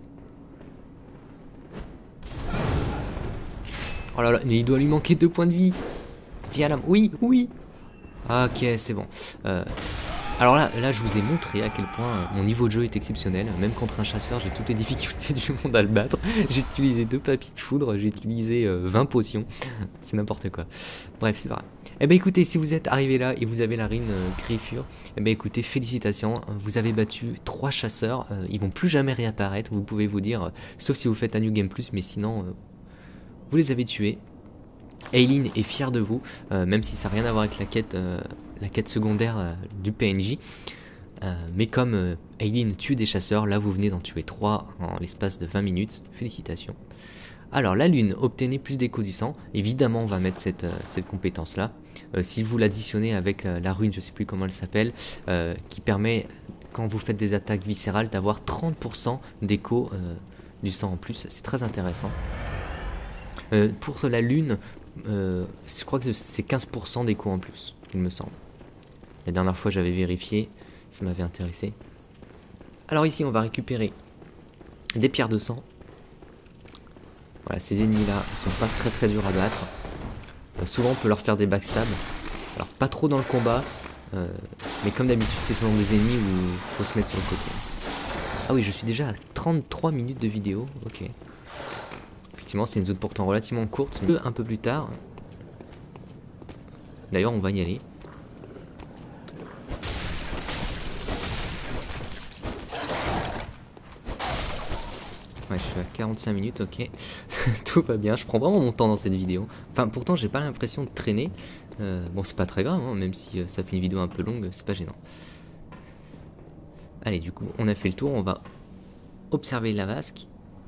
Oh là là, mais il doit lui manquer deux points de vie. Viens là. Oui, oui. Ok, c'est bon. Euh, alors là, là, je vous ai montré à quel point euh, mon niveau de jeu est exceptionnel. Même contre un chasseur, j'ai toutes les difficultés du monde à le battre. J'ai utilisé deux papiers de foudre, j'ai utilisé euh, vingt potions. C'est n'importe quoi. Bref, c'est pas grave. Eh ben écoutez, si vous êtes arrivé là et vous avez la rune euh, Griffure, eh ben écoutez, félicitations. Vous avez battu trois chasseurs. Euh, ils vont plus jamais réapparaître. Vous pouvez vous dire, euh, sauf si vous faites un New Game Plus, mais sinon, euh, vous les avez tués. Eileen est fière de vous, euh, même si ça n'a rien à voir avec la quête, euh, la quête secondaire euh, du P N J. Euh, mais comme euh, Eileen tue des chasseurs, là vous venez d'en tuer trois en l'espace de vingt minutes. Félicitations. Alors la lune, obtenez plus d'écho du sang. Évidemment on va mettre cette, euh, cette compétence là. Euh, si vous l'additionnez avec euh, la rune, je sais plus comment elle s'appelle, euh, qui permet quand vous faites des attaques viscérales d'avoir trente pour cent d'écho euh, du sang en plus. C'est très intéressant. Euh, pour la lune, euh, je crois que c'est quinze pour cent d'écho en plus, il me semble. La dernière fois j'avais vérifié, ça m'avait intéressé. Alors ici on va récupérer des pierres de sang. Voilà, ces ennemis là, ils sont pas très très durs à battre. Euh, souvent on peut leur faire des backstabs. Alors pas trop dans le combat, euh, mais comme d'habitude c'est selon des ennemis où il faut se mettre sur le côté. Ah oui, je suis déjà à trente-trois minutes de vidéo, ok. effectivement, c'est une zone pourtant relativement courte, mais un peu plus tard. D'ailleurs, on va y aller. Ouais, je suis à quarante-cinq minutes, ok. Tout va bien, je prends vraiment mon temps dans cette vidéo. Enfin, pourtant, j'ai pas l'impression de traîner. Euh, bon, c'est pas très grave, hein, même si euh, ça fait une vidéo un peu longue, c'est pas gênant. Allez, du coup, on a fait le tour, on va observer la vasque.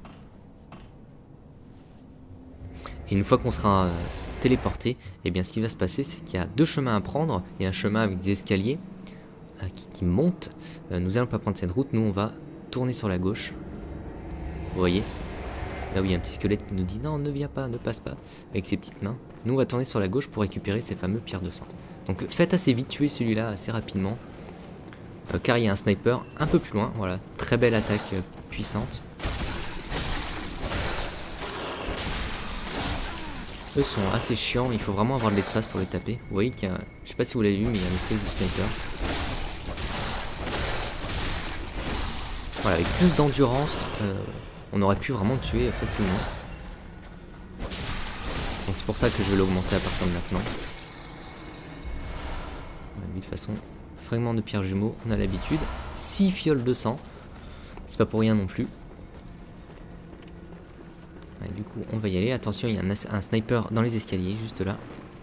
Et une fois qu'on sera euh, téléporté, eh bien, ce qui va se passer, c'est qu'il y a deux chemins à prendre. Il y a un chemin avec des escaliers euh, qui, qui montent. Euh, nous allons pas prendre cette route, nous, on va tourner sur la gauche. Vous voyez? Là où il y a un petit squelette qui nous dit non, ne viens pas, ne passe pas, avec ses petites mains. Nous, on va tourner sur la gauche pour récupérer ces fameux pierres de sang. Donc, faites assez vite tuer celui-là assez rapidement. Euh, car il y a un sniper un peu plus loin. Voilà, très belle attaque euh, puissante. Eux sont assez chiants, il faut vraiment avoir de l'espace pour les taper. Vous voyez qu'il y a, je sais pas si vous l'avez vu, mais il y a une espèce de sniper. Voilà, avec plus d'endurance, euh, on aurait pu vraiment le tuer facilement. Donc c'est pour ça que je vais l'augmenter à partir de maintenant. Ouais, de toute façon, fragment de pierre jumeau, on a l'habitude. six fioles de sang, c'est pas pour rien non plus. Ouais, du coup, on va y aller. Attention, il y a un, un sniper dans les escaliers, juste là.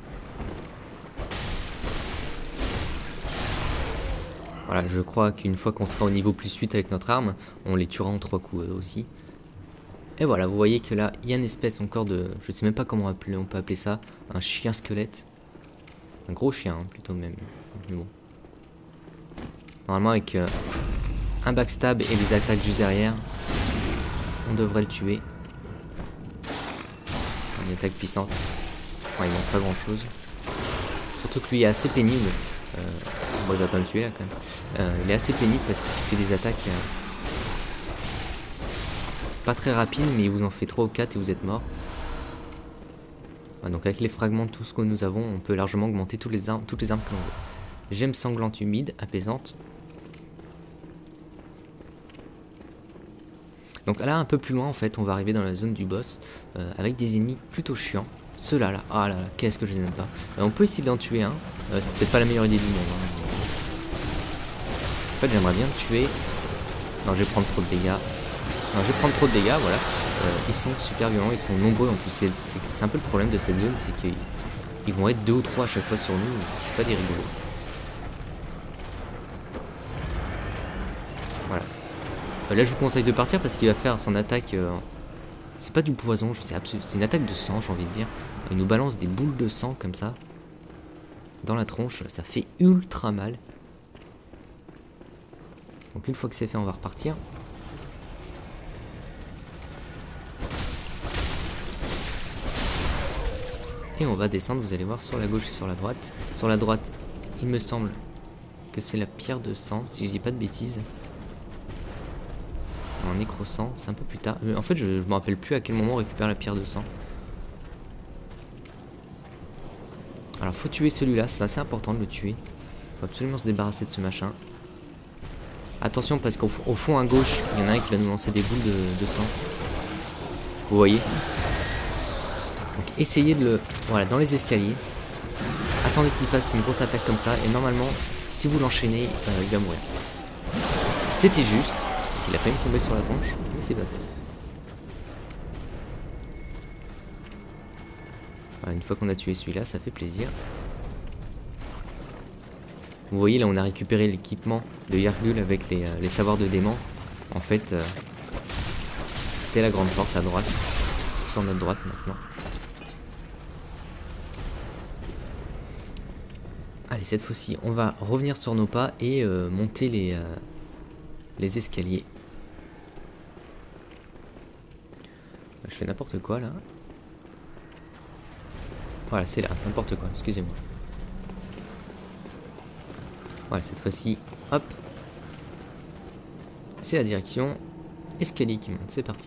Voilà, je crois qu'une fois qu'on sera au niveau plus huit avec notre arme, on les tuera en trois coups eux aussi. Et voilà, vous voyez que là, il y a une espèce encore de... Je sais même pas comment appeler, on peut appeler ça. Un chien squelette. Un gros chien, hein, plutôt même. Mais bon. Normalement, avec euh, un backstab et des attaques juste derrière, on devrait le tuer. Une attaque puissante. Ouais, il manque pas grand chose. Surtout que lui est assez pénible. Euh, bon, il va pas me tuer là quand même. Euh, il est assez pénible parce qu'il fait des attaques euh, pas très rapides, mais il vous en fait trois ou quatre et vous êtes mort. Ouais, donc avec les fragments de tout ce que nous avons, on peut largement augmenter toutes les armes, toutes les armes que l'on veut. Gemme sanglante humide, apaisante. Donc là, un peu plus loin, en fait, on va arriver dans la zone du boss euh, avec des ennemis plutôt chiants. Ceux-là, là, ah là là, qu'est-ce que je les aime pas. Euh, on peut essayer d'en tuer un. Euh, c'est peut-être pas la meilleure idée du monde. Hein. En fait, j'aimerais bien le tuer. Non, je vais prendre trop de dégâts. Non, je vais prendre trop de dégâts, voilà. Euh, ils sont super violents, ils sont nombreux en plus. C'est un peu le problème de cette zone, c'est qu'ils vont être deux ou trois à chaque fois sur nous. C'est pas des rigolos. Voilà. Là je vous conseille de partir parce qu'il va faire son attaque, euh, c'est pas du poison, je sais absolument, c'est une attaque de sang, j'ai envie de dire. Il nous balance des boules de sang comme ça dans la tronche, ça fait ultra mal. Donc une fois que c'est fait, on va repartir. Et on va descendre, vous allez voir, sur la gauche et sur la droite. Sur la droite, il me semble que c'est la pierre de sang, si je dis pas de bêtises. En nécro-sang, c'est un peu plus tard. Mais en fait, je, je me rappelle plus à quel moment on récupère la pierre de sang. Alors, faut tuer celui-là, c'est assez important de le tuer. Faut absolument se débarrasser de ce machin. Attention, parce qu'au au fond à gauche, il y en a un qui va nous lancer des boules de, de sang. Vous voyez? Donc, essayez de le... Voilà, dans les escaliers. Attendez qu'il fasse une grosse attaque comme ça. Et normalement, si vous l'enchaînez, euh, il va mourir. C'était juste. Il a failli me tomber sur la tronche, mais c'est passé. Voilà, une fois qu'on a tué celui-là, ça fait plaisir. Vous voyez, là on a récupéré l'équipement de Yargul avec les, euh, les savoirs de démon. En fait, euh, c'était la grande porte à droite, sur notre droite maintenant. Allez, cette fois-ci, on va revenir sur nos pas et euh, monter les, euh, les escaliers. Je fais n'importe quoi là. Voilà, c'est là, n'importe quoi, excusez-moi. Voilà, cette fois-ci, hop. C'est la direction escalier qui monte, c'est parti.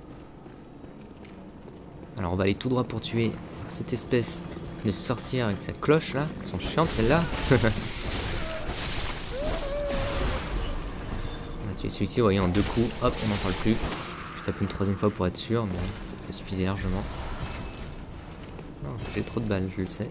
Alors on va aller tout droit pour tuer cette espèce de sorcière avec sa cloche là. Elles sont chiantes celles-là. On va tuer celui-ci, vous voyez, en deux coups, hop, on n'en parle plus. Je tape une troisième fois pour être sûr, mais ça suffisait largement. Non, j'ai trop de balles, je le sais.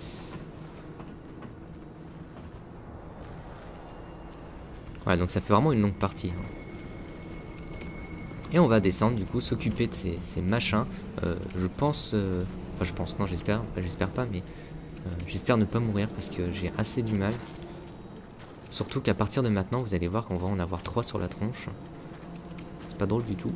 Voilà, donc ça fait vraiment une longue partie. Et on va descendre, du coup, s'occuper de ces, ces machins. Euh, je pense... Euh... Enfin, je pense, non, j'espère. Enfin, j'espère pas, mais... Euh, j'espère ne pas mourir parce que j'ai assez du mal. Surtout qu'à partir de maintenant, vous allez voir qu'on va en avoir trois sur la tronche. C'est pas drôle du tout.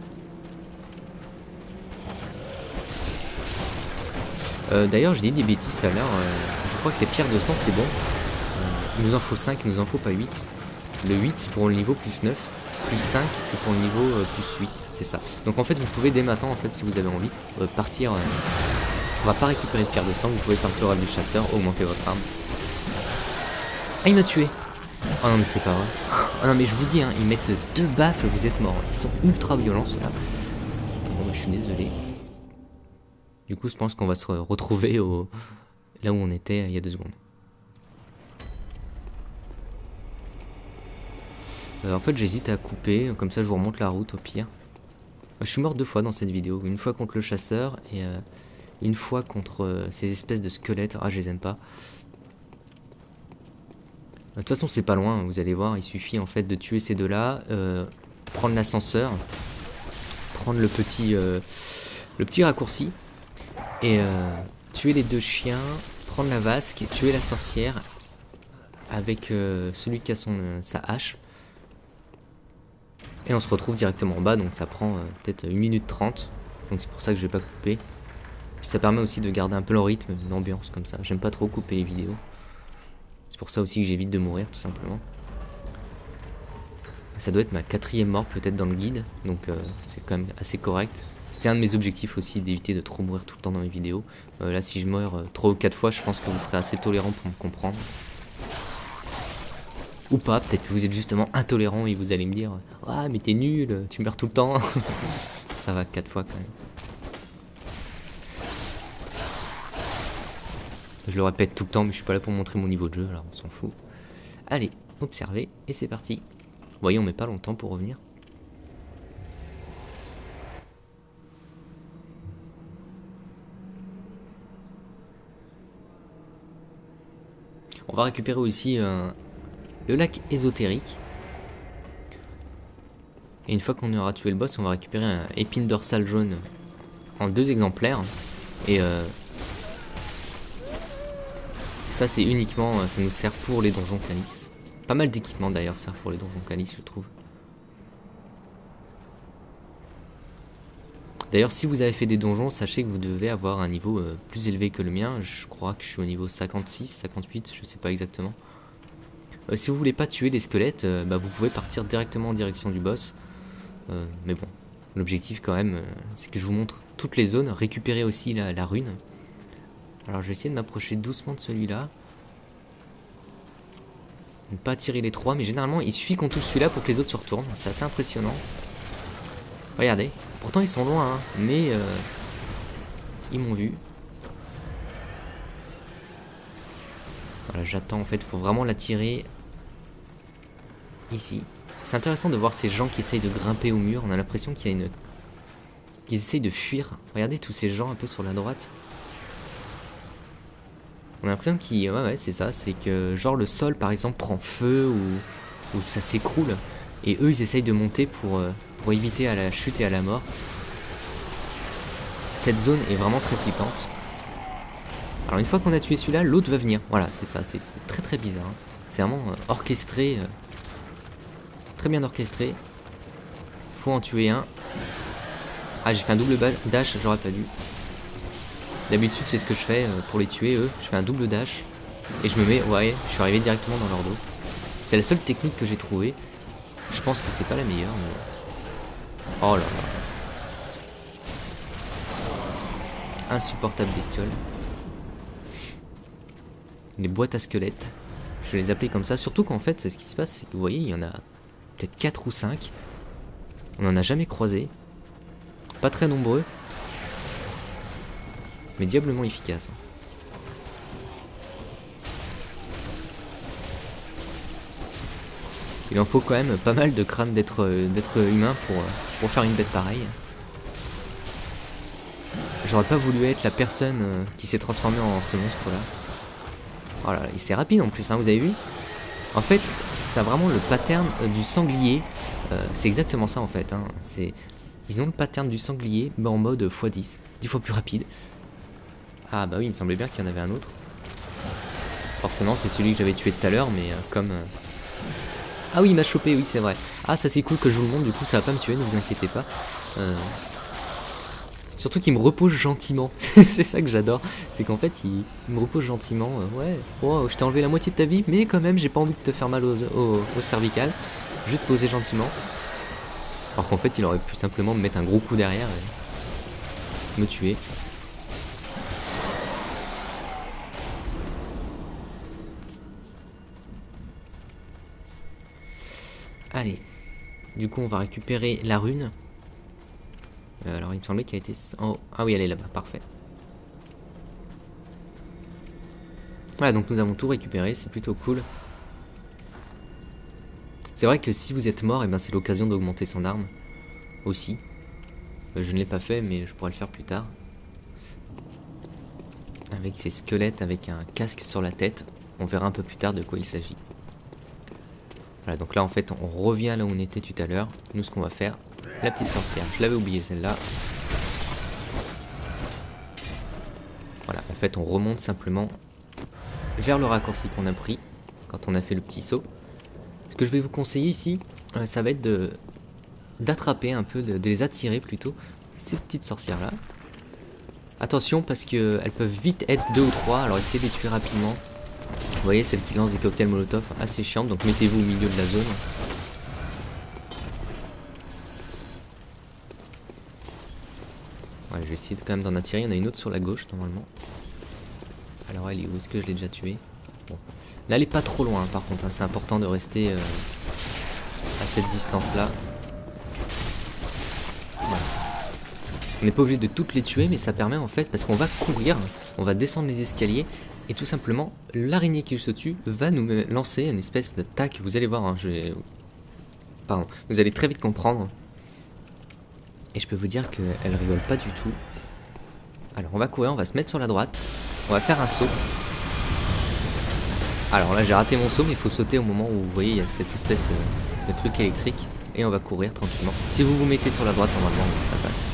Euh, D'ailleurs, j'ai dit des bêtises tout à l'heure. Euh, je crois que les pierres de sang, c'est bon. Euh, il nous en faut cinq, il nous en faut pas huit. Le huit, c'est pour le niveau plus neuf. Plus cinq, c'est pour le niveau euh, plus huit. C'est ça. Donc en fait, vous pouvez dès maintenant, en fait, si vous avez envie, euh, partir... Euh, on va pas récupérer de pierres de sang. Vous pouvez partir au rêve du chasseur, augmenter votre arme. Ah, il m'a tué. Oh non, mais c'est pas vrai. Oh non, mais je vous dis, hein, ils mettent deux baffes, vous êtes morts. Ils sont ultra violents, ceux-là. Bon, bah, je suis désolé. Du coup, je pense qu'on va se retrouver au... là où on était euh, il y a deux secondes. Euh, en fait, j'hésite à couper, comme ça je vous remonte la route au pire. Je suis mort deux fois dans cette vidéo. Une fois contre le chasseur et euh, une fois contre euh, ces espèces de squelettes. Ah, je les aime pas. De toute façon, c'est pas loin, vous allez voir. Il suffit en fait de tuer ces deux-là, euh, prendre l'ascenseur, prendre le petit, euh, le petit raccourci et euh, tuer les deux chiens, prendre la vasque, tuer la sorcière avec euh, celui qui a son, euh, sa hache. Et on se retrouve directement en bas, donc ça prend euh, peut-être une minute trente. Donc c'est pour ça que je vais pas couper. Puis ça permet aussi de garder un peu le rythme, l'ambiance comme ça. J'aime pas trop couper les vidéos. C'est pour ça aussi que j'évite de mourir tout simplement. Ça doit être ma quatrième mort peut-être dans le guide. Donc euh, c'est quand même assez correct. C'était un de mes objectifs aussi, d'éviter de trop mourir tout le temps dans mes vidéos. Euh, là si je meurs euh, trois ou quatre fois, je pense que vous serez assez tolérant pour me comprendre. Ou pas, peut-être que vous êtes justement intolérant et vous allez me dire « Ah mais t'es nul, tu meurs tout le temps !» Ça va quatre fois quand même. Je le répète tout le temps, mais je suis pas là pour montrer mon niveau de jeu, alors on s'en fout. Allez, observez, et c'est parti. Vous voyez, on met pas longtemps pour revenir. On va récupérer aussi euh, le lac ésotérique. Et une fois qu'on aura tué le boss, on va récupérer un épine dorsale jaune en deux exemplaires. Et euh, ça c'est uniquement, ça nous sert pour les donjons Canis. Pas mal d'équipements d'ailleurs sert pour les donjons Canis, je trouve. D'ailleurs si vous avez fait des donjons, sachez que vous devez avoir un niveau euh, plus élevé que le mien. Je crois que je suis au niveau cinquante-six, cinquante-huit, je sais pas exactement. Euh, si vous voulez pas tuer les squelettes, euh, bah, vous pouvez partir directement en direction du boss. Euh, mais bon, l'objectif quand même, euh, c'est que je vous montre toutes les zones, récupérer aussi la, la rune. Alors je vais essayer de m'approcher doucement de celui-là. Ne pas attirer les trois, mais généralement il suffit qu'on touche celui-là pour que les autres se retournent. C'est assez impressionnant. Regardez, pourtant ils sont loin, hein, mais euh, ils m'ont vu. Voilà, j'attends en fait, il faut vraiment l'attirer ici. C'est intéressant de voir ces gens qui essayent de grimper au mur. On a l'impression qu'il y a une... qu'ils essayent de fuir. Regardez tous ces gens un peu sur la droite. On a l'impression qu'ils... Ouais, ouais, c'est ça. C'est que genre le sol par exemple prend feu ou, ou ça s'écroule. Et eux ils essayent de monter pour, euh, pour éviter à la chute et à la mort. Cette zone est vraiment très flippante. Alors une fois qu'on a tué celui-là, l'autre va venir. Voilà, c'est ça. C'est très très bizarre. Hein. C'est vraiment euh, orchestré. Euh, très bien orchestré. Faut en tuer un. Ah, j'ai fait un double dash, j'aurais pas dû. D'habitude c'est ce que je fais euh, pour les tuer eux. Je fais un double dash. Et je me mets... Ouais, je suis arrivé directement dans leur dos. C'est la seule technique que j'ai trouvée. Je pense que c'est pas la meilleure, mais... Oh là là. Insupportable bestiole. Les boîtes à squelettes. Je vais les appeler comme ça. Surtout qu'en fait, ce qui se passe, c'est que vous voyez, il y en a peut-être quatre ou cinq. On n'en a jamais croisé. Pas très nombreux. Mais diablement efficace. Il en faut quand même pas mal de crânes d'être d'être humain pour, pour faire une bête pareille. J'aurais pas voulu être la personne euh, qui s'est transformée en ce monstre là. Oh là là, il c'est rapide en plus, hein, vous avez vu? En fait, ça a vraiment le pattern euh, du sanglier. Euh, c'est exactement ça en fait. Hein. C'est, ils ont le pattern du sanglier, mais en mode fois dix. dix fois plus rapide. Ah bah oui, il me semblait bien qu'il y en avait un autre. Forcément, c'est celui que j'avais tué tout à l'heure, mais euh, comme... Euh... Ah oui, il m'a chopé, oui, c'est vrai. Ah, ça c'est cool que je vous le montre, du coup, ça va pas me tuer, ne vous inquiétez pas. Euh... Surtout qu'il me repose gentiment. C'est ça que j'adore. C'est qu'en fait, il... il me repose gentiment. Euh, ouais, oh, je t'ai enlevé la moitié de ta vie, mais quand même, j'ai pas envie de te faire mal au, au, au cervical. Je vais te poser gentiment. Alors qu'en fait, il aurait pu simplement me mettre un gros coup derrière et me tuer. Allez. Du coup, on va récupérer la rune. Euh, alors, il me semblait qu'elle était... Oh. Ah oui, elle est là-bas. Parfait. Voilà, donc nous avons tout récupéré. C'est plutôt cool. C'est vrai que si vous êtes mort, et eh ben c'est l'occasion d'augmenter son arme. Aussi. Euh, je ne l'ai pas fait, mais je pourrais le faire plus tard. Avec ces squelettes, avec un casque sur la tête. On verra un peu plus tard de quoi il s'agit. Voilà, donc là en fait on revient là où on était tout à l'heure. Nous ce qu'on va faire, la petite sorcière, je l'avais oublié celle-là. Voilà, en fait on remonte simplement vers le raccourci qu'on a pris quand on a fait le petit saut. Ce que je vais vous conseiller ici, euh, ça va être de d'attraper un peu, de, de les attirer plutôt, ces petites sorcières là. Attention parce qu'elles peuvent vite être deux ou trois, alors essayez de les tuer rapidement. Vous voyez, celle qui lance des cocktails molotov assez chiante, donc mettez-vous au milieu de la zone. Ouais, je vais essayer quand même d'en attirer. Il y en a une autre sur la gauche normalement. Alors elle est où? Est-ce que je l'ai déjà tuée? Bon. Là elle est pas trop loin hein, par contre, hein. C'est important de rester euh, à cette distance là. Voilà. On n'est pas obligé de toutes les tuer, mais ça permet en fait, parce qu'on va courir, on va descendre les escaliers. Et tout simplement, l'araignée qui est juste au-dessus va nous lancer une espèce d'attaque. Vous allez voir, hein, je vais... Pardon, vous allez très vite comprendre. Et je peux vous dire qu'elle rigole pas du tout. Alors on va courir, on va se mettre sur la droite. On va faire un saut. Alors là j'ai raté mon saut, mais il faut sauter au moment où vous voyez il y a cette espèce de truc électrique. Et on va courir tranquillement. Si vous vous mettez sur la droite, normalement ça passe.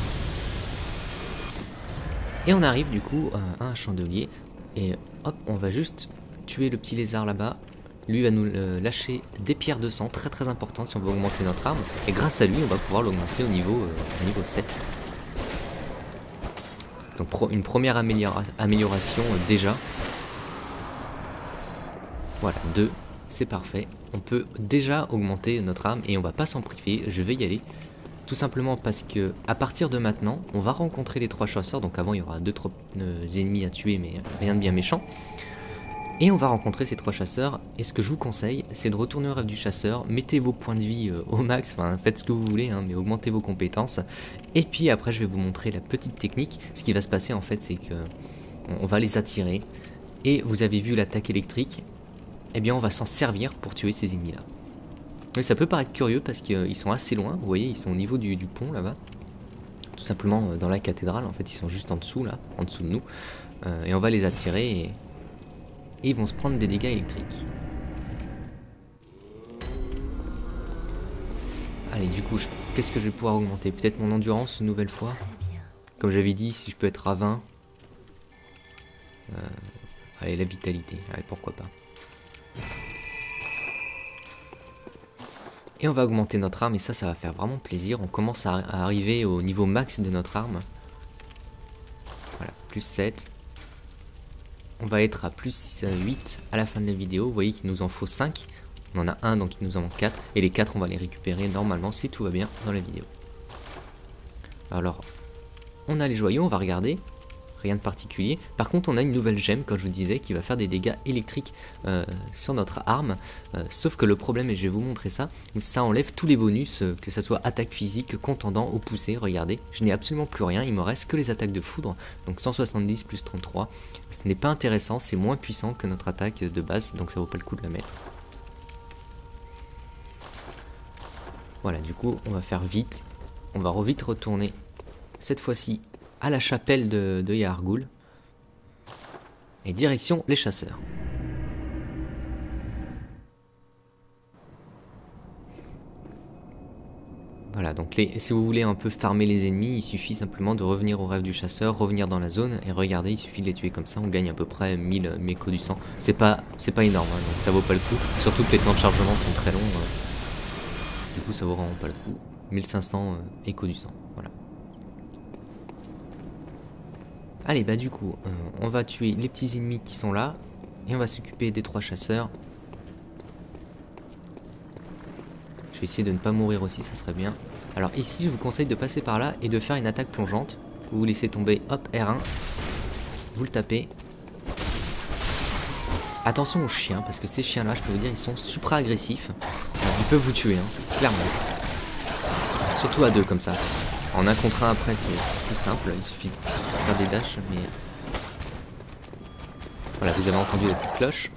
Et on arrive du coup à un chandelier. Et hop, on va juste tuer le petit lézard là-bas. Lui va nous euh, lâcher des pierres de sang, très très important si on veut augmenter notre arme. Et grâce à lui, on va pouvoir l'augmenter au niveau, euh, au niveau sept. Donc pro une première améliora amélioration euh, déjà. Voilà, deux, c'est parfait. On peut déjà augmenter notre arme et on va pas s'en priver, je vais y aller. Tout simplement parce que à partir de maintenant, on va rencontrer les trois chasseurs. Donc avant, il y aura deux trois euh, ennemis à tuer, mais rien de bien méchant. Et on va rencontrer ces trois chasseurs. Et ce que je vous conseille, c'est de retourner au rêve du chasseur. Mettez vos points de vie euh, au max. Enfin, faites ce que vous voulez, hein, mais augmentez vos compétences. Et puis après, je vais vous montrer la petite technique. Ce qui va se passer en fait, c'est que on va les attirer. Et vous avez vu l'attaque électrique. Eh bien, on va s'en servir pour tuer ces ennemis-là. Oui, ça peut paraître curieux parce qu'ils euh, sont assez loin, vous voyez, ils sont au niveau du, du pont là-bas. Tout simplement euh, dans la cathédrale, en fait, ils sont juste en dessous là, en dessous de nous. Euh, et on va les attirer et, et ils vont se prendre des dégâts électriques. Allez, du coup, qu'est-ce que je vais pouvoir augmenter? Peut-être mon endurance une nouvelle fois. Comme j'avais dit, si je peux être à vingt. Euh, allez, la vitalité, allez, pourquoi pas. Et on va augmenter notre arme et ça, ça va faire vraiment plaisir. On commence à, à arriver au niveau max de notre arme. Voilà, plus sept. On va être à plus huit à la fin de la vidéo. Vous voyez qu'il nous en faut cinq. On en a un, donc il nous en manque quatre. Et les quatre, on va les récupérer normalement si tout va bien dans la vidéo. Alors, on a les joyaux, on va regarder. Rien de particulier. Par contre, on a une nouvelle gemme, comme je vous disais, qui va faire des dégâts électriques euh, sur notre arme. Euh, sauf que le problème, et je vais vous montrer ça, ça enlève tous les bonus, euh, que ça soit attaque physique, contendant ou poussée. Regardez, je n'ai absolument plus rien. Il me reste que les attaques de foudre. Donc cent soixante-dix plus trente-trois. Ce n'est pas intéressant, c'est moins puissant que notre attaque de base. Donc ça vaut pas le coup de la mettre. Voilà, du coup, on va faire vite. On va vite retourner, cette fois-ci, à la chapelle de, de Yargul. Et direction les chasseurs. Voilà, donc les, si vous voulez un peu farmer les ennemis, il suffit simplement de revenir au rêve du chasseur, revenir dans la zone, et regardez, il suffit de les tuer comme ça, on gagne à peu près mille échos du sang. C'est pas, c'est pas énorme, hein, donc ça vaut pas le coup, surtout que les temps de chargement sont très longs, euh, du coup ça vaut vraiment pas le coup. mille cinq cents euh, échos du sang, voilà. Allez, bah du coup, euh, on va tuer les petits ennemis qui sont là, et on va s'occuper des trois chasseurs. Je vais essayer de ne pas mourir aussi, ça serait bien. Alors ici, je vous conseille de passer par là et de faire une attaque plongeante. Vous vous laissez tomber, hop, R un. Vous le tapez. Attention aux chiens, parce que ces chiens-là, je peux vous dire, ils sont supra agressifs. Alors, ils peuvent vous tuer, hein, clairement. Surtout à deux, comme ça. En un contre un, après, c'est plus simple. Il suffit de faire des dashs, mais... Voilà, vous avez entendu la petite cloche.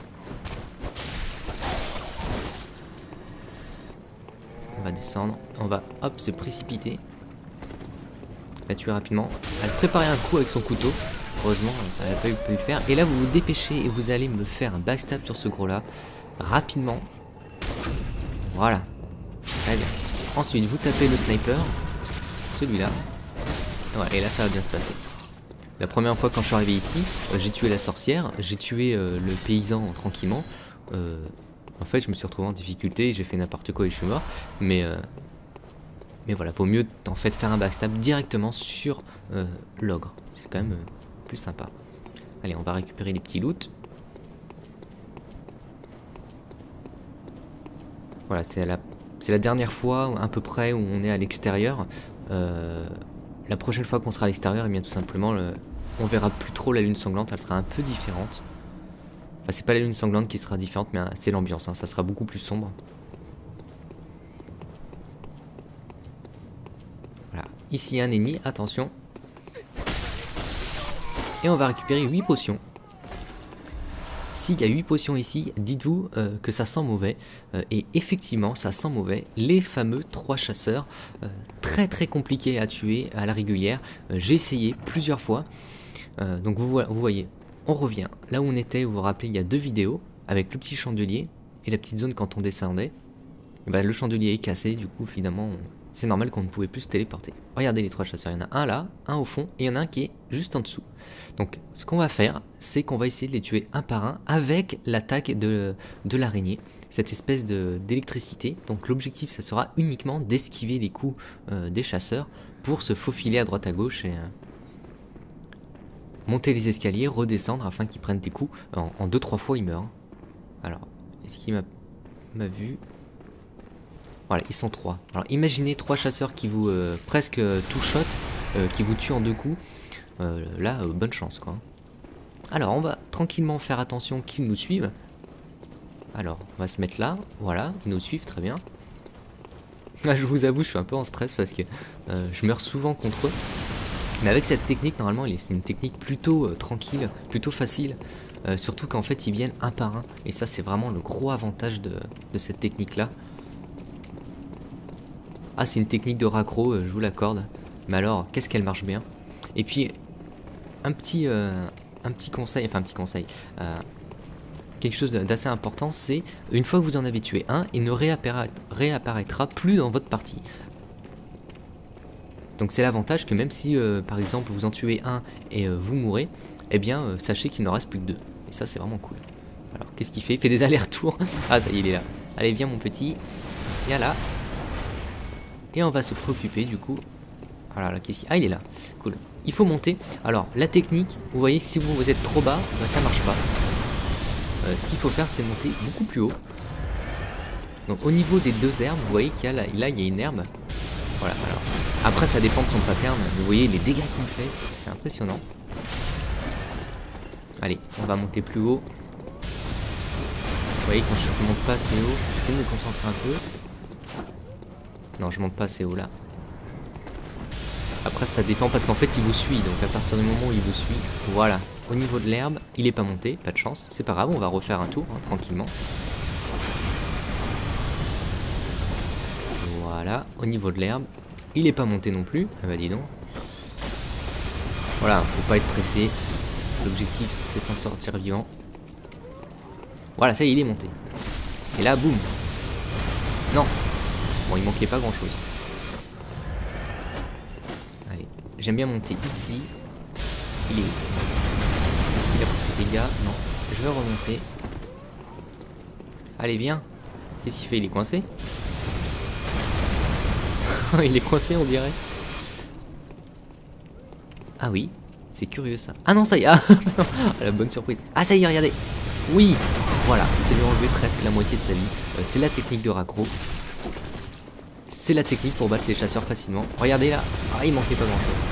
On va descendre, on va hop se précipiter, la tuer rapidement. Elle préparait un coup avec son couteau, heureusement elle n'a pas eu pu le faire. Et là vous vous dépêchez et vous allez me faire un backstab sur ce gros là, rapidement. Voilà, très bien. Ensuite vous tapez le sniper, celui-là. Voilà, et là ça va bien se passer. La première fois quand je suis arrivé ici, euh, j'ai tué la sorcière, j'ai tué euh, le paysan tranquillement. Euh, En fait, je me suis retrouvé en difficulté, j'ai fait n'importe quoi et je suis mort. Mais, euh, mais voilà, vaut mieux en fait faire un backstab directement sur euh, l'ogre. C'est quand même euh, plus sympa. Allez, on va récupérer les petits loots. Voilà, c'est la, c'est la dernière fois à peu près où on est à l'extérieur. Euh, la prochaine fois qu'on sera à l'extérieur, et bien tout simplement, le, on verra plus trop la lune sanglante, elle sera un peu différente. Enfin, c'est pas la lune sanglante qui sera différente, mais c'est l'ambiance, hein, ça sera beaucoup plus sombre. Voilà, ici un ennemi, attention. Et on va récupérer huit potions. S'il y a huit potions ici, dites-vous euh, que ça sent mauvais. Euh, et effectivement, ça sent mauvais. Les fameux trois chasseurs, euh, très très compliqués à tuer à la régulière. Euh, J'ai essayé plusieurs fois. Euh, donc vous, vous voyez... On revient là où on était, vous vous rappelez, il y a deux vidéos avec le petit chandelier et la petite zone quand on descendait. Et ben, le chandelier est cassé, du coup, finalement, on... c'est normal qu'on ne pouvait plus se téléporter. Regardez les trois chasseurs, il y en a un là, un au fond et il y en a un qui est juste en dessous. Donc, ce qu'on va faire, c'est qu'on va essayer de les tuer un par un avec l'attaque de, de l'araignée, cette espèce de, d'électricité. Donc, l'objectif, ça sera uniquement d'esquiver les coups euh, des chasseurs pour se faufiler à droite à gauche et... Euh, monter les escaliers, redescendre afin qu'ils prennent des coups. En deux trois fois, ils meurent. Alors, est-ce qu'il m'a vu? Voilà, ils sont trois. Alors, imaginez trois chasseurs qui vous euh, presque euh, two-shot, euh, qui vous tuent en deux coups. Euh, là, euh, bonne chance, quoi. Alors, on va tranquillement faire attention qu'ils nous suivent. Alors, on va se mettre là. Voilà, ils nous suivent, très bien. Là, je vous avoue, je suis un peu en stress parce que euh, je meurs souvent contre eux. Mais avec cette technique, normalement, c'est une technique plutôt euh, tranquille, plutôt facile. Euh, surtout qu'en fait, ils viennent un par un. Et ça, c'est vraiment le gros avantage de, de cette technique-là. Ah, c'est une technique de raccro, euh, je vous l'accorde. Mais alors, qu'est-ce qu'elle marche bien. Et puis, un petit, euh, un petit conseil, enfin un petit conseil. Euh, quelque chose d'assez important, c'est une fois que vous en avez tué un, il ne réappara réapparaîtra plus dans votre partie. Donc c'est l'avantage que même si euh, par exemple vous en tuez un et euh, vous mourrez, eh bien euh, sachez qu'il n'en reste plus que deux. Et ça c'est vraiment cool. Alors qu'est-ce qu'il fait? Il fait des allers-retours. Ah ça y est, il est là. Allez viens mon petit. Viens là. Et on va se préoccuper du coup. Voilà, là, qu'est-ce qu'il... Ah il est là. Cool. Il faut monter. Alors la technique, vous voyez si vous, vous êtes trop bas, bah, ça marche pas. Euh, ce qu'il faut faire c'est monter beaucoup plus haut. Donc au niveau des deux herbes, vous voyez qu'il y a là, là il y a une herbe. Voilà, alors. Après ça dépend de son pattern, vous voyez les dégâts qu'il fait, c'est impressionnant. Allez, on va monter plus haut. Vous voyez quand je monte pas assez haut, j'essaie de me concentrer un peu. Non, je monte pas assez haut là. Après ça dépend parce qu'en fait il vous suit, donc à partir du moment où il vous suit, voilà. Au niveau de l'herbe, il est pas monté, pas de chance, c'est pas grave, on va refaire un tour, hein, tranquillement. Voilà, au niveau de l'herbe, il est pas monté non plus. Ah bah dis donc. Voilà, faut pas être pressé. L'objectif, c'est de s'en sortir vivant. Voilà, ça y est, il est monté. Et là, boum. Non. Bon, il manquait pas grand-chose. Allez, j'aime bien monter ici. Il est où? Est-ce qu'il a pris des dégâts? Non. Je vais remonter. Allez, viens. Qu'est-ce qu'il fait? Il est coincé? Il est coincé, on dirait. Ah oui, c'est curieux ça. Ah non, ça y est. Ah, la bonne surprise. Ah, ça y est, regardez. Oui, voilà, c'est lui enlever presque la moitié de sa vie. Euh, c'est la technique de raccro. C'est la technique pour battre les chasseurs facilement. Regardez là. Ah, il manquait pas grand chose.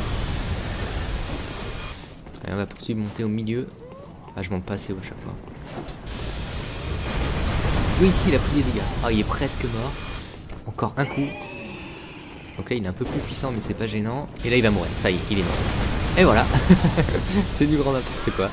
Allez, on va poursuivre, monter au milieu. Ah, je monte pas assez haut à chaque fois. Oui, ici, il a pris des dégâts. Ah, il est presque mort. Encore un coup. Donc là, il est un peu plus puissant, mais c'est pas gênant. Et là, il va mourir. Ça y est, il est mort. Et voilà. C'est du grand n'importe quoi.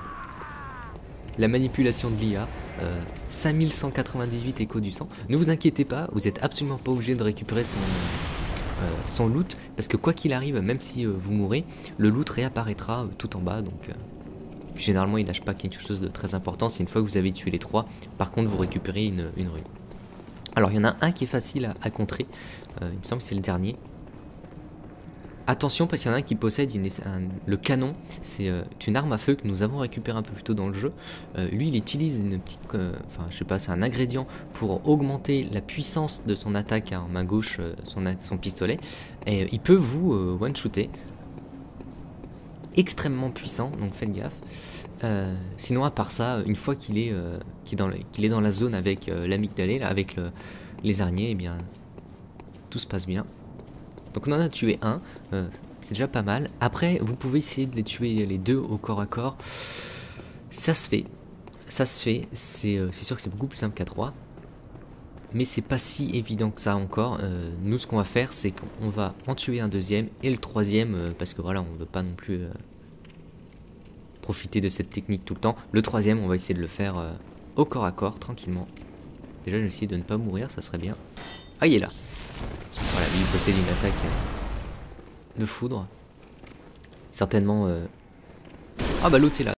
La manipulation de l'I A. Euh, cinq mille cent quatre-vingt-dix-huit échos du sang. Ne vous inquiétez pas, vous êtes absolument pas obligé de récupérer son, euh, son loot. Parce que quoi qu'il arrive, même si euh, vous mourrez, le loot réapparaîtra euh, tout en bas. Donc, euh, généralement, il lâche pas quelque chose de très important. C'est une fois que vous avez tué les trois. Par contre, vous récupérez une, une rune. Alors, il y en a un qui est facile à, à contrer. Euh, il me semble que c'est le dernier. Attention, parce qu'il y en a un qui possède une, un, le canon. C'est euh, une arme à feu que nous avons récupérée un peu plus tôt dans le jeu. Euh, lui, il utilise une petite... Euh, enfin, je sais pas, c'est un ingrédient pour augmenter la puissance de son attaque en main gauche, euh, son, son pistolet. Et euh, il peut vous euh, one-shooter. Extrêmement puissant, donc faites gaffe. Euh, sinon, à part ça, une fois qu'il est, euh, qu'il est, dans, qu'il est dans la zone avec euh, l'amygdalée, là, avec le, les araignées, eh bien, tout se passe bien. Donc on en a tué un, euh, c'est déjà pas mal. Après, vous pouvez essayer de les tuer les deux au corps à corps. Ça se fait, ça se fait. C'est euh, sûr que c'est beaucoup plus simple qu'à trois. Mais c'est pas si évident que ça encore. Euh, nous, ce qu'on va faire, c'est qu'on va en tuer un deuxième et le troisième, euh, parce que voilà, on veut pas non plus euh, profiter de cette technique tout le temps. Le troisième, on va essayer de le faire euh, au corps à corps, tranquillement. Déjà, je vais essayer de ne pas mourir, ça serait bien. Ah, il est là. Voilà, lui il possède une attaque de foudre. Certainement... Euh... Ah bah l'autre c'est là.